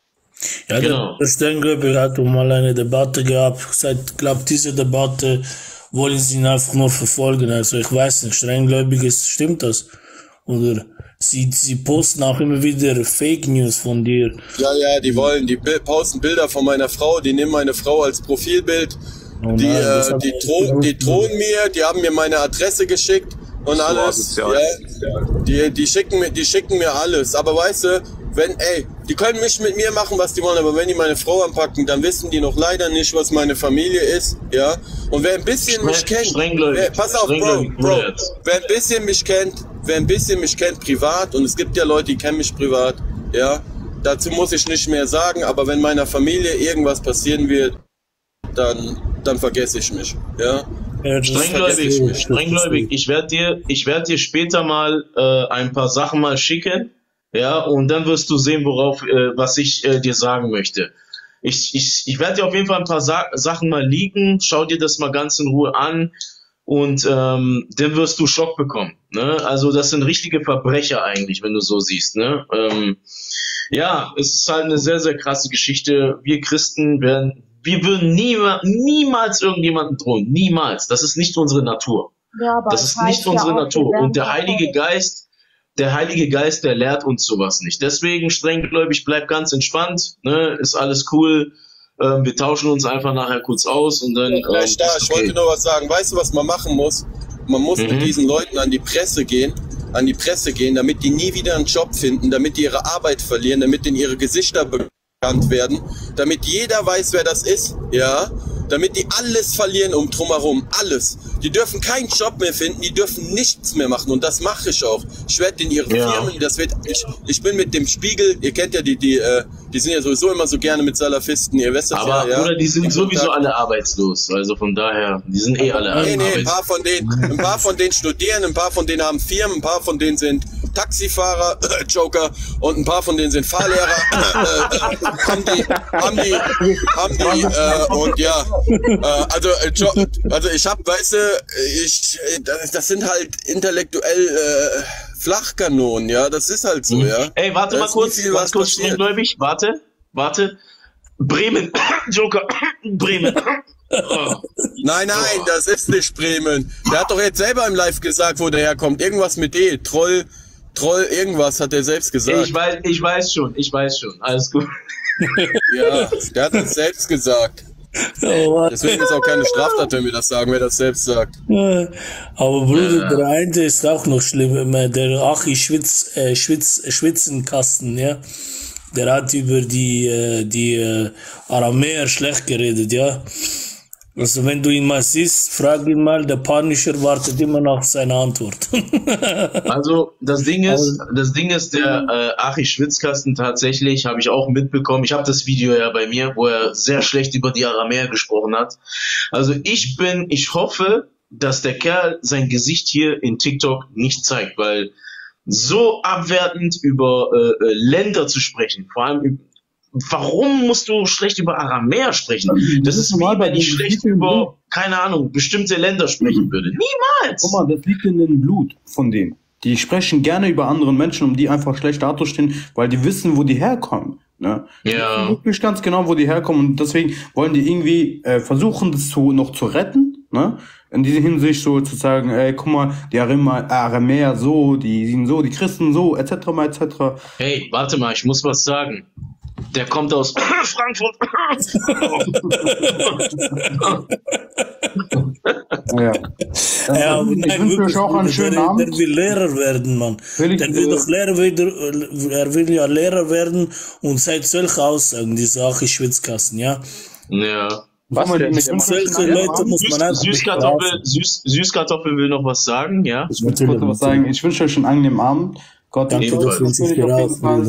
Ja, Genau. der Strenggläubige hat mal eine Debatte gehabt. Seit, glaube diese Debatte wollen sie ihn einfach nur verfolgen. Also ich weiß nicht, strenggläubig ist, stimmt das? Oder sie, sie posten auch immer wieder Fake News von dir. ja, ja, die wollen, die Bi- posten Bilder von meiner Frau, die nehmen meine Frau als Profilbild. Oh Die, nein, das äh, hab die, ich drohen, die nicht drohen mir, die haben mir meine Adresse geschickt und So alles. asozial. Ja, die, die, schicken mir, die schicken mir alles. Aber weißt du, wenn, ey, die können mich mit mir machen, was die wollen, aber wenn die meine Frau anpacken, dann wissen die noch leider nicht, was meine Familie ist, ja. Und wer ein bisschen mich Streng- kennt, strenggläubig, wer, pass auf, Bro, strenggläubig, Bro, jetzt. wer ein bisschen mich kennt, wer ein bisschen mich kennt privat, und es gibt ja Leute, die kennen mich privat, ja, dazu muss ich nicht mehr sagen, aber wenn meiner Familie irgendwas passieren wird, dann, dann vergesse ich mich, ja. Ja, das verstehe Strenggläubig, ich, das strenggläubig. Ich werde dir, ich werde dir später mal äh, ein paar Sachen mal schicken, ja, und dann wirst du sehen, worauf, äh, was ich äh, dir sagen möchte. Ich, ich, ich werde dir auf jeden Fall ein paar Sa Sachen mal liegen. Schau dir das mal ganz in Ruhe an und ähm, dann wirst du Schock bekommen. Ne? Also das sind richtige Verbrecher eigentlich, wenn du so siehst. Ne? Ähm, ja, es ist halt eine sehr, sehr krasse Geschichte. Wir Christen werden, wir würden nie, niemals irgendjemanden drohen. Niemals. Das ist nicht unsere Natur. Ja, aber Das es ist heißt nicht ja unsere auch, wir Natur. werden Und der verfolgt. Heilige Geist, der Heilige Geist, der lehrt uns sowas nicht. Deswegen strenggläubig, bleib ganz entspannt, ne? Ist alles cool. Ähm, wir tauschen uns einfach nachher kurz aus und dann. Ähm, Gleich da, ist ich okay. wollte nur was sagen. Weißt du, was man machen muss? Man muss Mhm. mit diesen Leuten an die Presse gehen, an die Presse gehen, damit die nie wieder einen Job finden, damit die ihre Arbeit verlieren, damit denen ihre Gesichter bekannt werden, damit jeder weiß, wer das ist, ja, damit die alles verlieren um drumherum, alles. Die dürfen keinen Job mehr finden, die dürfen nichts mehr machen und das mache ich auch. Ich werde in ihre Ja. Firmen, das wird, ich, ich bin mit dem Spiegel, ihr kennt ja die, die, äh, die sind ja sowieso immer so gerne mit Salafisten, ihr wisst das Aber, ja, ja. Bruder, die sind In sowieso Kontakt. alle arbeitslos. Also von daher, die sind eh alle Nee, nee, ein arbeitslos. paar von denen, ein paar von denen studieren, ein paar von denen haben Firmen, ein paar von denen sind Taxifahrer, äh, Joker, und ein paar von denen sind Fahrlehrer, äh, äh, haben die, haben die, haben die, äh, und ja, äh, also, äh, Jo- also ich hab, weißt du, ich, äh, das, das sind halt intellektuell äh, Flachkanonen, ja, das ist halt so, ja. Ey, warte Da mal ist nie kurz, viel, ganz was kurz passiert. strenggläubig. Warte, warte. Bremen, Joker, Bremen. Oh. Nein, nein, das ist nicht Bremen. Der hat doch jetzt selber im Live gesagt, wo der herkommt. Irgendwas mit E. Troll, Troll, irgendwas hat er selbst gesagt. Ich weiß, ich weiß schon, ich weiß schon. Alles gut. Ja, der hat das selbst gesagt. Oh, Deswegen ist auch keine Straftat, wenn wir das sagen, wer das selbst sagt. Äh, Aber Bruder, Ja. der eine ist auch noch schlimm, immer der Achi Schwitz, äh, Schwitz, Schwitzenkasten, ja. Der hat über die, äh, die äh, Aramäer schlecht geredet, ja. Also wenn du ihn mal siehst, frag ihn mal, der Punisher wartet immer noch auf seine Antwort. Also das Ding ist, das Ding ist, der äh, Achi Schwitzkasten tatsächlich, habe ich auch mitbekommen. Ich habe das Video ja bei mir, wo er sehr schlecht über die Aramäer gesprochen hat. Also ich bin, ich hoffe, dass der Kerl sein Gesicht hier in TikTok nicht zeigt, weil so abwertend über äh, äh, Länder zu sprechen, vor allem über, warum musst du schlecht über Aramäer sprechen? Das ist wie wenn ich schlecht über, keine Ahnung, bestimmte Länder sprechen würde. Niemals! Guck mal, das liegt in dem Blut von denen. Die sprechen gerne über andere Menschen, um die einfach schlecht dazustehen, weil die wissen, wo die herkommen. Ne? Die Ja. wissen wirklich ganz genau, wo die herkommen, und deswegen wollen die irgendwie äh, versuchen, das zu, noch zu retten. Ne? In dieser Hinsicht so zu sagen, ey, guck mal, die Arama- Aramäer so, die sind so, die Christen so, et cetera et cetera. Hey, warte mal, ich muss was sagen. Der kommt aus Frankfurt. Ja. Ja, aber ich nein, wünsche wirklich, euch auch einen der, schönen der Abend. will Lehrer werden, Mann. Will ich, Der will äh, doch Lehrer wieder, er will ja Lehrer werden und sagt solche Aussagen, diese Achi-Schwitzkassen, ja. Ja. Was denn? Ich wünsche euch Solche einen Leute Abend. muss man einfach Süßkartoffel, bestrafen. Süß, Süßkartoffel will noch was sagen, ja? Ich will kurz was sagen. Ich wünsche euch einen angenehmen Abend. Gott Danke, ist das wünsche ich dir auf auch, jeden Fall. Bruder.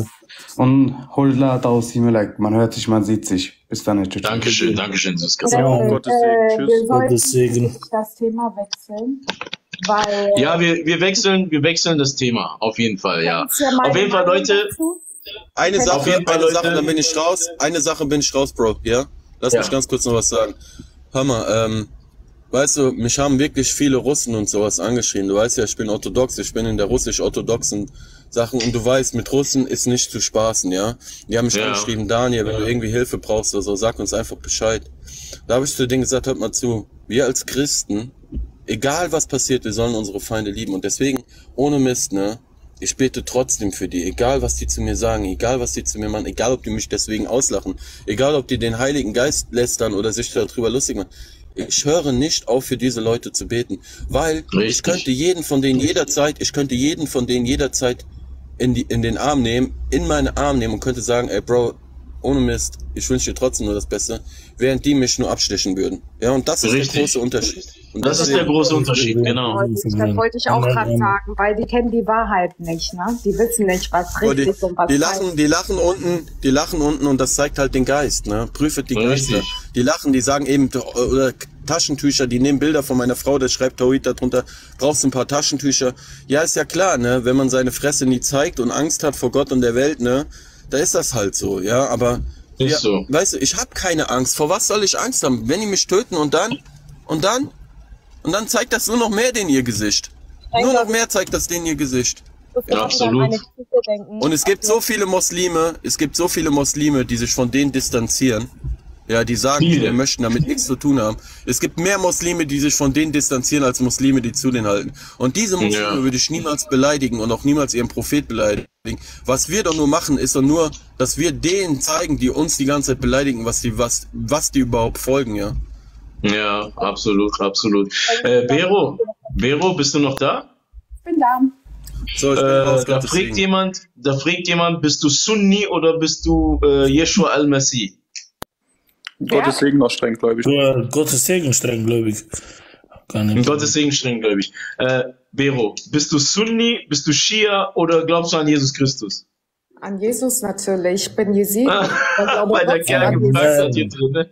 Und Holla aus Himmel. Man hört sich, man sieht sich. Bis dann. Tschüss. Dankeschön, Dankeschön, Äh, Süßkartoffel. Ja, Gottes Segen. wir Tschüss. sollten Gottes Segen. wirklich das Thema wechseln, weil Ja, wir, wir wechseln, wir wechseln das Thema. Auf jeden Fall, ja. das ist ja meine Auf jeden Fall, Meinung Leute. dazu. Eine Auf Sache, jeden Fall, eine Sache, Leute. dann bin ich raus. Eine Sache bin ich raus, Bro, ja? Lass Ja. mich ganz kurz noch was sagen. Hör mal, ähm, weißt du, mich haben wirklich viele Russen und sowas angeschrieben. Du weißt ja, ich bin orthodox, ich bin in der russisch-orthodoxen Sachen und du weißt, mit Russen ist nicht zu spaßen, ja? Die haben mich Ja. angeschrieben, Daniel, wenn du irgendwie Hilfe brauchst oder so, sag uns einfach Bescheid. Da habe ich zu denen gesagt, hört mal zu, wir als Christen, egal was passiert, wir sollen unsere Feinde lieben und deswegen, ohne Mist, ne? Ich bete trotzdem für die, egal was die zu mir sagen, egal was die zu mir machen, egal ob die mich deswegen auslachen, egal ob die den Heiligen Geist lästern oder sich darüber lustig machen. Ich höre nicht auf, für diese Leute zu beten, weil ich Richtig. könnte jeden von denen jederzeit, ich könnte jeden von denen jederzeit in die, in den Arm nehmen, in meinen Arm nehmen und könnte sagen, ey Bro, ohne Mist, ich wünsche dir trotzdem nur das Beste, während die mich nur abstechen würden. Ja, und das ist der Richtig. große Unterschied. Und Das ist der große Unterschied, genau. Wollte ich- Das wollte ich auch gerade sagen, weil die kennen die Wahrheit nicht, ne? Die wissen nicht, was Aber die, richtig und was die falsch lachen, die lachen unten, die lachen unten und das zeigt halt den Geist, ne? Prüfet die Richtig. Geister. Die lachen, die sagen eben, oder Taschentücher, die nehmen Bilder von meiner Frau, der schreibt Tawhid darunter, brauchst du ein paar Taschentücher. Ja, ist ja klar, ne? Wenn man seine Fresse nie zeigt und Angst hat vor Gott und der Welt, ne? Da ist das halt so, ja, aber, Ist ja, so. weißt du, ich habe keine Angst. Vor was soll ich Angst haben? Wenn die mich töten und dann, und dann, und dann zeigt das nur noch mehr den ihr Gesicht. Nur noch mehr zeigt das denen ihr Gesicht. Ja, absolut. Und es gibt so viele Muslime, es gibt so viele Muslime, die sich von denen distanzieren. Ja, die sagen, Viele. wir möchten damit nichts zu tun haben. Es gibt mehr Muslime, die sich von denen distanzieren, als Muslime, die zu denen halten. Und diese Muslime Ja. würde ich niemals beleidigen und auch niemals ihren Prophet beleidigen. Was wir doch nur machen, ist doch nur, dass wir denen zeigen, die uns die ganze Zeit beleidigen, was die, was, was die überhaupt folgen, ja. Ja, absolut, absolut. Äh, Vero, Vero, bist du noch da? Ich bin da. So, ich bin Äh, raus, da Gottes fragt Segen. jemand, da fragt jemand, bist du Sunni oder bist du äh, Yeshua al-Masih? Gottes Segen noch streng, glaube ich. Ja, Gottes Segen streng, glaube ich. Kann Um ich. Gottes Segen streng, glaube ich. Äh, Vero, bist du Sunni, bist du Schia oder glaubst du an Jesus Christus? An Jesus natürlich. Ich bin Jesiden. Ich glaube Weil der trotzdem Kerl an gefragt Jesus. hat hier drin, ne?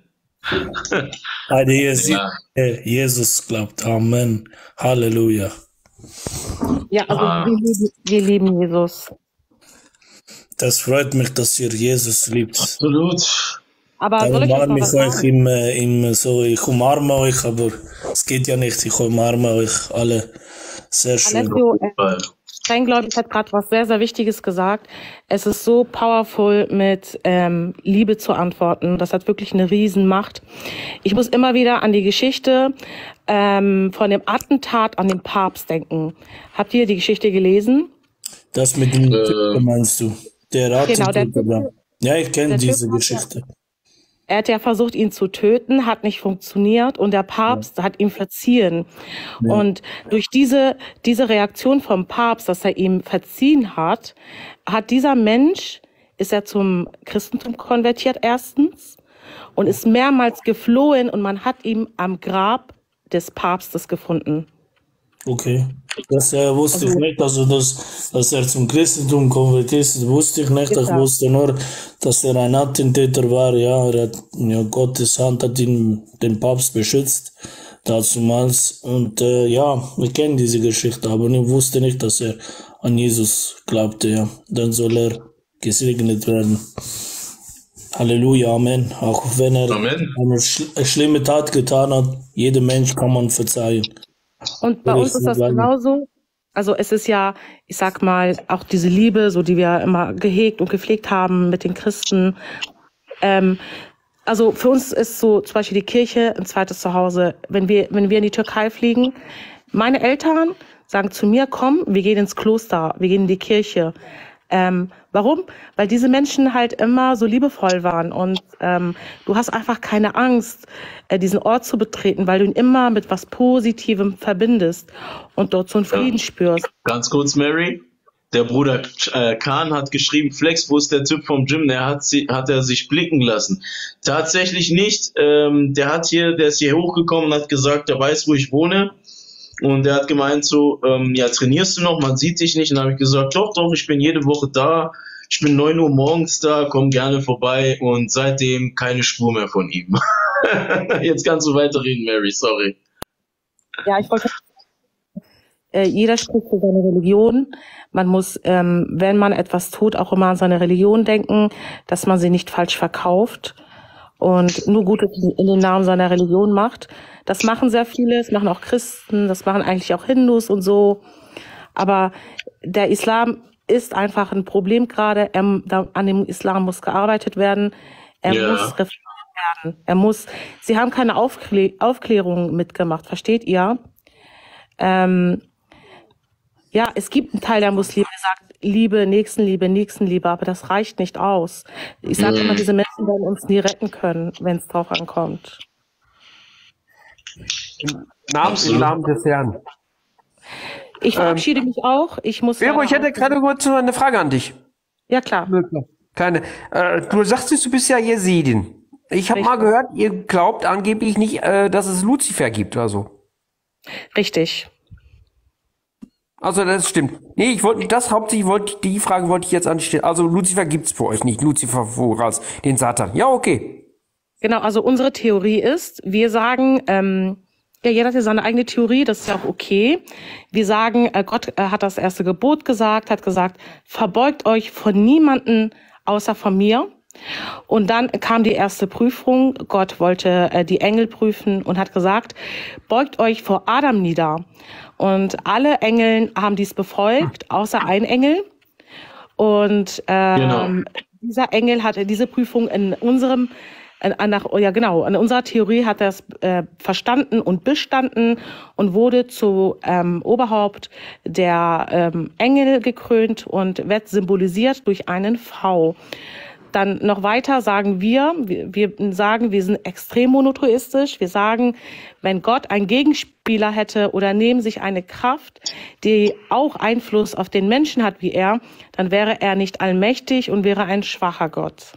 Ah, der Jesus, Ja. äh, Jesus glaubt. Amen. Halleluja. Ja, also Ah. wir, lieben, wir lieben Jesus. Das freut mich, dass ihr Jesus liebt. Absolut. Aber soll Dann ich euch umarme mal ich was euch sagen? im, äh, im, so, ich umarme euch, aber es geht ja nicht. Ich umarme euch alle. Sehr schön. Alessio, äh, Strenggläubig hat gerade was sehr, sehr Wichtiges gesagt. Es ist so powerful, mit ähm, Liebe zu antworten. Das hat wirklich eine Riesenmacht. Ich muss immer wieder an die Geschichte ähm, von dem Attentat an den Papst denken. Habt ihr die Geschichte gelesen? Das mit dem Typen meinst du? Der Genau, der Rattentyp, oder? Ja, ich kenne der Typ diese hat ja- Geschichte. Er hat ja versucht, ihn zu töten, hat nicht funktioniert und der Papst hat ihm verziehen. Ja. Und durch diese, diese Reaktion vom Papst, dass er ihm verziehen hat, hat dieser Mensch, ist er zum Christentum konvertiert erstens und ist mehrmals geflohen und man hat ihn am Grab des Papstes gefunden. Okay. Das äh, wusste ich nicht, also dass, dass er zum Christentum konvertiert ist, wusste ich nicht. Ich Genau. wusste nur, dass er ein Attentäter war. Ja, er hat, ja, Gottes Hand hat ihn, den Papst beschützt, dazumals. Und äh, ja, wir kennen diese Geschichte, aber ich wusste nicht, dass er an Jesus glaubte. Ja, dann soll er gesegnet werden. Halleluja, Amen. Auch wenn er Amen. eine schl schlimme Tat getan hat, jedem Mensch kann man verzeihen. Und bei Würde uns ich ist so das sagen. genauso. Also es ist ja, ich sag mal, auch diese Liebe, so die wir immer gehegt und gepflegt haben mit den Christen. Ähm, also für uns ist so zum Beispiel die Kirche ein zweites Zuhause. Wenn wir, wenn wir in die Türkei fliegen, meine Eltern sagen zu mir, komm, wir gehen ins Kloster, wir gehen in die Kirche. Ähm, warum? Weil diese Menschen halt immer so liebevoll waren und ähm, du hast einfach keine Angst, äh, diesen Ort zu betreten, weil du ihn immer mit was Positivem verbindest und dort so einen Frieden spürst. Ganz kurz, Mary. Der Bruder äh, Khan hat geschrieben, Flex, wo ist der Typ vom Gym? Der hat, sie, hat er sich blicken lassen. Tatsächlich nicht. Ähm, der hat hier, der ist hier hochgekommen und hat gesagt, der weiß, wo ich wohne. Und der hat gemeint so, ähm, ja, trainierst du noch? Man sieht dich nicht. Und dann habe ich gesagt, doch, doch, ich bin jede Woche da. Ich bin neun Uhr morgens da, komm gerne vorbei. Und seitdem keine Spur mehr von ihm. Jetzt kannst du weiterreden, Mary, sorry. Ja, ich wollte... Äh, jeder spricht für seine Religion. Man muss, ähm, wenn man etwas tut, auch immer an seine Religion denken, dass man sie nicht falsch verkauft und nur Gutes in den Namen seiner Religion macht. Das machen sehr viele, das machen auch Christen, das machen eigentlich auch Hindus und so. Aber der Islam ist einfach ein Problem gerade. Er, da, an dem Islam muss gearbeitet werden. Er Ja. muss reformiert werden. Er muss. Sie haben keine Aufklä Aufklärung mitgemacht, versteht ihr? Ähm, ja, es gibt einen Teil der Muslime, der sagt Liebe, Nächstenliebe, Nächstenliebe, aber das reicht nicht aus. Ich sage immer, Mhm. diese Menschen werden uns nie retten können, wenn es drauf ankommt. Namen im Namen des Herrn. Ich verabschiede mich auch. Ich muss. Vero, ich leider hätte gerade kurz eine Frage an dich. Ja, klar. Keine. Äh, du sagst, du bist ja Jesidin. Ich habe mal gehört, ihr glaubt angeblich nicht, äh, dass es Luzifer gibt oder so. Richtig. Also das stimmt. Nee, ich wollte das hauptsächlich wollte die Frage wollte ich jetzt anstellen. Also Luzifer gibt's für euch nicht. Luzifer voraus, den Satan. Ja, okay. Genau, also unsere Theorie ist, wir sagen, ähm, ja, jeder hat ja seine eigene Theorie, das ist ja auch okay. Wir sagen, äh, Gott äh, hat das erste Gebot gesagt, hat gesagt, verbeugt euch von niemanden außer von mir. Und dann kam die erste Prüfung. Gott wollte äh, die Engel prüfen und hat gesagt, beugt euch vor Adam nieder. Und alle Engel haben dies befolgt, außer ein Engel. Und ähm, Genau. dieser Engel hatte diese Prüfung in unserem, in, nach, ja genau, in unserer Theorie hat er es äh, verstanden und bestanden und wurde zu ähm, Oberhaupt der ähm, Engel gekrönt und wird symbolisiert durch einen V. Dann noch weiter sagen wir, wir, wir sagen, wir sind extrem monotheistisch. Wir sagen, wenn Gott einen Gegenspieler hätte oder neben sich eine Kraft, die auch Einfluss auf den Menschen hat wie er, dann wäre er nicht allmächtig und wäre ein schwacher Gott.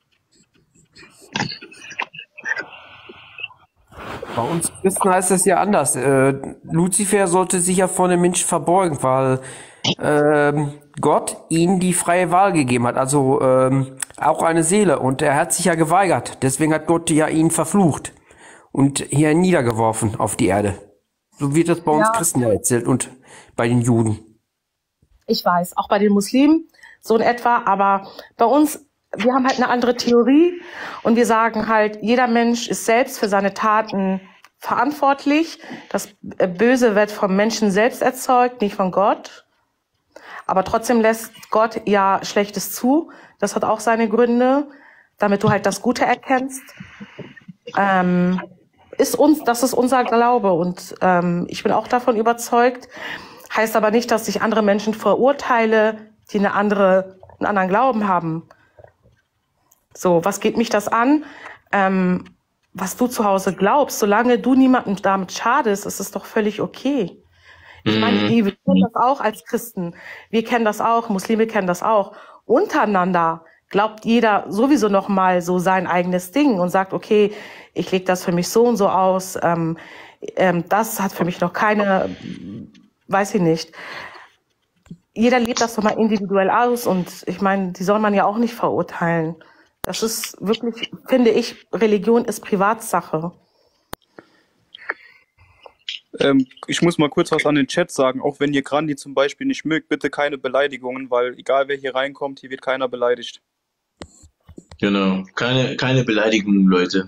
Bei uns Christen heißt es ja anders. Äh, Luzifer sollte sich ja vor dem Menschen verbeugen, weil ähm, Gott ihnen die freie Wahl gegeben hat, also ähm, auch eine Seele. Und er hat sich ja geweigert. Deswegen hat Gott ja ihn verflucht und hier niedergeworfen auf die Erde. So wird das bei uns Ja. Christen ja erzählt und bei den Juden. Ich weiß, auch bei den Muslimen so in etwa, aber bei uns, wir haben halt eine andere Theorie und wir sagen halt, jeder Mensch ist selbst für seine Taten verantwortlich. Das Böse wird vom Menschen selbst erzeugt, nicht von Gott. Aber trotzdem lässt Gott ja Schlechtes zu. Das hat auch seine Gründe, damit du halt das Gute erkennst. Ähm, ist uns, das ist unser Glaube und ähm, ich bin auch davon überzeugt. Heißt aber nicht, dass ich andere Menschen verurteile, die eine andere, einen anderen Glauben haben. So, was geht mich das an? Ähm, was du zu Hause glaubst, solange du niemandem damit schadest, ist es doch völlig okay. Ich meine, wir kennen das auch als Christen. Wir kennen das auch, Muslime kennen das auch. Untereinander glaubt jeder sowieso noch mal so sein eigenes Ding und sagt, okay, ich lege das für mich so und so aus. Ähm, ähm, das hat für mich noch keine, weiß ich nicht. Jeder lebt das doch mal individuell aus und ich meine, die soll man ja auch nicht verurteilen. Das ist wirklich, finde ich, Religion ist Privatsache. Ähm, ich muss mal kurz was an den Chat sagen, auch wenn ihr Grandi zum Beispiel nicht mögt, bitte keine Beleidigungen, weil egal wer hier reinkommt, hier wird keiner beleidigt. Genau. Keine, keine Beleidigungen, Leute.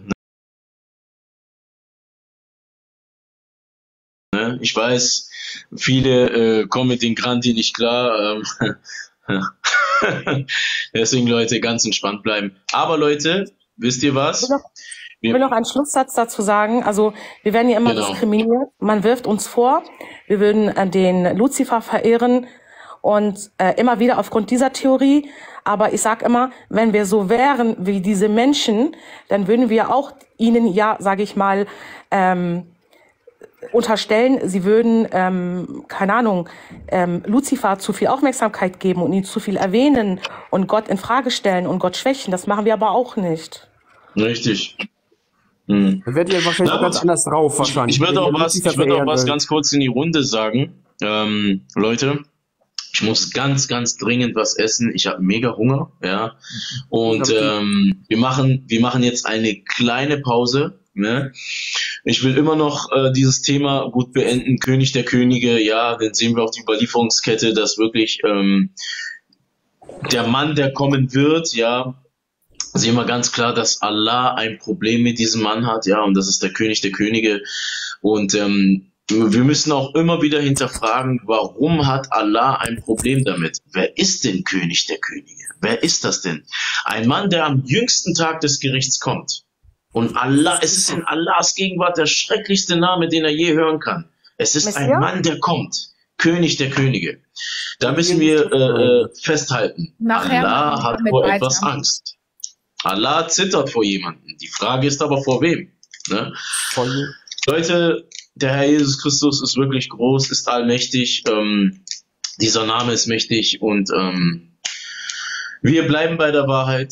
Ne? Ich weiß, viele äh, kommen mit den Grandi nicht klar. Ähm, deswegen, Leute, ganz entspannt bleiben. Aber Leute, wisst ihr was? Ich will noch einen Schlusssatz dazu sagen. Also wir werden ja immer Genau. diskriminiert. Man wirft uns vor, wir würden äh, den Luzifer verehren und äh, immer wieder aufgrund dieser Theorie. Aber ich sag immer, wenn wir so wären wie diese Menschen, dann würden wir auch ihnen ja, sage ich mal, ähm, unterstellen, sie würden, ähm, keine Ahnung, ähm, Luzifer zu viel Aufmerksamkeit geben und ihn zu viel erwähnen und Gott in Frage stellen und Gott schwächen. Das machen wir aber auch nicht. Richtig. Hm. Dann werdet ihr wahrscheinlich Na, auch ganz anders drauf, wahrscheinlich. Ich würde auch Wenn ihr was, Luzifer ich würde auch verehren was wollt. ganz kurz in die Runde sagen. Ähm, Leute, ich muss ganz, ganz dringend was essen. Ich habe mega Hunger, ja. Und ähm, wir machen, wir machen jetzt eine kleine Pause. Ne? Ich will immer noch äh, dieses Thema gut beenden. König der Könige, ja, dann sehen wir auf die Überlieferungskette, dass wirklich ähm, der Mann, der kommen wird, ja, sehen wir ganz klar, dass Allah ein Problem mit diesem Mann hat, ja, und das ist der König der Könige. Und ähm, wir müssen auch immer wieder hinterfragen, warum hat Allah ein Problem damit? Wer ist denn König der Könige? Wer ist das denn? Ein Mann, der am jüngsten Tag des Gerichts kommt. Und Allah, es ist in Allahs Gegenwart der schrecklichste Name, den er je hören kann. Es ist ein Messias? Mann, der kommt. König der Könige. Da müssen wir äh, äh, festhalten. Nachher Allah machen wir hat damit vor weiter. etwas Angst. Allah zittert vor jemandem. Die Frage ist aber vor wem? Ne? Leute, der Herr Jesus Christus ist wirklich groß, ist allmächtig. Ähm, dieser Name ist mächtig und ähm, wir bleiben bei der Wahrheit.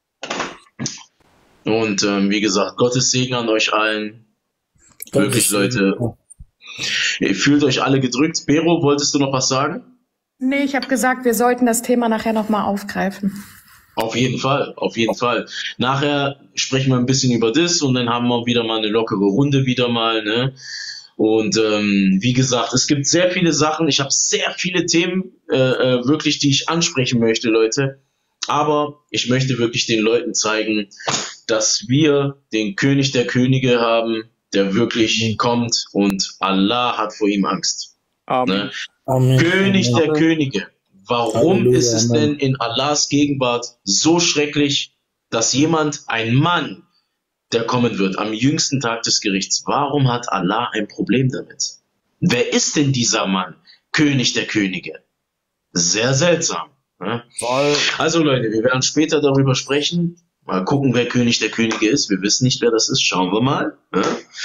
Und ähm, wie gesagt, Gottes Segen an euch allen. Wirklich, Leute. Ihr fühlt euch alle gedrückt. Bero, wolltest du noch was sagen? Nee, ich habe gesagt, wir sollten das Thema nachher nochmal aufgreifen. Auf jeden Fall, auf jeden Fall. Nachher sprechen wir ein bisschen über das und dann haben wir wieder mal eine lockere Runde wieder mal, ne? Und ähm, wie gesagt, es gibt sehr viele Sachen. Ich habe sehr viele Themen, äh, äh, wirklich, die ich ansprechen möchte, Leute. Aber ich möchte wirklich den Leuten zeigen, dass wir den König der Könige haben, der wirklich kommt und Allah hat vor ihm Angst. Ne? König der Könige. Warum Halleluja, ist es Amen. denn in Allahs Gegenwart so schrecklich, dass jemand, ein Mann, der kommen wird am jüngsten Tag des Gerichts, warum hat Allah ein Problem damit? Wer ist denn dieser Mann, König der Könige? Sehr seltsam. Ne? Also Leute, wir werden später darüber sprechen. Mal gucken, wer König der Könige ist. Wir wissen nicht, wer das ist. Schauen wir mal. Ne?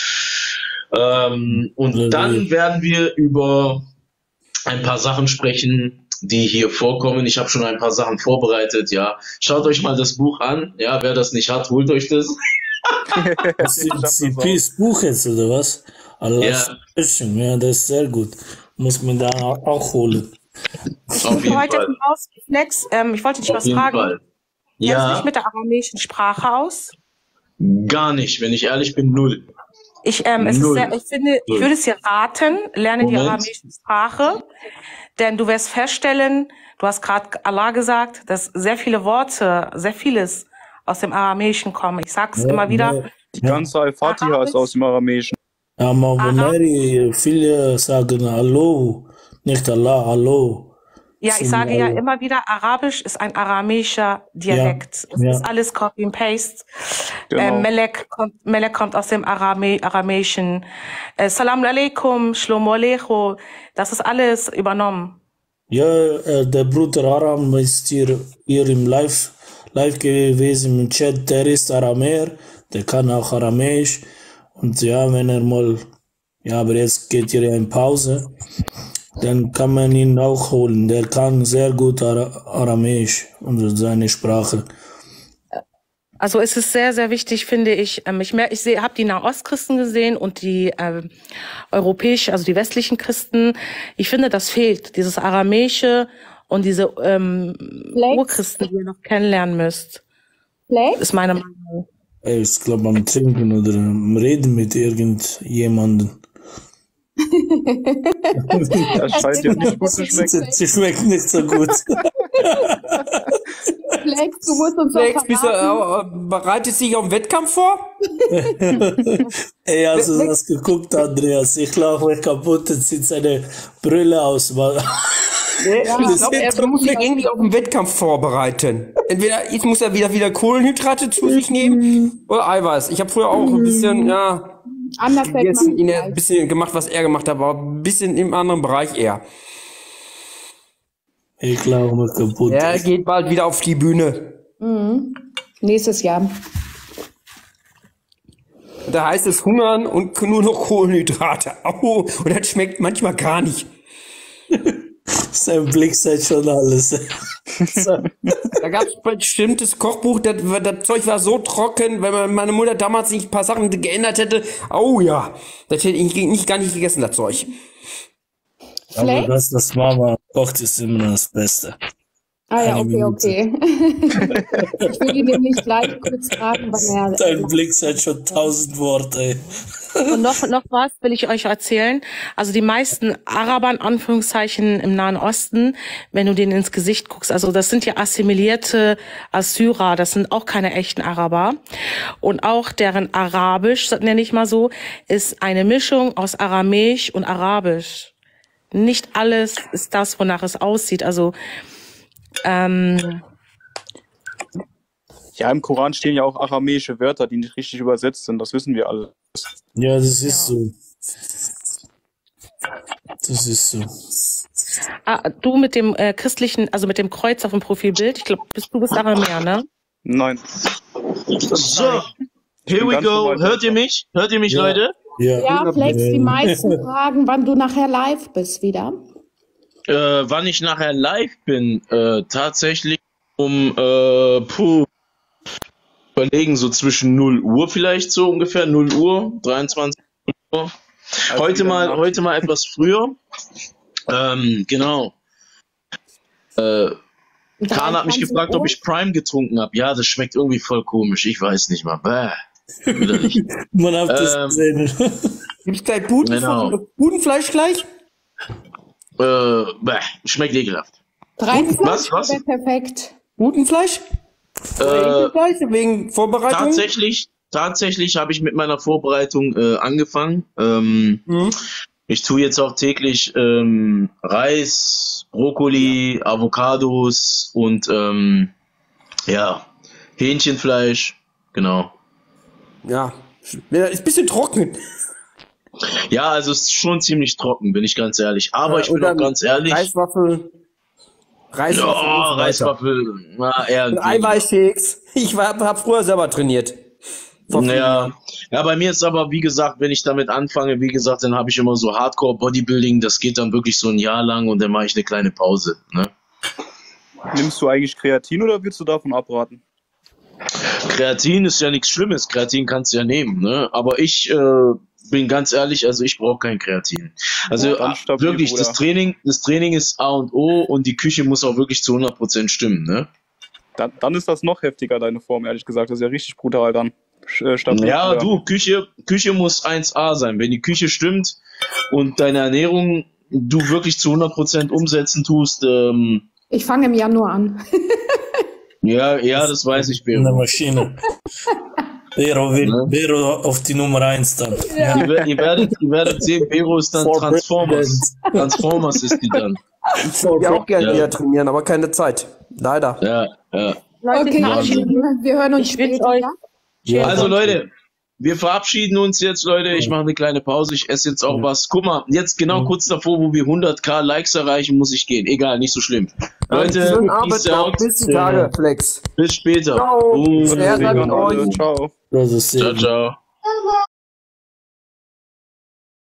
Ähm, und dann werden wir über ein paar Sachen sprechen, die hier vorkommen. Ich habe schon ein paar Sachen vorbereitet. Ja, schaut euch mal das Buch an. Ja, wer das nicht hat, holt euch das. Das ist C Ps Buch jetzt, oder was? Allahs Sprechen, ja, das ist sehr gut. Muss man da auch holen. Ich Auf jeden wollte Fall. raus, Flex, ähm, ich wollte dich Auf was jeden fragen. Fall. Kennst du Ja, dich mit der aramäischen Sprache aus? gar nicht. Wenn ich ehrlich bin, null. Ich, ähm, es ist Null. sehr, ich finde, ich Null. würde es dir raten, lerne die Moment. aramäische Sprache, denn du wirst feststellen, du hast gerade Allah gesagt, dass sehr viele Worte, sehr vieles aus dem Aramäischen kommen. Ich sag's Ja, immer wieder. ja. Die ganze Al-Fatiha ist aus dem Aramäischen. Aber Mary, viele sagen Hallo, nicht Allah, Hallo. Ja, ich Zum sage ja Allah. immer wieder, Arabisch ist ein aramäischer Dialekt. Es ja. ist alles Copy and Paste. Genau. Ähm, Melek kommt, Melek kommt aus dem Arame, Aramäischen. Äh, Salam alaikum, Shlomo alecho. Das ist alles übernommen. Ja, äh, der Bruder Aram ist hier, hier im Live, live gewesen im Chat. Der ist Aramäer, der kann auch Aramäisch. Und ja, wenn er mal, ja, aber jetzt geht hier in Pause, dann kann man ihn auch holen. Der kann sehr gut Ara Aramäisch und seine Sprache. Also es ist sehr, sehr wichtig, finde ich. Ähm, ich mer- ich sehe, habe die Nahostchristen gesehen und die ähm, europäische, also die westlichen Christen. Ich finde, das fehlt, dieses Aramäische und diese ähm, Urchristen, die ihr noch kennenlernen müsst. Ist meine Meinung. Er ist, glaube ich, am Trinken oder am Reden mit irgendjemandem. Das scheint ja nicht gut zu schmecken. Sie schmeckt nicht so gut. Flex, du musst uns Flex, doch bist du, verraten. äh, bereitet sich auf den Wettkampf vor? Ey, hast du das geguckt, Andreas? Ich lache mich kaputt und zieht seine Brille aus. Mann. Nee, Ja, ich das glaube, ist er wirklich muss sich irgendwie auf den Wettkampf vorbereiten. Entweder jetzt muss er wieder wieder Kohlenhydrate zu sich nehmen oder Eiweiß. Ich habe früher auch ein bisschen, ja, Anders fällt gegessen, man ihn nicht ein bisschen gemacht, was er gemacht hat, aber ein bisschen im anderen Bereich eher. Ich glaube mal kaputt. Er geht bald wieder auf die Bühne. Mhm. Nächstes Jahr. Da heißt es hungern und nur noch Kohlenhydrate. Au, und das schmeckt manchmal gar nicht. Sein Blick sagt schon alles. Da gab es ein bestimmtes Kochbuch, das, das Zeug war so trocken, wenn man, meine Mutter damals nicht ein paar Sachen geändert hätte. Oh ja, das hätte ich nicht, gar nicht gegessen, das Zeug. Aber das, was Mama kocht, ist immer das Beste. Ah ja, Eine okay, Minute. okay. Ich will ihn nämlich gleich kurz fragen, wann er... Dein Blick sagt schon tausend Worte, ey. Und noch, noch was will ich euch erzählen. Also die meisten Araber, in Anführungszeichen, im Nahen Osten, wenn du denen ins Gesicht guckst, also das sind ja assimilierte Assyrer, das sind auch keine echten Araber. Und auch deren Arabisch, nenne ich mal so, ist eine Mischung aus Aramäisch und Arabisch. Nicht alles ist das, wonach es aussieht. Also, ähm, Ja, im Koran stehen ja auch aramäische Wörter, die nicht richtig übersetzt sind. Das wissen wir alle. Ja, das ist so. Das ist so. ah, du mit dem äh, christlichen, also mit dem Kreuz auf dem Profilbild, ich glaube, bist du bist Aramäer, ne? Nein. So, here we go. Hört ihr mich? Hört ihr mich, Ja. Leute? Ja, Ja, Flex, die meisten fragen, wann du nachher live bist wieder. Äh, wann ich nachher live bin, äh, tatsächlich um, äh, puh, überlegen, so zwischen null Uhr vielleicht, so ungefähr, null Uhr, dreiundzwanzig Uhr. Heute mal, heute mal etwas früher. Ähm, genau. Äh, Kahn hat mich gefragt, ob ich Prime getrunken habe. Ja, das schmeckt irgendwie voll komisch. Ich weiß nicht mal. Bäh. Widerlich. Man hat das Ähm, gesehen. Gibt's gleich Buden, Genau. Budenfleisch gleich? Äh, bäh, schmeckt ekelhaft. dreiundzwanzig Was, was? wäre perfekt. Budenfleisch? Äh, Fleisch wegen Vorbereitung? Tatsächlich, tatsächlich habe ich mit meiner Vorbereitung äh, angefangen. Ähm, Mhm. Ich tue jetzt auch täglich ähm, Reis, Brokkoli, Avocados und ähm, ja, Hähnchenfleisch, genau. Ja, ja, ist ein bisschen trocken. Ja, also es ist schon ziemlich trocken, bin ich ganz ehrlich. Aber Äh, ich bin und auch dann ganz ehrlich. Reiswaffel. Reiswaffel. Ja, und so weiter. Reiswaffel, na, eher Und ein Eiweißshakes. Ich war, hab früher selber trainiert. Vor vielen Ja, Jahren. ja, bei mir ist aber, wie gesagt, wenn ich damit anfange, wie gesagt, dann habe ich immer so Hardcore-Bodybuilding, das geht dann wirklich so ein Jahr lang und dann mache ich eine kleine Pause. Ne? Nimmst du eigentlich Kreatin oder willst du davon abraten? Kreatin ist ja nichts Schlimmes, Kreatin kannst du ja nehmen, ne? Aber ich äh, bin ganz ehrlich, also ich brauche kein Kreatin. Also Ja, dann ah, stabil, wirklich, Bruder. das Training, das Training ist A und O und die Küche muss auch wirklich zu hundert Prozent stimmen, ne? Dann, dann ist das noch heftiger, deine Form, ehrlich gesagt. Das ist ja richtig brutal dann. Sch- äh, stabil, Ja, Bruder. du, Küche, Küche muss eins A sein. Wenn die Küche stimmt und deine Ernährung du wirklich zu hundert Prozent umsetzen tust, ähm, Ich fange im Januar an. ja, ja, das weiß ich, In der Bero. Maschine. Bero, will, Bero auf die Nummer eins dann. Ja. Ihr, wer- ihr, werdet, ihr werdet sehen, Bero ist dann For Transformers. Transformers ist die dann. Ich würde ja auch gerne Ja. wieder trainieren, aber keine Zeit. Leider. Ja, ja. Leute, Okay, Wahnsinn. wir hören uns ich wünsche später. euch, Ja, Also danke. Leute, wir verabschieden uns jetzt, Leute. Ich mache eine kleine Pause. Ich esse jetzt auch was. Guck mal, jetzt genau kurz davor, wo wir hunderttausend Likes erreichen, muss ich gehen. Egal, nicht so schlimm. Leute, Schönen peace Abend noch. out. Bis die Tage, Flex. Bis später. Ciao. Uh, Wer Deswegen sagt an alle. euch? Ciao. Das ist sehr ciao, gut. ciao.